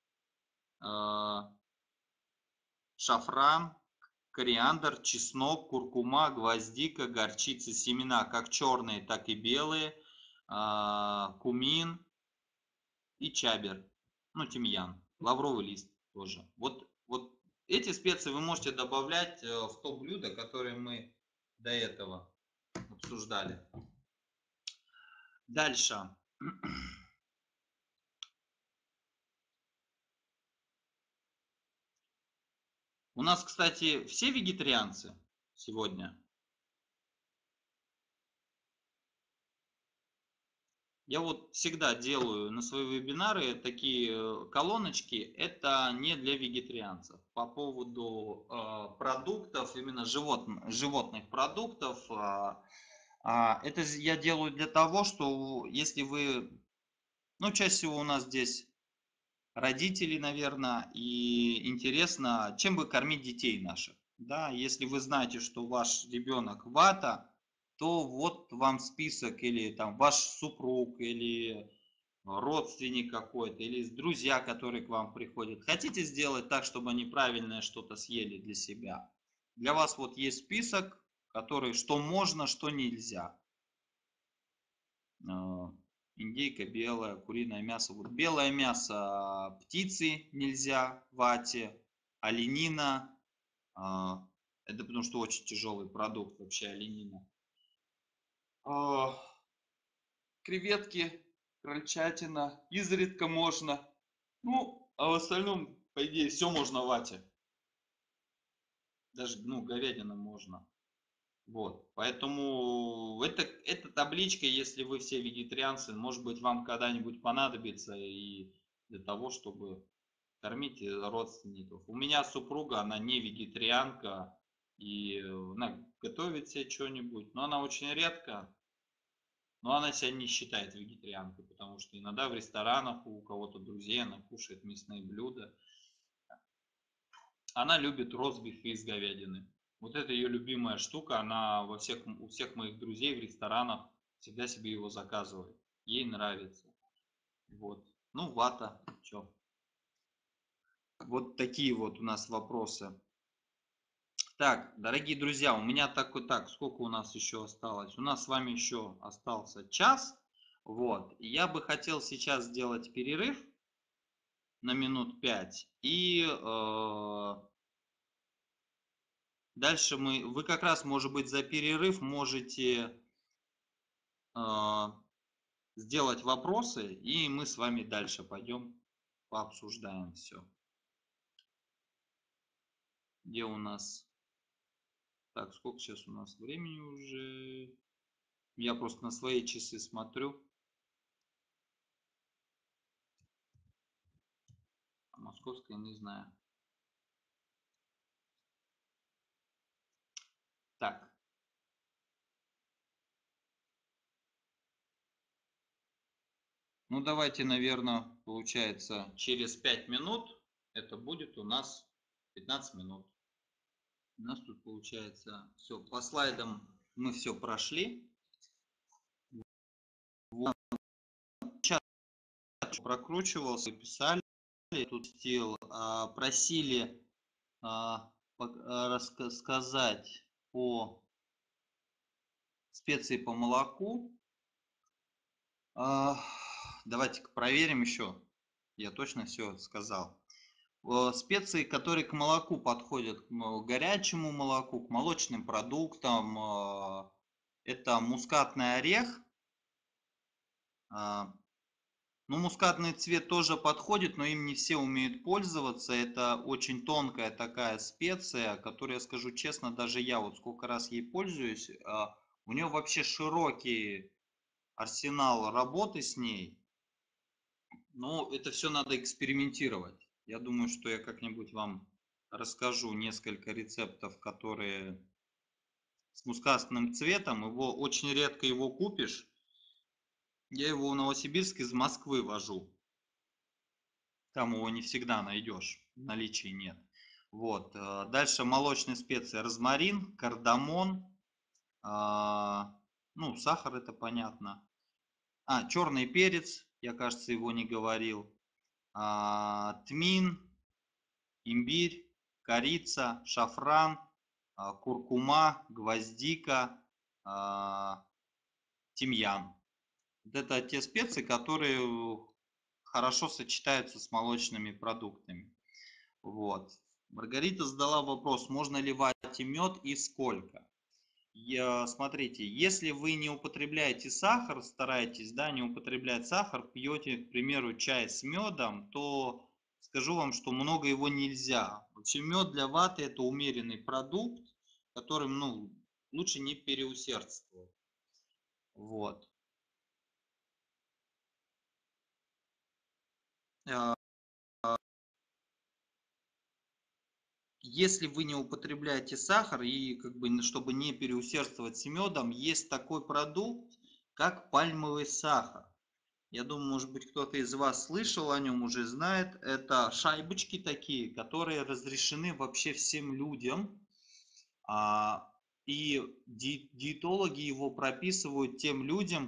шафран, кориандр, чеснок, куркума, гвоздика, горчица, семена, как черные, так и белые, кумин и чабер, ну, тимьян, лавровый лист тоже. Вот эти специи вы можете добавлять в то блюдо, которое мы до этого обсуждали. Дальше. У нас, кстати, все вегетарианцы сегодня. Я вот всегда делаю на свои вебинары такие колоночки. Это не для вегетарианцев. По поводу продуктов, именно животных продуктов. Это я делаю для того, что если вы... Ну, чаще всего у нас здесь родители, наверное, и интересно, чем бы кормить детей наших. Да, если вы знаете, что ваш ребенок вата, то вот вам список, или там ваш супруг, или родственник какой-то, или друзья, которые к вам приходят. Хотите сделать так, чтобы они правильное что-то съели для себя? Для вас вот есть список, который что можно, что нельзя. Индейка белая, куриное мясо. Вот белое мясо птицы нельзя, вате, оленина. Это потому что очень тяжелый продукт вообще оленина. Креветки, крольчатина, изредка можно. Ну, а в остальном, по идее, все можно вате. Даже, ну, говядина можно. Вот, поэтому эта табличка, если вы все вегетарианцы, может быть, вам когда-нибудь понадобится и для того, чтобы кормить родственников. У меня супруга, она не вегетарианка, и она готовит себе что-нибудь, но она очень редко, но она себя не считает вегетарианкой, потому что иногда в ресторанах у кого-то друзей она кушает мясные блюда. Она любит ростбиф из говядины. Вот это ее любимая штука, она у всех моих друзей в ресторанах всегда себе его заказывает. Ей нравится. Вот. Ну, вата, что. Вот такие вот у нас вопросы. Так, дорогие друзья, у меня так, сколько у нас еще осталось? У нас с вами еще остался час. Вот. И я бы хотел сейчас сделать перерыв на минут 5. И дальше вы как раз, может быть, за перерыв можете сделать вопросы, и мы с вами дальше пойдем пообсуждаем все. Где у нас... Так, сколько сейчас у нас времени уже? Я просто на свои часы смотрю. А московская не знаю. Так. Ну, давайте, наверное, получается, через 5 минут это будет у нас 15 минут. У нас тут получается все. По слайдам мы все прошли. Вот. Чат прокручивался, писали. Тут стил, просили рассказать по специи по молоку. Давайте-ка проверим еще. Я точно все сказал. Специи, которые к молоку подходят, к горячему молоку, к молочным продуктам, это мускатный орех. Ну, мускатный цвет тоже подходит, но им не все умеют пользоваться. Это очень тонкая такая специя, которую, я скажу честно, даже я вот сколько раз ей пользуюсь, у нее вообще широкий арсенал работы с ней. Но это все надо экспериментировать. Я думаю, что я как-нибудь вам расскажу несколько рецептов, которые с мускатным цветом. Его очень редко его купишь. Я его в Новосибирск из Москвы вожу. Там его не всегда найдешь, в наличии нет. Вот. Дальше молочные специи: розмарин, кардамон, ну, сахар, это понятно. Черный перец, я, кажется, его не говорил. Тмин, имбирь, корица, шафран, куркума, гвоздика, тимьян. Вот это те специи, которые хорошо сочетаются с молочными продуктами. Вот. Маргарита задала вопрос, можно ли варить мед и сколько. Смотрите, если вы не употребляете сахар, стараетесь, да, не употреблять сахар, пьете, к примеру, чай с медом, то скажу вам, что много его нельзя. Вообще мед для ваты это умеренный продукт, которым, ну, лучше не переусердствовать. Вот. Если вы не употребляете сахар и как бы чтобы не переусердствовать с медом, есть такой продукт, как пальмовый сахар. Я думаю, может быть, кто-то из вас слышал о нем, уже знает. Это шайбочки такие, которые разрешены вообще всем людям. И диетологи его прописывают тем людям,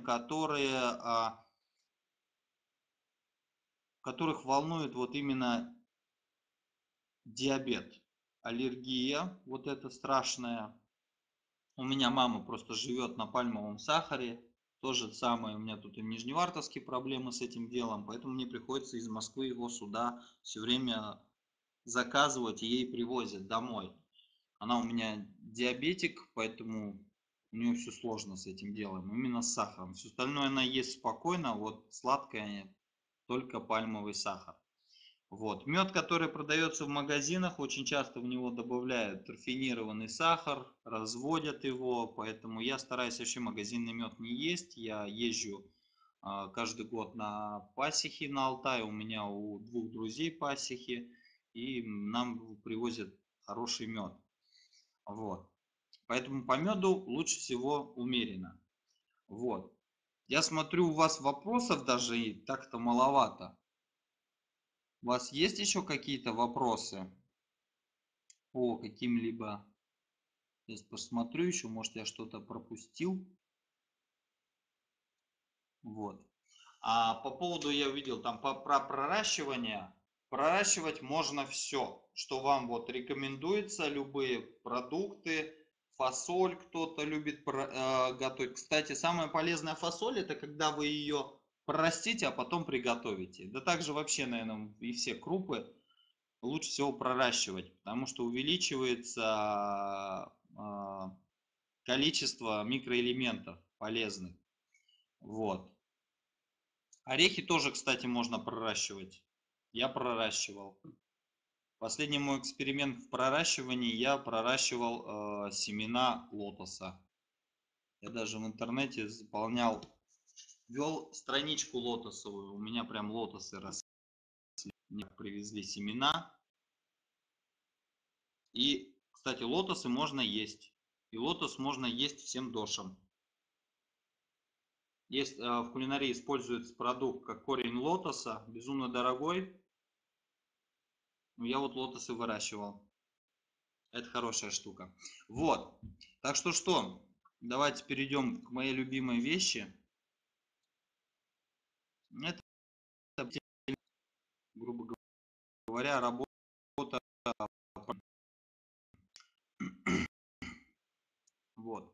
которых волнует вот именно диабет, аллергия, вот это страшная. У меня мама просто живет на пальмовом сахаре. То же самое, у меня тут и в Нижневартовске проблемы с этим делом, поэтому мне приходится из Москвы его сюда все время заказывать, и ей привозят домой. Она у меня диабетик, поэтому у нее все сложно с этим делом, именно с сахаром. Все остальное она ест спокойно, вот сладкое только пальмовый сахар. Вот. Мед, который продается в магазинах, очень часто в него добавляют рафинированный сахар, разводят его, поэтому я стараюсь вообще магазинный мед не есть. Я езжу каждый год на пасехи на Алтай, у меня у двух друзей пасехи, и нам привозят хороший мед. Вот. Поэтому по меду лучше всего умеренно. Вот. Я смотрю, у вас вопросов даже и так-то маловато. У вас есть еще какие-то вопросы по каким-либо? Сейчас посмотрю еще, может я что-то пропустил. Вот. А по поводу, я увидел там про проращивание. Проращивать можно все, что вам вот рекомендуется, любые продукты, фасоль кто-то любит готовить. Кстати, самая полезная фасоль это когда вы ее прорастите, а потом приготовите. Да также вообще, наверное, и все крупы лучше всего проращивать, потому что увеличивается количество микроэлементов полезных. Вот. Орехи тоже, кстати, можно проращивать. Я проращивал. Последний мой эксперимент в проращивании, я проращивал семена лотоса. Я даже в интернете заполнял, вел страничку лотосовую. У меня прям лотосы росли. Мне привезли семена. И, кстати, лотосы можно есть. И лотос можно есть всем дошам. Есть в кулинарии используется продукт как корень лотоса, безумно дорогой. Но я вот лотосы выращивал. Это хорошая штука. Вот. Так что, давайте перейдем к моей любимой вещи. Это, грубо говоря, работа вот.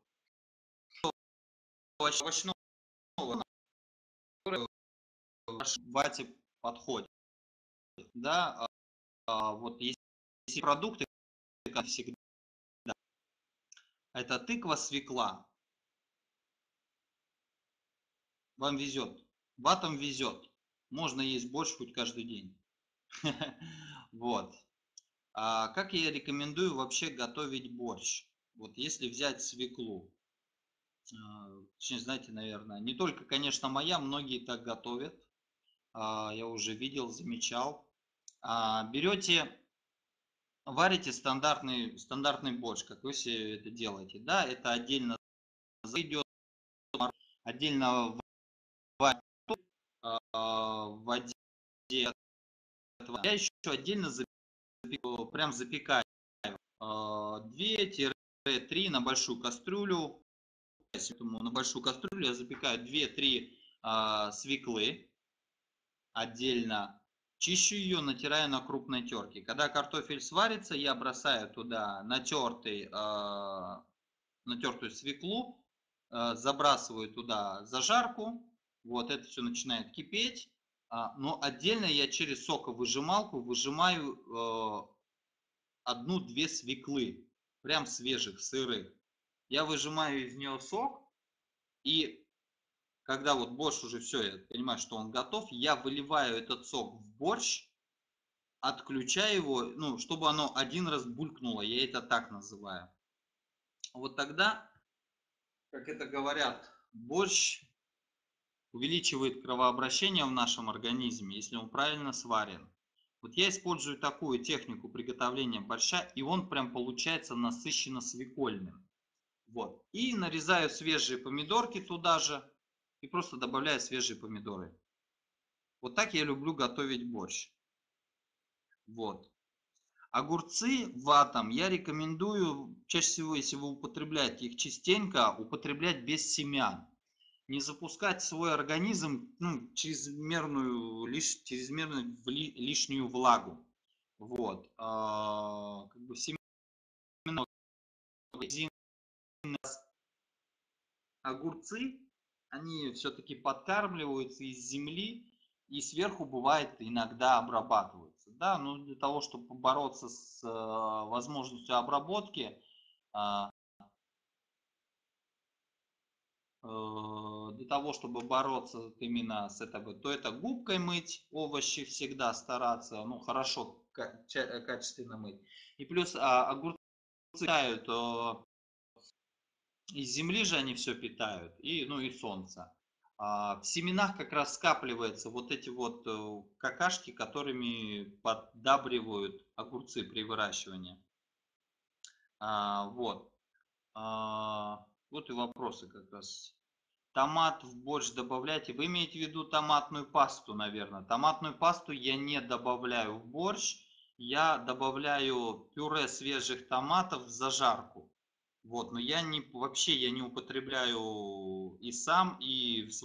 Овощного, который в вате подходит. Да, вот есть продукты, как всегда, это тыква, свекла. Вам везет. Ватам везет. Можно есть борщ хоть каждый день. Вот. Как я рекомендую вообще готовить борщ? Вот если взять свеклу, точнее, знаете, наверное, не только, конечно, моя, многие так готовят. Я уже видел, замечал. Берете варите стандартный борщ, как вы все это делаете. Да, это отдельно идет, отдельно варите в воде. Я еще отдельно прям запекаю 2-3 на большую кастрюлю. Поэтому на большую кастрюлю я запекаю 2-3 свеклы отдельно. Чищу ее, натираю на крупной терке. Когда картофель сварится, я бросаю туда натертую свеклу, забрасываю туда зажарку. Вот это все начинает кипеть. Но отдельно я через соковыжималку выжимаю 1-2 свеклы, прям свежих, сырых. Я выжимаю из нее сок, и когда вот борщ уже все, я понимаю, что он готов, я выливаю этот сок в борщ, отключаю его, ну, чтобы оно один раз булькнуло, я это так называю. Вот тогда, как это говорят, борщ увеличивает кровообращение в нашем организме, если он правильно сварен. Вот я использую такую технику приготовления борща, и он прям получается насыщенно свекольным. Вот. И нарезаю свежие помидорки туда же, и просто добавляю свежие помидоры. Вот так я люблю готовить борщ. Вот. Огурцы ватам я рекомендую, чаще всего, если вы употребляете их частенько, употреблять без семян. Не запускать в свой организм чрезмерную лишнюю влагу. Вот. Как бы семена огурцы, они все-таки подкармливаются из земли и сверху бывает иногда обрабатываются. Да, но для того, чтобы побороться с возможностью обработки, для того, чтобы бороться именно с этой, то это губкой мыть овощи всегда стараться, ну хорошо, качественно мыть. И плюс огурцы питают, из земли же они все питают, и, ну и солнца. В семенах как раз скапливаются вот эти вот какашки, которыми поддабривают огурцы при выращивании. Вот. Вот и вопросы как раз. Томат в борщ добавляйте. Вы имеете в виду томатную пасту, наверное. Томатную пасту я не добавляю в борщ. Я добавляю пюре свежих томатов в зажарку. Вот, но вообще я не употребляю и сам, и в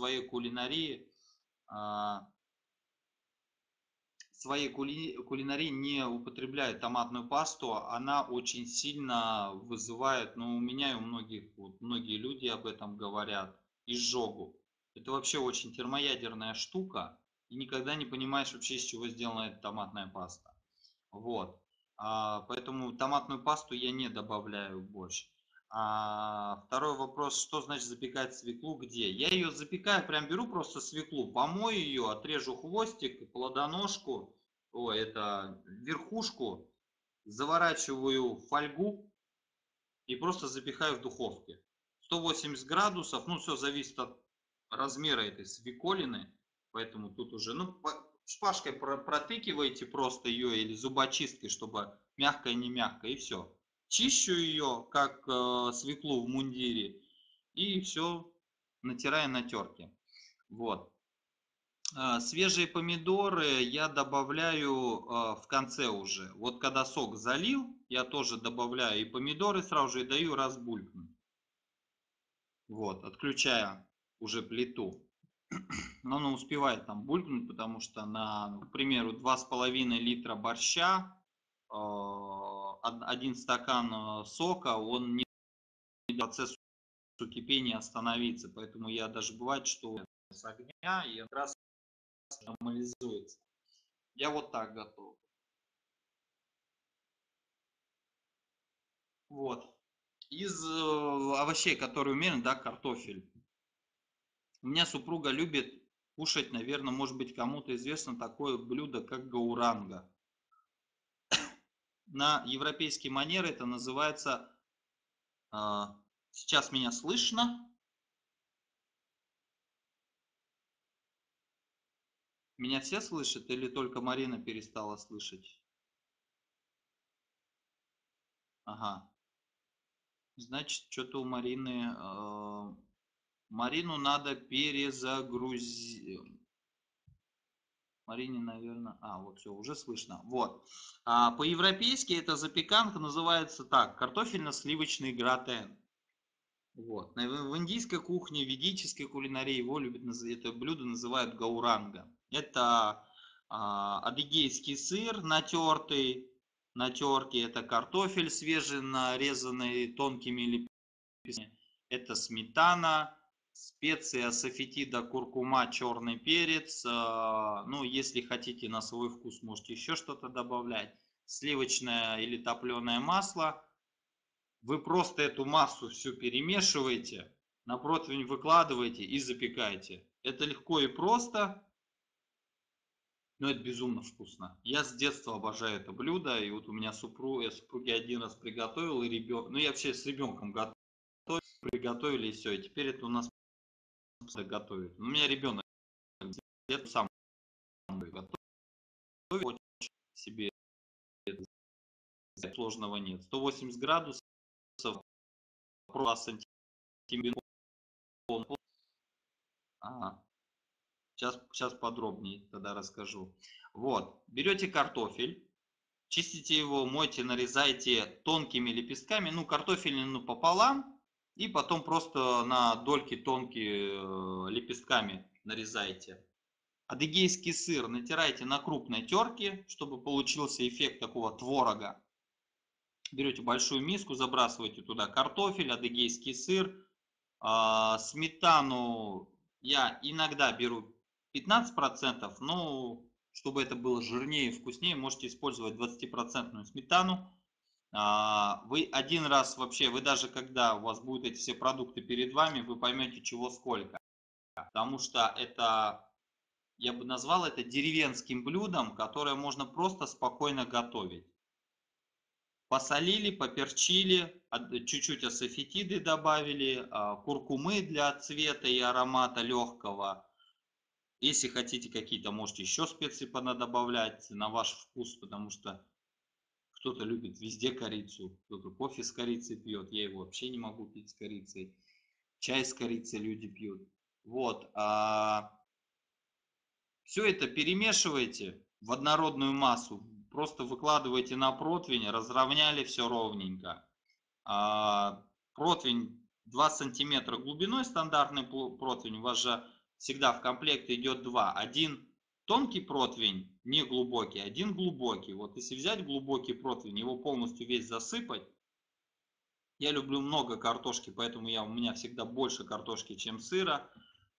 своей кулинарии не употребляю томатную пасту. Она очень сильно вызывает, ну, у меня и у многих, вот, многие люди об этом говорят, изжогу. Это вообще очень термоядерная штука, и никогда не понимаешь вообще, из чего сделана эта томатная паста. Вот. Поэтому томатную пасту я не добавляю в борщ. Второй вопрос, что значит запекать свеклу, где? Я ее запекаю, прям беру просто свеклу, помою ее, отрежу хвостик, плодоножку, это верхушку, заворачиваю в фольгу и просто запекаю в духовке. 180 градусов, ну все зависит от размера этой свеколины, поэтому тут уже, ну, шпажкой протыкиваете просто ее или зубочисткой, чтобы мягкое не мягкое, и все. Чищу ее, как свеклу в мундире, и все натираю на терке. Вот. Свежие помидоры я добавляю в конце уже. Вот когда сок залил, я тоже добавляю и помидоры сразу же и даю разбулькнуть. Вот, отключая уже плиту. Но она успевает там булькнуть, потому что на, к примеру, 2,5 литра борща, 1 стакан сока, он не процессу кипения остановиться. Поэтому я даже бывает, что с огня и как раз нормализуется. Я вот так готов. Вот. Из овощей, которые умерен, да, картофель. У меня супруга любит кушать, наверное, может быть, кому-то известно такое блюдо, как гауранга. На европейский манер это называется... Сейчас меня слышно? Меня все слышат или только Марина перестала слышать? Ага. Значит, что-то у Марины... Марину надо перезагрузить. Марине, наверное... Вот все, уже слышно. Вот. По-европейски эта запеканка называется так. Картофельно-сливочный гратен. Вот. В индийской кухне, в ведической кулинарии его любят, это блюдо называют гауранга. Это адыгейский сыр натертый, на терке, это картофель свежий, нарезанный тонкими лепестками, это сметана, специи асафетида, куркума, черный перец. Ну, если хотите на свой вкус, можете еще что-то добавлять. Сливочное или топленое масло. Вы просто эту массу всю перемешиваете, на противень выкладываете и запекаете. Это легко и просто, но это безумно вкусно. Я с детства обожаю это блюдо, и вот у меня я супруге один раз приготовил, и ребенок, ну я вообще с ребенком готовил, приготовили и все, и теперь это у нас готовит. У меня ребенок где-то сам готовит себе, сложного нет. 180 градусов, 2 сантиметра. Ага. Сейчас подробнее тогда расскажу. Вот, берете картофель, чистите его, мойте, нарезайте тонкими лепестками, ну, картофель пополам, и потом просто на дольки тонкие лепестками нарезайте. Адыгейский сыр натирайте на крупной терке, чтобы получился эффект такого творога. Берете большую миску, забрасываете туда картофель, адыгейский сыр, сметану я иногда беру 15%, но чтобы это было жирнее и вкуснее, можете использовать 20% сметану. Вы один раз вообще, вы даже когда у вас будут эти все продукты перед вами, вы поймете чего сколько. Потому что это, я бы назвал это деревенским блюдом, которое можно просто спокойно готовить. Посолили, поперчили, чуть-чуть асафетиды добавили, куркумы для цвета и аромата легкого. Если хотите какие-то, можете еще специи добавлять на ваш вкус, потому что кто-то любит везде корицу, кто-то кофе с корицей пьет, я его вообще не могу пить с корицей. Чай с корицей люди пьют. Вот. Все это перемешиваете в однородную массу, просто выкладываете на противень, разровняли все ровненько. Противень 2 сантиметра глубиной, стандартный противень, у вас же всегда в комплекте идет два. Один тонкий противень, не глубокий, один глубокий. Вот если взять глубокий противень, его полностью весь засыпать, я люблю много картошки, поэтому у меня всегда больше картошки, чем сыра.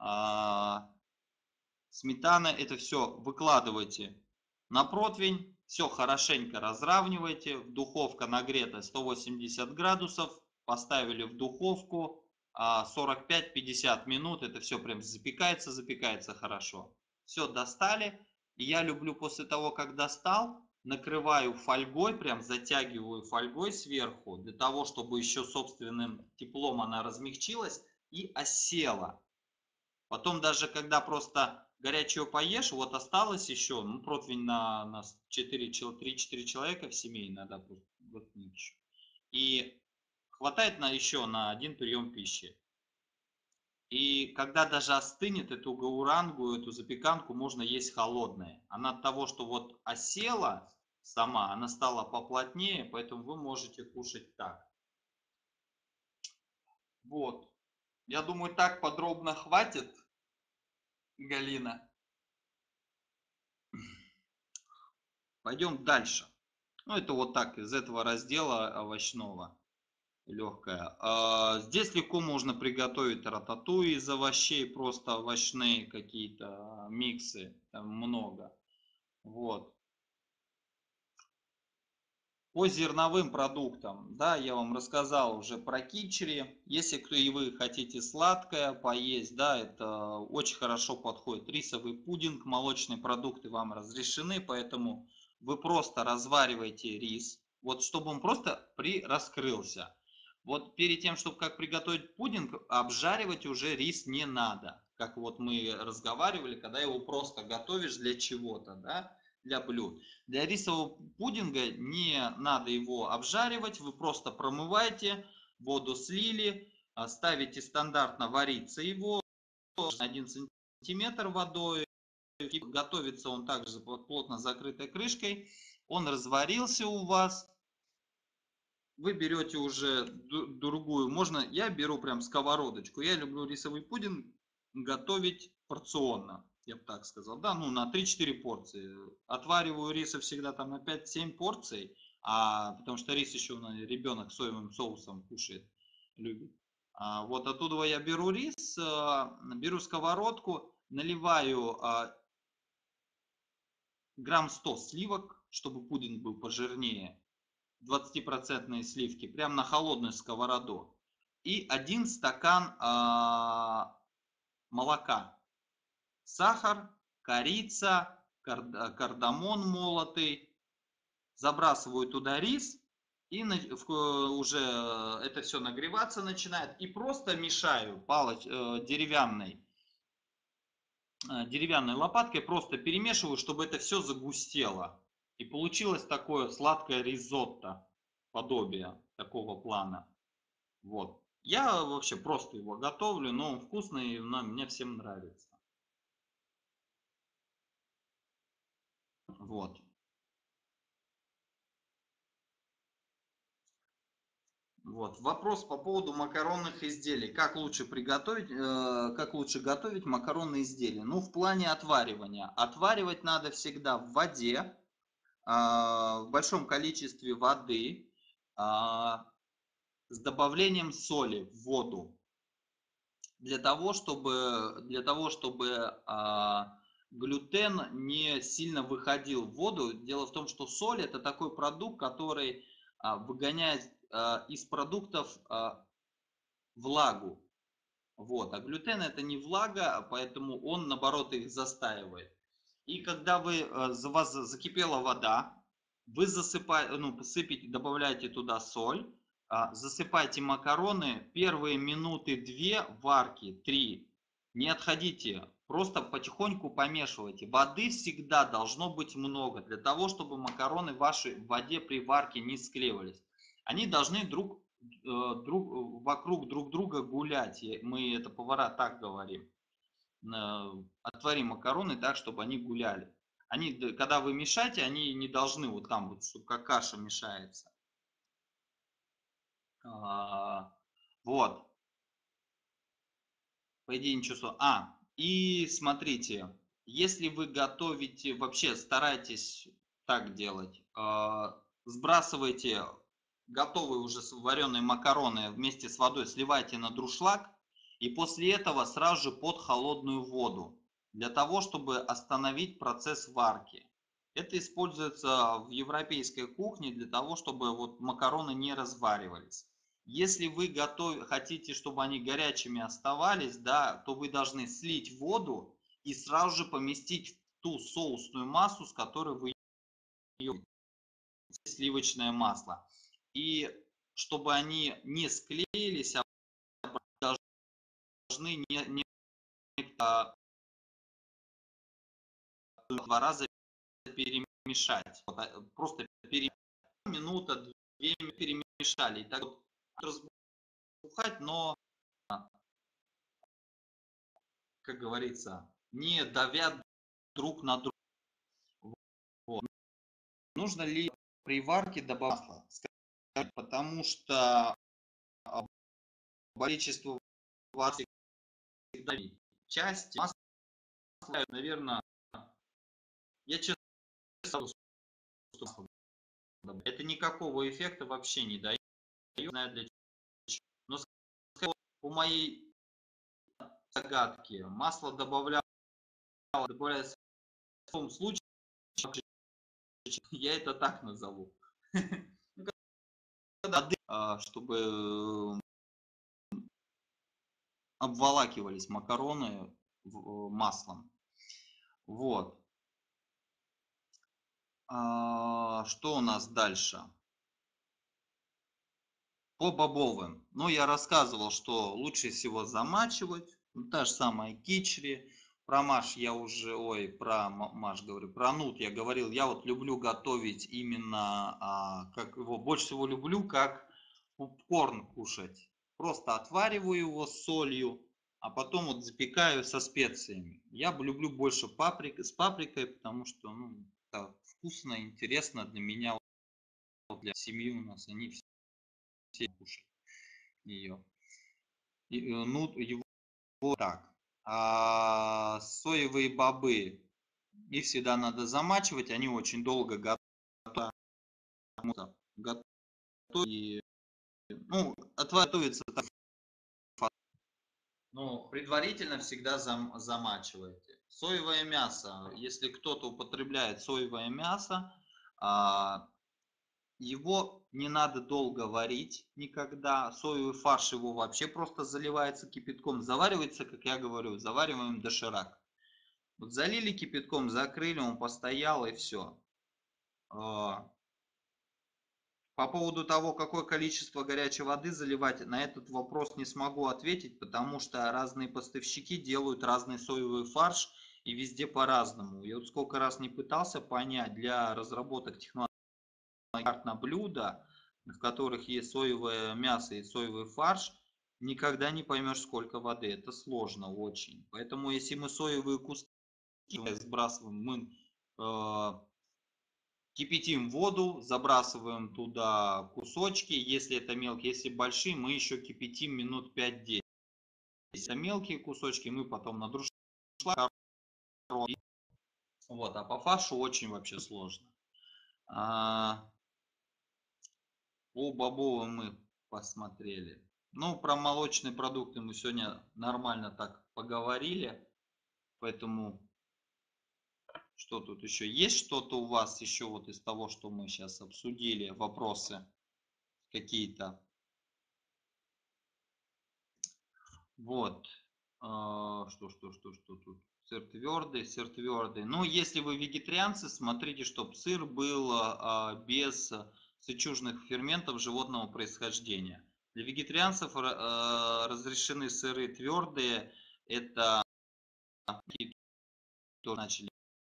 Сметана, это все выкладывайте на противень, все хорошенько разравнивайте, духовка нагрета 180 градусов, поставили в духовку 45-50 минут, это все прям запекается хорошо. Все достали, и я люблю после того, как достал, накрываю фольгой, прям затягиваю фольгой сверху, для того, чтобы еще собственным теплом она размягчилась и осела. Потом даже когда просто горячего поешь, вот осталось еще, ну, противень на 3-4 человека в семье иногда просто и хватает еще на один прием пищи. И когда даже остынет эту гаурангу, эту запеканку, можно есть холодной. Она от того, что вот осела сама, она стала поплотнее, поэтому вы можете кушать так. Вот. Я думаю, так подробно хватит, Галина. Пойдем дальше. Ну, это вот так, из этого раздела овощного, легкое. Здесь легко можно приготовить рататуй из овощей, просто овощные какие-то миксы, там много. Вот. По зерновым продуктам, да, я вам рассказал уже про кичери. Если кто и вы хотите сладкое поесть, да, это очень хорошо подходит. Рисовый пудинг, молочные продукты вам разрешены, поэтому вы просто развариваете рис, вот чтобы он просто раскрылся. Вот перед тем, чтобы как приготовить пудинг, обжаривать уже рис не надо. Как вот мы разговаривали, когда его просто готовишь для чего-то, да. для блюд. Для рисового пудинга не надо его обжаривать, вы просто промываете, воду слили, ставите стандартно вариться его 1 сантиметр водой. Готовится он также под плотно закрытой крышкой. Он разварился у вас. Вы берете уже другую, я беру прям сковородочку. Я люблю рисовый пудинг готовить порционно, я бы так сказал. Да, ну на 3-4 порции. Отвариваю риса всегда там на 5-7 порций, потому что рис еще ребенок соевым соусом кушает, любит. Вот оттуда я беру рис, беру сковородку, наливаю грамм 100 сливок, чтобы пудинг был пожирнее. 20% сливки, прям на холодную сковороду. И 1 стакан молока. Сахар, корица, кардамон молотый. Забрасываю туда рис. И уже это все нагреваться начинает. И просто мешаю деревянной лопаткой. Просто перемешиваю, чтобы это все загустело. И получилось такое сладкое ризотто, подобие такого плана. Вот. Я вообще просто его готовлю, но он вкусный, мне всем нравится. Вот. Вот. Вопрос по поводу макаронных изделий. Как лучше готовить макаронные изделия? Ну, в плане отваривания. Отваривать надо всегда в воде, в большом количестве воды, с добавлением соли в воду. Для того, чтобы глютен не сильно выходил в воду. Дело в том, что соль это такой продукт, который выгоняет из продуктов влагу. Вот. А глютен это не влага, поэтому он наоборот их застаивает. И когда у вас закипела вода, вы добавляете туда соль, засыпайте макароны, первые минуты 2 варки, 3. Не отходите, просто потихоньку помешивайте. Воды всегда должно быть много, для того, чтобы макароны ваши в воде при варке не склеивались. Они должны вокруг друг друга гулять. Мы это повара так говорим. Отвари макароны так, чтобы они гуляли. Когда вы мешаете, они не должны вот там вот, чтобы как каша мешается. Вот. По идее ничего. И смотрите, если вы готовите, вообще старайтесь так делать. Сбрасывайте готовые уже вареные макароны вместе с водой, сливайте на дуршлаг. И после этого сразу же под холодную воду. Для того, чтобы остановить процесс варки. Это используется в европейской кухне для того, чтобы вот макароны не разваривались. Если вы хотите, чтобы они горячими оставались, да, то вы должны слить воду и сразу же поместить в ту соусную массу, с которой вы сливочное масло. И чтобы они не склеились, должны не 2 раза перемешать. Просто минута, 2 перемешали. И так вот разбухать, но, как говорится, не давят друг на друга. Вот. Нужно ли при варке добавить масло? Потому что количество варки всегда часть масла, наверное, я честно скажу, что это никакого эффекта вообще не дает. Знаю для чего. Но по моей загадке масло добавляется в том случае, я это так назову. Чтобы обволакивались макароны маслом. Вот. Что у нас дальше? По бобовым. Ну, я рассказывал, что лучше всего замачивать. Та же самая кичри. Про Маш я уже, ой, про Маш говорю, про нут я говорил. Я вот люблю готовить именно, как его больше всего люблю, как попкорн кушать. Просто отвариваю его с солью, а потом вот запекаю со специями. Я люблю больше с паприкой, потому что ну, это вкусно, интересно для меня, вот для семьи у нас, они все кушают ее. Ну, его так. А соевые бобы, их всегда надо замачивать, они очень долго готовят. И, ну, готовится так. Ну, предварительно всегда замачивайте. Соевое мясо, если кто-то употребляет соевое мясо, его не надо долго варить никогда. Соевый фарш его вообще просто заливается кипятком. Заваривается, как я говорю, завариваем доширак. Вот залили кипятком, закрыли, он постоял и все. По поводу того, какое количество горячей воды заливать, на этот вопрос не смогу ответить, потому что разные поставщики делают разный соевый фарш и везде по-разному. Я вот сколько раз не пытался понять для разработок технологий на блюда, в которых есть соевое мясо и соевый фарш, никогда не поймешь, сколько воды. Это сложно очень. Поэтому если мы соевые куски сбрасываем, мы кипятим воду, забрасываем туда кусочки, если это мелкие, если большие, мы еще кипятим минут 5-10. Если это мелкие кусочки, мы потом на дуршлаг. Вот, а по фаршу очень вообще сложно. По бобову мы посмотрели. Ну, про молочные продукты мы сегодня нормально так поговорили, поэтому что тут еще? Есть что-то у вас еще вот из того, что мы сейчас обсудили, вопросы какие-то? Вот. Что тут? Сыр твердый, сыр твердый. Ну, если вы вегетарианцы, смотрите, чтобы сыр был без сычужных ферментов животного происхождения. Для вегетарианцев разрешены сыры твердые. Это то начали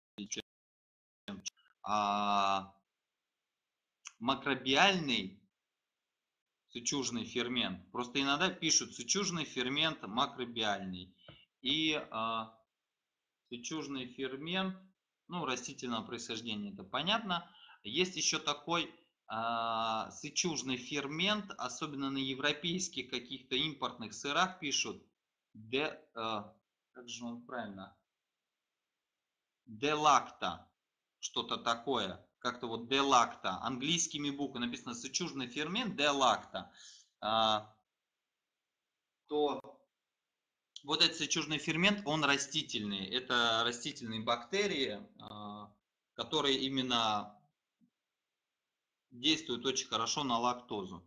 макробиальный сычужный фермент. Просто иногда пишут сычужный фермент макробиальный. И сычужный фермент, ну, растительного происхождения, это понятно. Есть еще такой сычужный фермент, особенно на европейских каких-то импортных сырах пишут, как же он правильно, делакта, что-то такое, как-то вот делакта, английскими буквами написано сычужный фермент делакта, то вот этот сычужный фермент, он растительный. Это растительные бактерии, которые именно действуют очень хорошо на лактозу.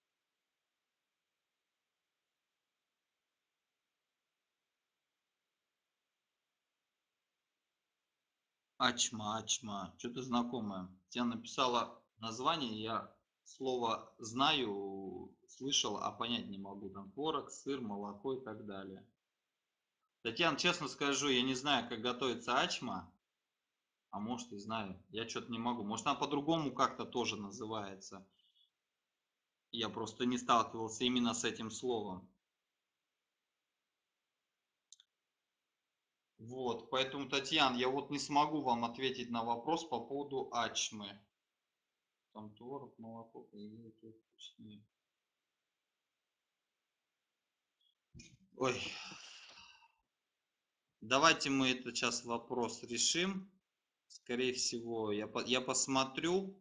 Ачма. Что-то знакомое. Тебя написала название, я слово знаю, слышал, а понять не могу. Там творог, сыр, молоко и так далее. Татьяна, честно скажу, я не знаю, как готовится ачма. А может и знаю. Я что-то не могу. Может она по-другому как-то тоже называется. Я просто не сталкивался именно с этим словом. Вот, поэтому, Татьяна, я вот не смогу вам ответить на вопрос по поводу ачмы. Там творог, молоко, вкуснее. Ой, давайте мы этот сейчас вопрос решим. Скорее всего, я посмотрю.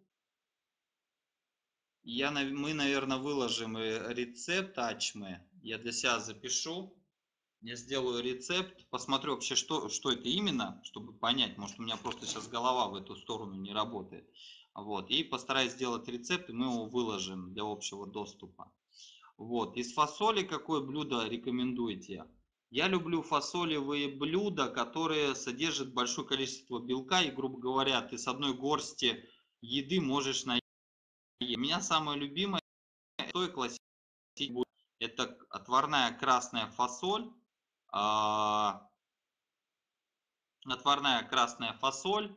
Мы, наверное, выложим рецепт ачмы. Я для себя запишу. Я сделаю рецепт, посмотрю вообще, что это именно, чтобы понять, может у меня просто сейчас голова в эту сторону не работает. Вот, и постараюсь сделать рецепт, и мы его выложим для общего доступа. Вот, из фасоли какое блюдо рекомендуете? Я люблю фасолевые блюда, которые содержат большое количество белка, и, грубо говоря, ты с одной горсти еды можешь найти. У меня самое любимое, это классическое, это отварная красная фасоль, отварная красная фасоль,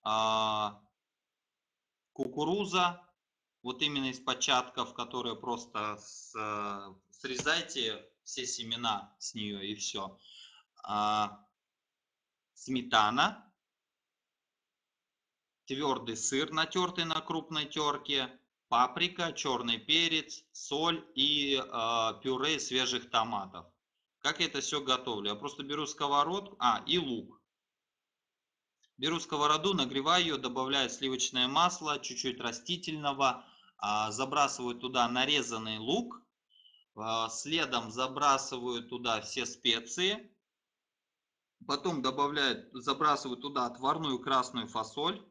кукуруза, вот именно из початков, которые просто срезайте все семена с нее и все. Сметана, твердый сыр, натертый на крупной терке, паприка, черный перец, соль и пюре свежих томатов. Как я это все готовлю? Я просто беру сковородку, и лук. Беру сковороду, нагреваю ее, добавляю сливочное масло, чуть-чуть растительного, забрасываю туда нарезанный лук, следом забрасываю туда все специи, потом забрасываю туда отварную красную фасоль,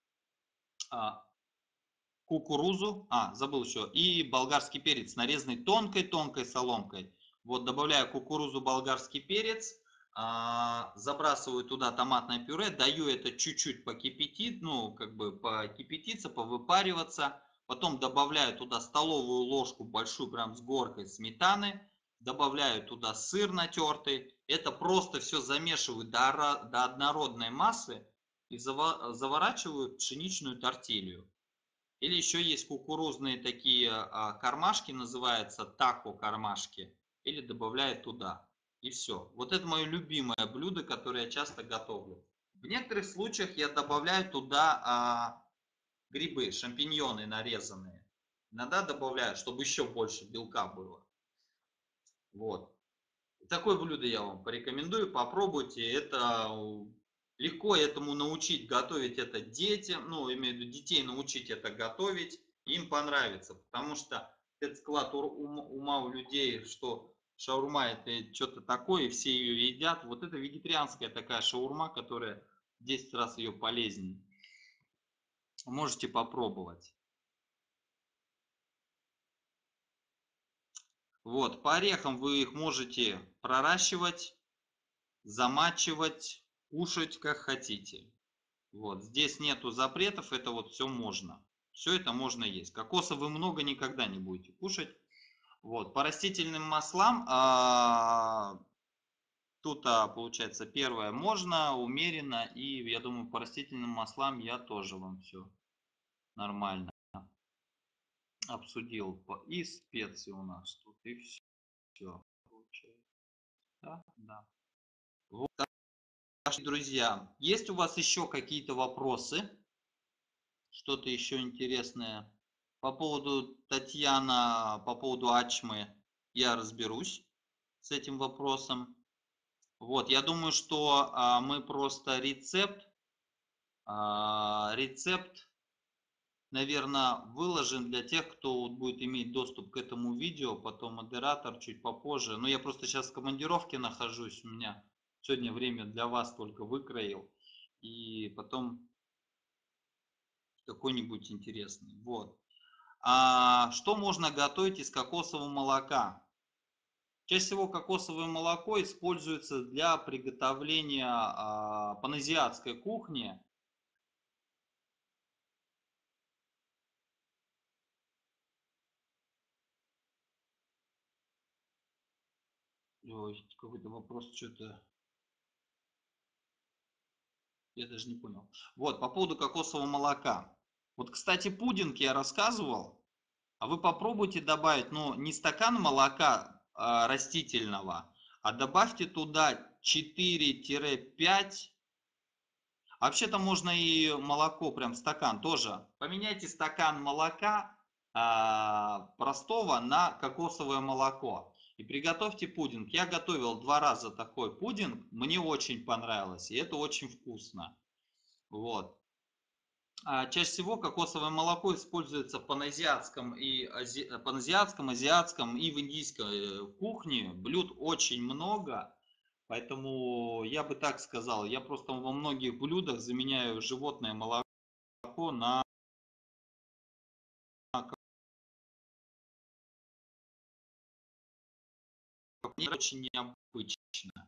кукурузу, забыл еще, и болгарский перец, нарезанный тонкой-тонкой соломкой. Вот добавляю кукурузу, болгарский перец, забрасываю туда томатное пюре, даю это чуть-чуть покипятить, покипятиться, повыпариваться. Потом добавляю туда столовую ложку большую, прям с горкой сметаны. Добавляю туда сыр натертый. Это просто все замешиваю до однородной массы и заворачиваю в пшеничную тортилью. Или еще есть кукурузные такие кармашки, называются тако кармашки. Или добавляю туда. И все. Вот это мое любимое блюдо, которое я часто готовлю. В некоторых случаях я добавляю туда грибы, шампиньоны нарезанные. Иногда добавляю, чтобы еще больше белка было. Вот. Такое блюдо я вам порекомендую, попробуйте. Это легко этому научить, готовить это детям, имею в виду детей научить это готовить, им понравится, потому что это склад ума у людей, что шаурма это что-то такое, и все ее едят. Вот это вегетарианская такая шаурма, которая в 10 раз ее полезнее. Можете попробовать. Вот, по орехам вы их можете проращивать, замачивать, кушать как хотите. Вот, здесь нету запретов, это вот все можно. Все это можно есть. Кокоса вы много никогда не будете кушать. Вот, по растительным маслам, тут, получается, первое можно, умеренно, и я думаю, по растительным маслам я тоже вам все нормально обсудил. И специи у нас тут, и все получается. Да, да. Вот, друзья, есть у вас еще какие-то вопросы? Что-то еще интересное? По поводу Татьяна, по поводу Ачмы я разберусь с этим вопросом. Вот, я думаю, что мы просто рецепт, наверное, выложим для тех, кто будет иметь доступ к этому видео, потом модератор чуть попозже. Но я просто сейчас в командировке нахожусь, у меня сегодня время для вас только выкроил. И потом какой-нибудь интересный. Вот. Что можно готовить из кокосового молока? Чаще всего кокосовое молоко используется для приготовления паназиатской кухни. Ой, какой-то вопрос, что-то я даже не понял. Вот, по поводу кокосового молока. Вот, кстати, пудинг я рассказывал, а вы попробуйте добавить, не стакан молока растительного, а добавьте туда 4-5. Вообще-то можно и молоко, прям стакан тоже. Поменяйте стакан молока простого на кокосовое молоко. И приготовьте пудинг. Я готовил 2 раза такой пудинг. Мне очень понравилось. И это очень вкусно. Вот. Чаще всего кокосовое молоко используется в паназиатском, азиатском и в индийской кухне. Блюд очень много. Поэтому я бы так сказал, я просто во многих блюдах заменяю животное молоко на очень необычно.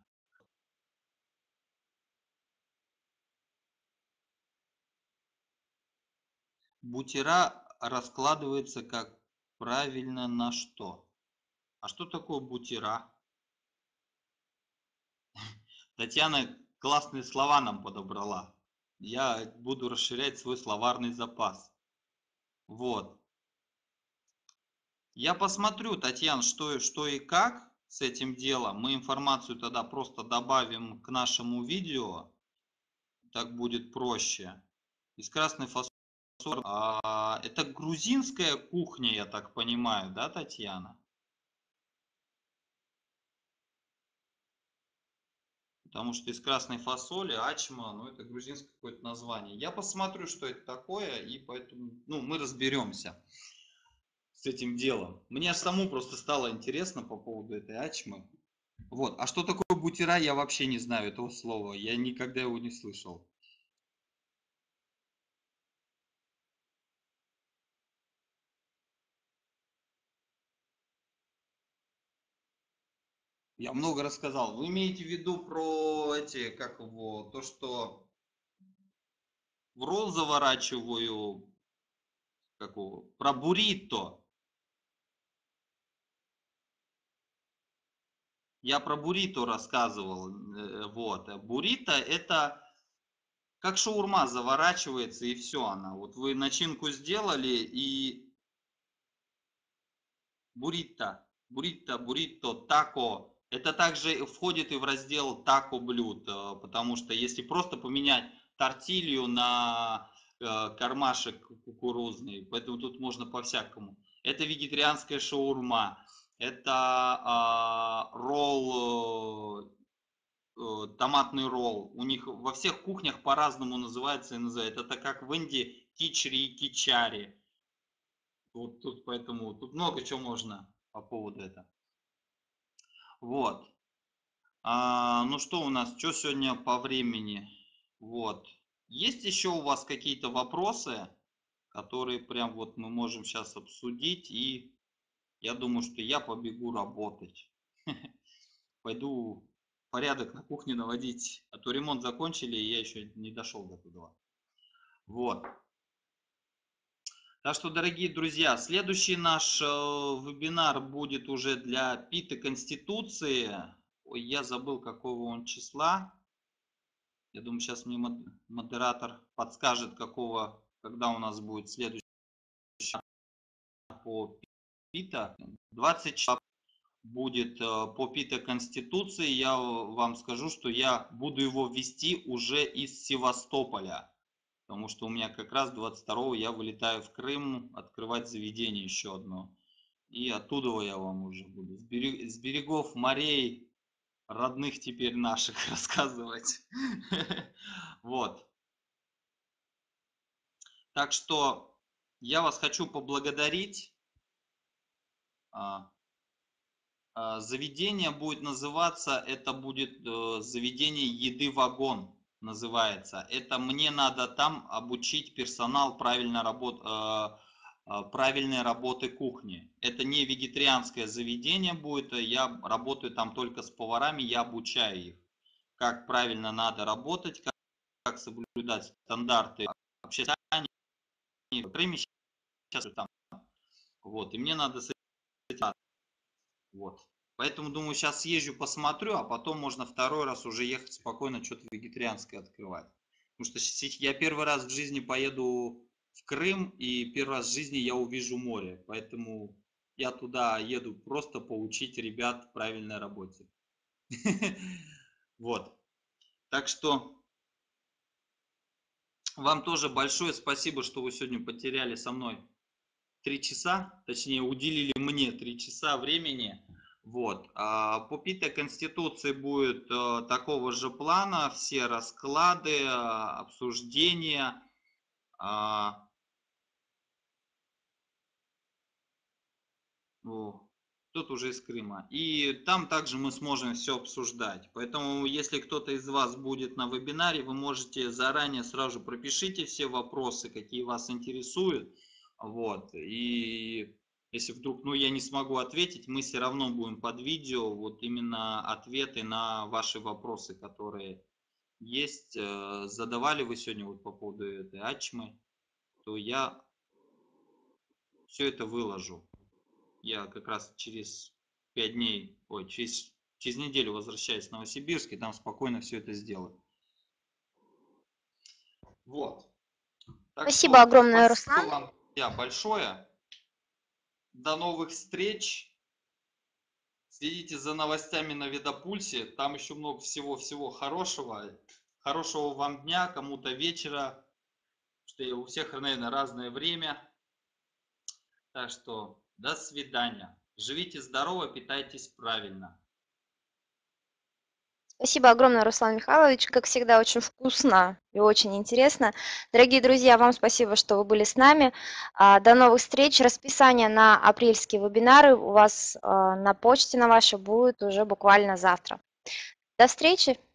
Бутера раскладывается как правильно на что? А что такое бутера? Татьяна классные слова нам подобрала. Я буду расширять свой словарный запас. Вот. Я посмотрю, Татьяна, что и как с этим делом. Мы информацию тогда просто добавим к нашему видео. Так будет проще. Из красной фасоли. Это грузинская кухня, я так понимаю, да, Татьяна? Потому что из красной фасоли, ачма, ну это грузинское какое-то название. Я посмотрю, что это такое, и поэтому, ну, мы разберемся с этим делом. Мне аж саму просто стало интересно по поводу этой ачмы. Вот. А что такое бутира, я вообще не знаю этого слова. Я никогда его не слышал. Я много рассказал. Вы имеете в виду про эти, как его, то, что в ролл заворачиваю, как его, про буррито. Я про буррито рассказывал. Вот. Буррито это как шаурма заворачивается и все она. Вот вы начинку сделали и буррито, тако. Это также входит и в раздел тако блюд, потому что если просто поменять тортилью на кармашек кукурузный, поэтому тут можно по-всякому. Это вегетарианская шаурма, это ролл, томатный ролл. У них во всех кухнях по-разному называется и называют. Это как в Индии кичри и кичари. Вот тут поэтому тут много чего можно по поводу этого. Вот. Ну что у нас, что сегодня по времени? Вот. Есть еще у вас какие-то вопросы, которые прям вот мы можем сейчас обсудить, и я думаю, что я побегу работать. Пойду порядок на кухне наводить, а то ремонт закончили, и я еще не дошел до туда. Вот. Так что, дорогие друзья, следующий наш вебинар будет уже для ПИТа Конституции. Ой, я забыл, какого он числа. Я думаю, сейчас мне модератор подскажет, какого, когда у нас будет следующий по ПИТа. 20 числа будет по ПИТа Конституции. Я вам скажу, что я буду его вести уже из Севастополя. Потому что у меня как раз 22-го я вылетаю в Крым открывать заведение еще одно. И оттуда я вам уже буду с берегов морей родных теперь наших рассказывать. Вот. Так что я вас хочу поблагодарить. Заведение будет называться, это будет заведение «Еды вагон» называется. Это мне надо там обучить персонал правильной работы кухни. Это не вегетарианское заведение будет, я работаю там только с поварами, я обучаю их, как правильно надо работать, как соблюдать стандарты общения. В Крыме сейчас там. Вот, и мне надо с этим. Вот. Поэтому, думаю, сейчас съезжу, посмотрю, а потом можно второй раз уже ехать спокойно, что-то вегетарианское открывать. Потому что я первый раз в жизни поеду в Крым, и первый раз в жизни я увижу море. Поэтому я туда еду просто поучить ребят правильной работе. Вот. Так что вам тоже большое спасибо, что вы сегодня потеряли со мной 3 часа, точнее уделили мне 3 часа времени. Вот. По ПИТа Конституции будет такого же плана, все расклады, обсуждения. Тут уже из Крыма. И там также мы сможем все обсуждать. Поэтому, если кто-то из вас будет на вебинаре, вы можете заранее сразу же пропишите все вопросы, какие вас интересуют. Вот. И если вдруг, ну, я не смогу ответить, мы все равно будем под видео вот именно ответы на ваши вопросы, которые есть. Задавали вы сегодня вот по поводу этой ачмы, то я все это выложу. Я как раз через 5 дней, через неделю возвращаюсь в Новосибирск, и там спокойно все это сделаю. Вот. Так Спасибо что огромное, спасибо Руслан. вам, друзья, большое. До новых встреч. Следите за новостями на Видопульсе. Там еще много всего хорошего. Хорошего вам дня, кому-то вечера. Что у всех, наверное, разное время. Так что до свидания. Живите здорово, питайтесь правильно. Спасибо огромное, Руслан Михайлович. Как всегда, очень вкусно и очень интересно. Дорогие друзья, вам спасибо, что вы были с нами. До новых встреч. Расписание на апрельские вебинары у вас на почте на вашей будет уже буквально завтра. До встречи.